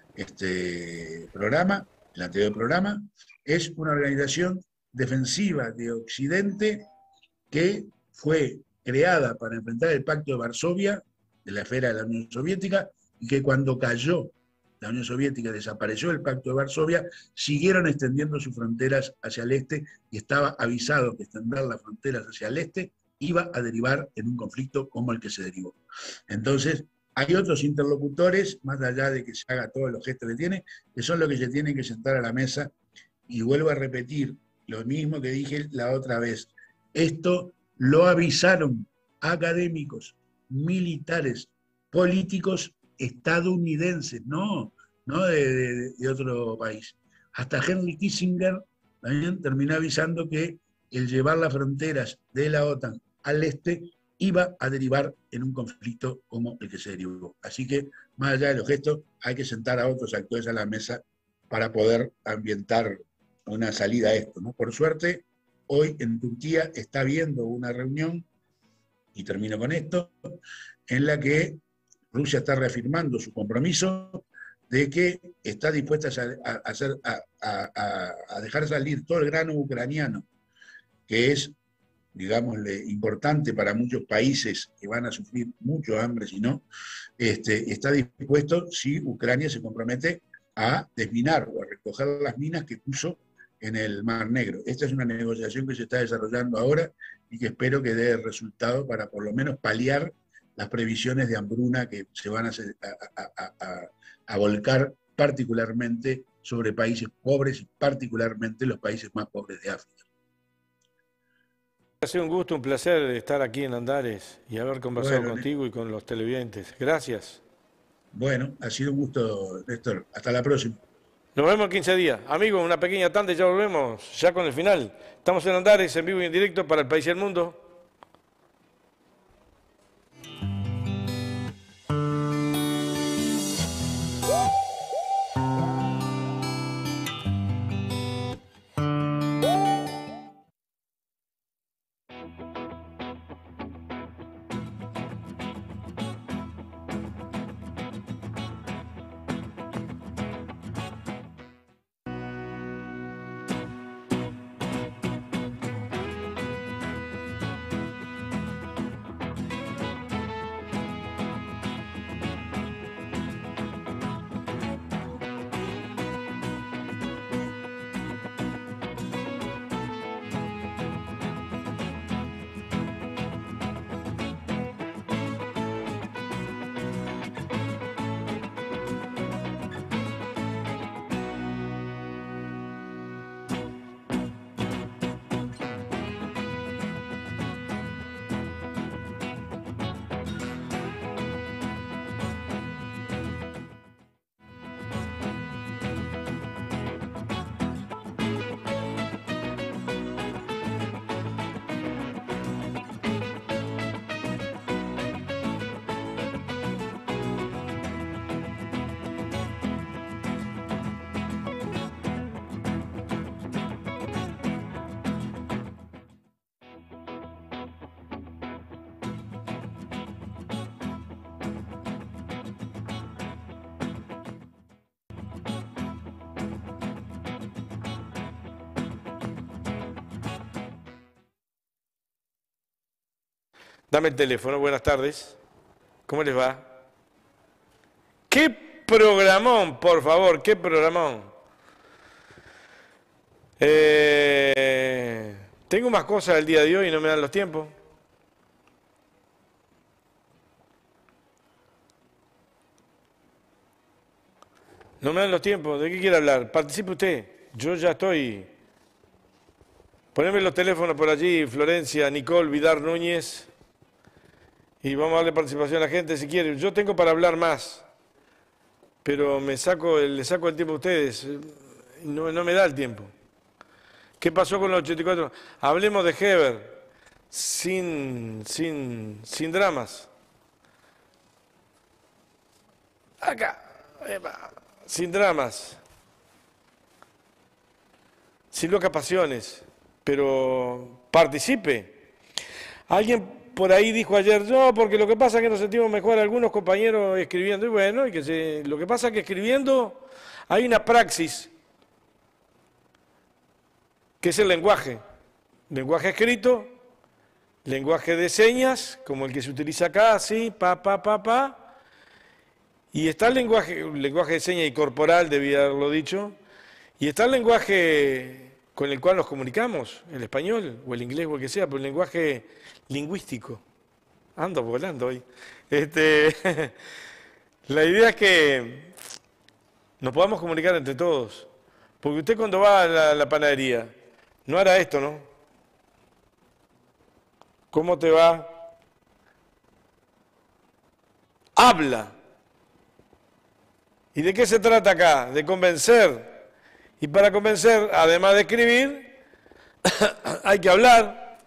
programa, el anterior programa, es una organización defensiva de Occidente que fue creada para enfrentar el Pacto de Varsovia, de la esfera de la Unión Soviética, y que cuando cayó la Unión Soviética, desapareció el Pacto de Varsovia, siguieron extendiendo sus fronteras hacia el este, y estaba avisado que extender las fronteras hacia el este iba a derivar en un conflicto como el que se derivó. Entonces, hay otros interlocutores, más allá de que se haga todos los gestos que tiene, que son los que se tienen que sentar a la mesa, y vuelvo a repetir lo mismo que dije la otra vez. Esto lo avisaron académicos, militares, políticos estadounidenses, no de otro país. Hasta Henry Kissinger también terminó avisando que el llevar las fronteras de la OTAN al este iba a derivar en un conflicto como el que se derivó. Así que, más allá de los gestos, hay que sentar a otros actores a la mesa para poder ambientar una salida a esto, ¿no? Por suerte, hoy en Turquía está habiendo una reunión, y termino con esto, en la que Rusia está reafirmando su compromiso de que está dispuesta a dejar salir todo el grano ucraniano, que es, digámosle, importante para muchos países que van a sufrir mucho hambre si no, está dispuesto si Ucrania se compromete a desminar o a recoger las minas que puso en el Mar Negro. Esta es una negociación que se está desarrollando ahora y que espero que dé resultado para por lo menos paliar las previsiones de hambruna que se van a volcar particularmente sobre países pobres y particularmente los países más pobres de África. Ha sido un gusto, un placer estar aquí en Andares y haber conversado Bueno, contigo y con los televidentes. Gracias. Bueno, ha sido un gusto, Néstor. Hasta la próxima. Nos vemos en 15 días. Amigos, una pequeña tanda y ya volvemos, ya con el final. Estamos en Andares, en vivo y en directo para el país y el mundo. Dame el teléfono, buenas tardes. ¿Cómo les va? ¡Qué programón, por favor! ¡Qué programón! Tengo más cosas el día de hoy y no me dan los tiempos. No me dan los tiempos. ¿De qué quiere hablar? Participe usted. Yo ya estoy. Poneme los teléfonos por allí, Florencia, Nicole, Vidar Núñez. Y vamos a darle participación a la gente si quiere. Yo tengo para hablar más, pero le saco el tiempo a ustedes. No me da el tiempo. ¿Qué pasó con los 84? Hablemos de Heber, sin dramas. Acá, sin dramas. Sin locas pasiones, pero participe. Alguien por ahí dijo ayer, no, porque lo que pasa es que nos sentimos mejor algunos compañeros escribiendo. Y bueno, lo que pasa es que escribiendo hay una praxis, que es el lenguaje. Lenguaje escrito, lenguaje de señas, como el que se utiliza acá, así, pa. Y está el lenguaje de señas y corporal, debía haberlo dicho. Y está el lenguaje con el cual nos comunicamos, el español o el inglés o el que sea, pero el lenguaje lingüístico. Ando volando hoy. La idea es que nos podamos comunicar entre todos. Porque usted cuando va a la panadería, no hará esto, ¿no? ¿Cómo te va? Habla. ¿Y de qué se trata acá? De convencer. Y para convencer, además de escribir, hay que hablar.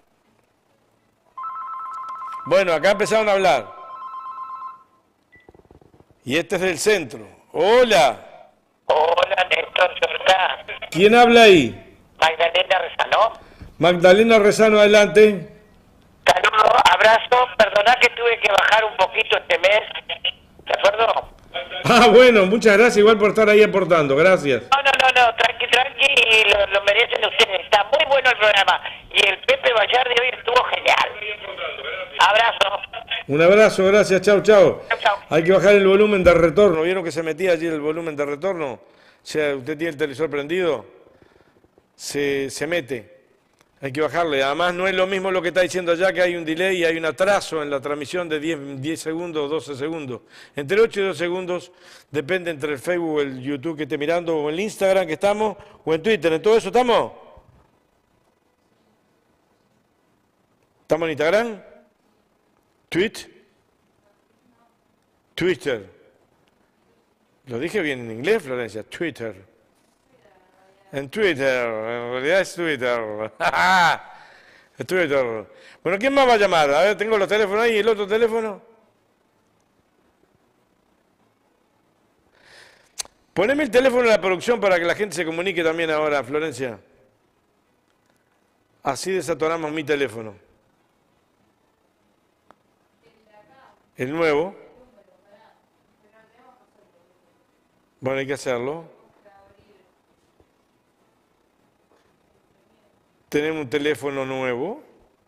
Bueno, acá empezaron a hablar. Y este es del centro. Hola. Hola, Néstor Jordán. ¿Quién habla ahí? Magdalena Rezano. Magdalena Rezano, adelante. Saludos, abrazo. Perdona que tuve que bajar un poquito este mes. ¿De acuerdo? Ah, bueno, muchas gracias igual por estar ahí aportando. Gracias. No, tranqui, y lo merecen ustedes. Está muy bueno el programa. Y el Pepe Vallar de hoy estuvo genial. Abrazo. Un abrazo, gracias, chau. Chau. Hay que bajar el volumen de retorno. ¿Vieron que se metía allí el volumen de retorno? O sea, usted tiene el televisor prendido, se mete. Hay que bajarle. Además, no es lo mismo lo que está diciendo allá, que hay un delay y hay un atraso en la transmisión de 10 segundos, 12 segundos. Entre 8 y 2 segundos depende entre el Facebook o el YouTube que esté mirando, o el Instagram que estamos, o en Twitter. ¿En todo eso estamos? ¿Estamos en Instagram? Twitter. Lo dije bien en inglés, Florencia. Twitter. En Twitter, en realidad es Twitter. Es Twitter. Bueno, ¿quién más va a llamar? A ver, tengo los teléfonos ahí, ¿y el otro teléfono? Poneme el teléfono de la producción para que la gente se comunique también ahora, Florencia. Así desatoramos mi teléfono. El nuevo. Bueno, hay que hacerlo. Tenemos un teléfono nuevo,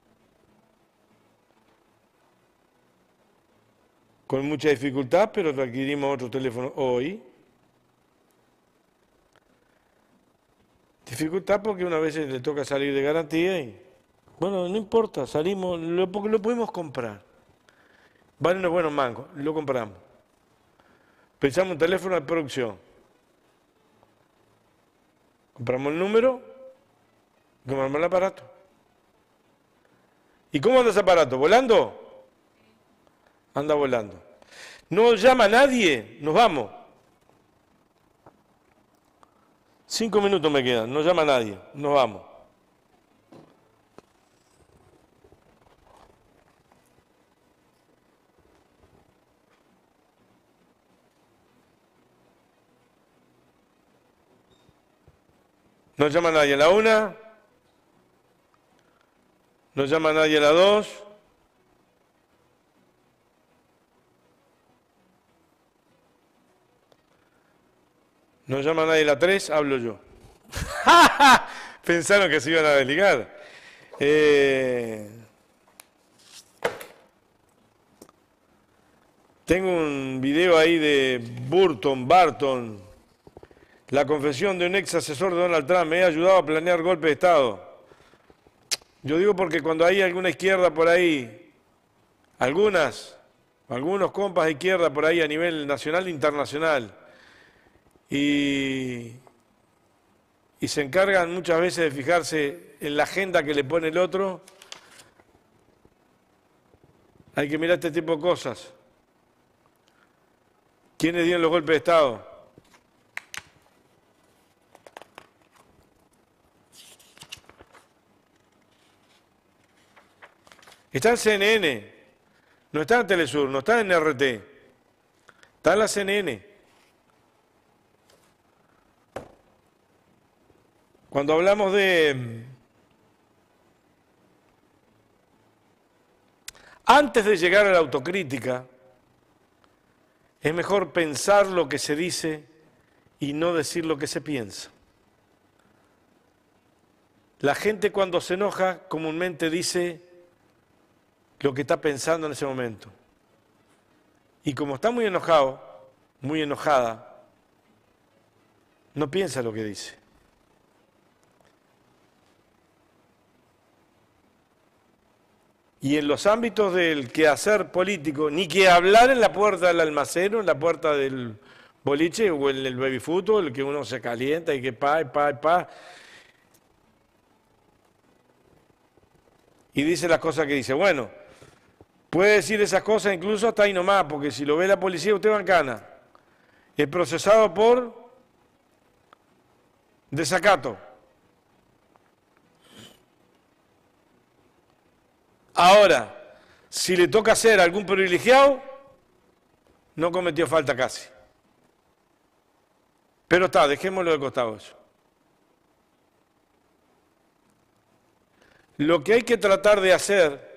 con mucha dificultad, pero adquirimos otro teléfono hoy. Dificultad porque una vez le toca salir de garantía y, bueno, no importa, salimos, porque lo podemos comprar. Vale unos buenos mangos, lo compramos. Pensamos un teléfono de producción. Compramos el número. Compramos el aparato. ¿Y cómo anda ese aparato? ¿Volando? Anda volando. No llama a nadie, nos vamos. 5 minutos me quedan, no llama a nadie, nos vamos. No llama a nadie a la 1. No llama nadie a la 2. No llama nadie a la 3, hablo yo. Pensaron que se iban a desligar. Tengo un video ahí de Barton, la confesión de un ex asesor de Donald Trump. Me ha ayudado a planear golpe de Estado. Yo digo porque cuando hay alguna izquierda por ahí, algunos compas de izquierda por ahí a nivel nacional e internacional, y se encargan muchas veces de fijarse en la agenda que le pone el otro, hay que mirar este tipo de cosas. ¿Quiénes dieron los golpes de Estado? Está en CNN, no está en Telesur, no está en RT, está en la CNN. Cuando hablamos de... Antes de llegar a la autocrítica, es mejor pensar lo que se dice y no decir lo que se piensa. La gente cuando se enoja comúnmente dice lo que está pensando en ese momento. Y como está muy enojado, muy enojada, no piensa lo que dice. Y en los ámbitos del quehacer político, ni que hablar en la puerta del almacén, o en la puerta del boliche o en el baby fútbol, que uno se calienta y que pa. Y dice las cosas que dice. Bueno, puede decir esas cosas incluso hasta ahí nomás, porque si lo ve la policía usted va en cana. Es procesado por desacato. Ahora, si le toca ser algún privilegiado, no cometió falta casi. Pero está, dejémoslo de costado eso. Lo que hay que tratar de hacer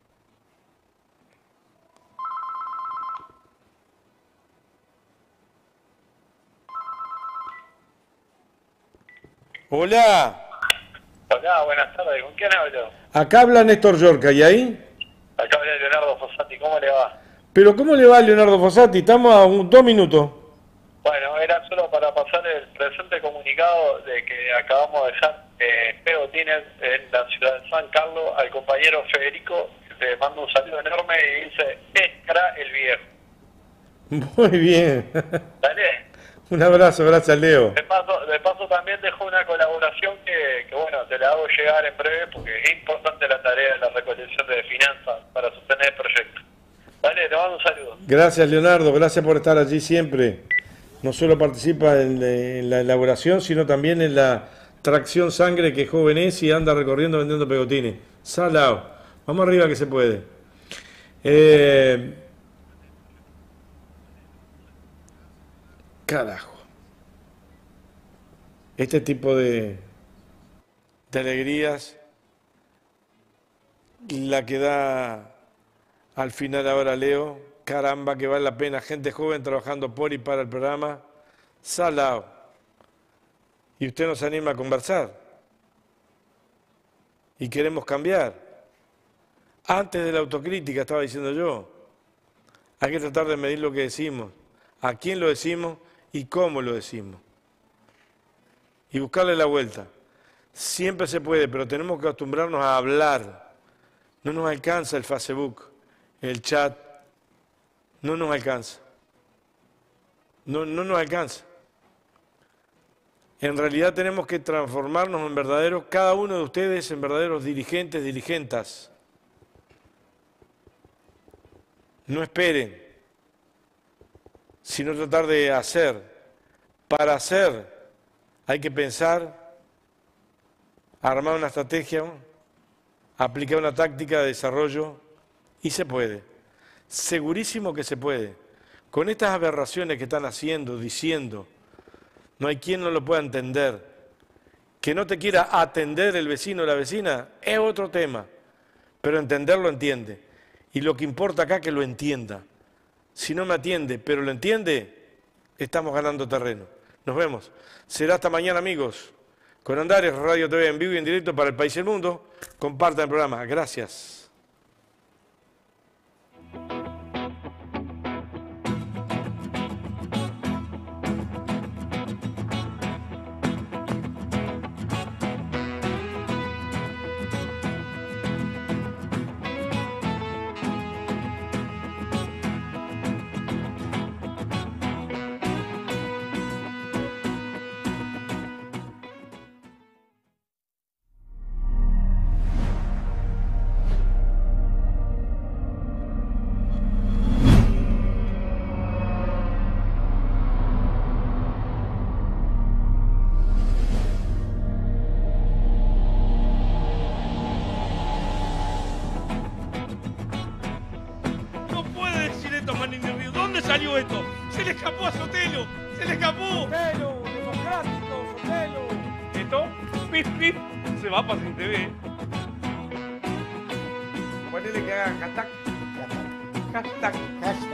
Hola. Hola, buenas tardes. ¿Con quién hablo? Acá habla Néstor Yorca, ¿y ahí? Acá habla Leonardo Fossati. ¿Cómo le va? Pero ¿cómo le va a Leonardo Fossati? Estamos a 2 minutos. Bueno, era solo para pasar el presente comunicado de que acabamos de dejar pegotines en la ciudad de San Carlos, al compañero Federico, le mando un saludo enorme y dice, extra el viejo. Muy bien. Dale. Un abrazo, gracias Leo. De paso también dejo una colaboración que bueno, te la hago llegar en breve porque es importante la tarea de la recolección de finanzas para sostener el proyecto. Dale, te mando un saludo. Gracias Leonardo, gracias por estar allí siempre. No solo participa en la elaboración, sino también en la tracción sangre, que joven es y anda recorriendo vendiendo pegotines. Salao, vamos arriba que se puede. Carajo. Este tipo de alegrías, la que da al final ahora Leo, caramba que vale la pena, gente joven trabajando por y para el programa, salao. Y usted nos anima a conversar. Y queremos cambiar. Antes de la autocrítica, estaba diciendo yo, hay que tratar de medir lo que decimos, a quién lo decimos y cómo lo decimos. Y buscarle la vuelta. Siempre se puede, pero tenemos que acostumbrarnos a hablar. No nos alcanza el Facebook, el chat, no nos alcanza. No nos alcanza. En realidad tenemos que transformarnos en verdaderos, cada uno de ustedes en verdaderos dirigentes, dirigentas. No esperen, sino tratar de hacer. Para hacer hay que pensar, armar una estrategia, aplicar una táctica de desarrollo y se puede. Segurísimo que se puede. Con estas aberraciones que están haciendo, diciendo, no hay quien no lo pueda entender. Que no te quiera atender el vecino o la vecina es otro tema, pero entenderlo entiende. Y lo que importa acá es que lo entienda. Si no me atiende, pero lo entiende, estamos ganando terreno. Nos vemos. Será hasta mañana, amigos. Con Andares Radio TV en vivo y en directo para el país y el mundo. Compartan el programa. Gracias. Ponele que haga hashtag.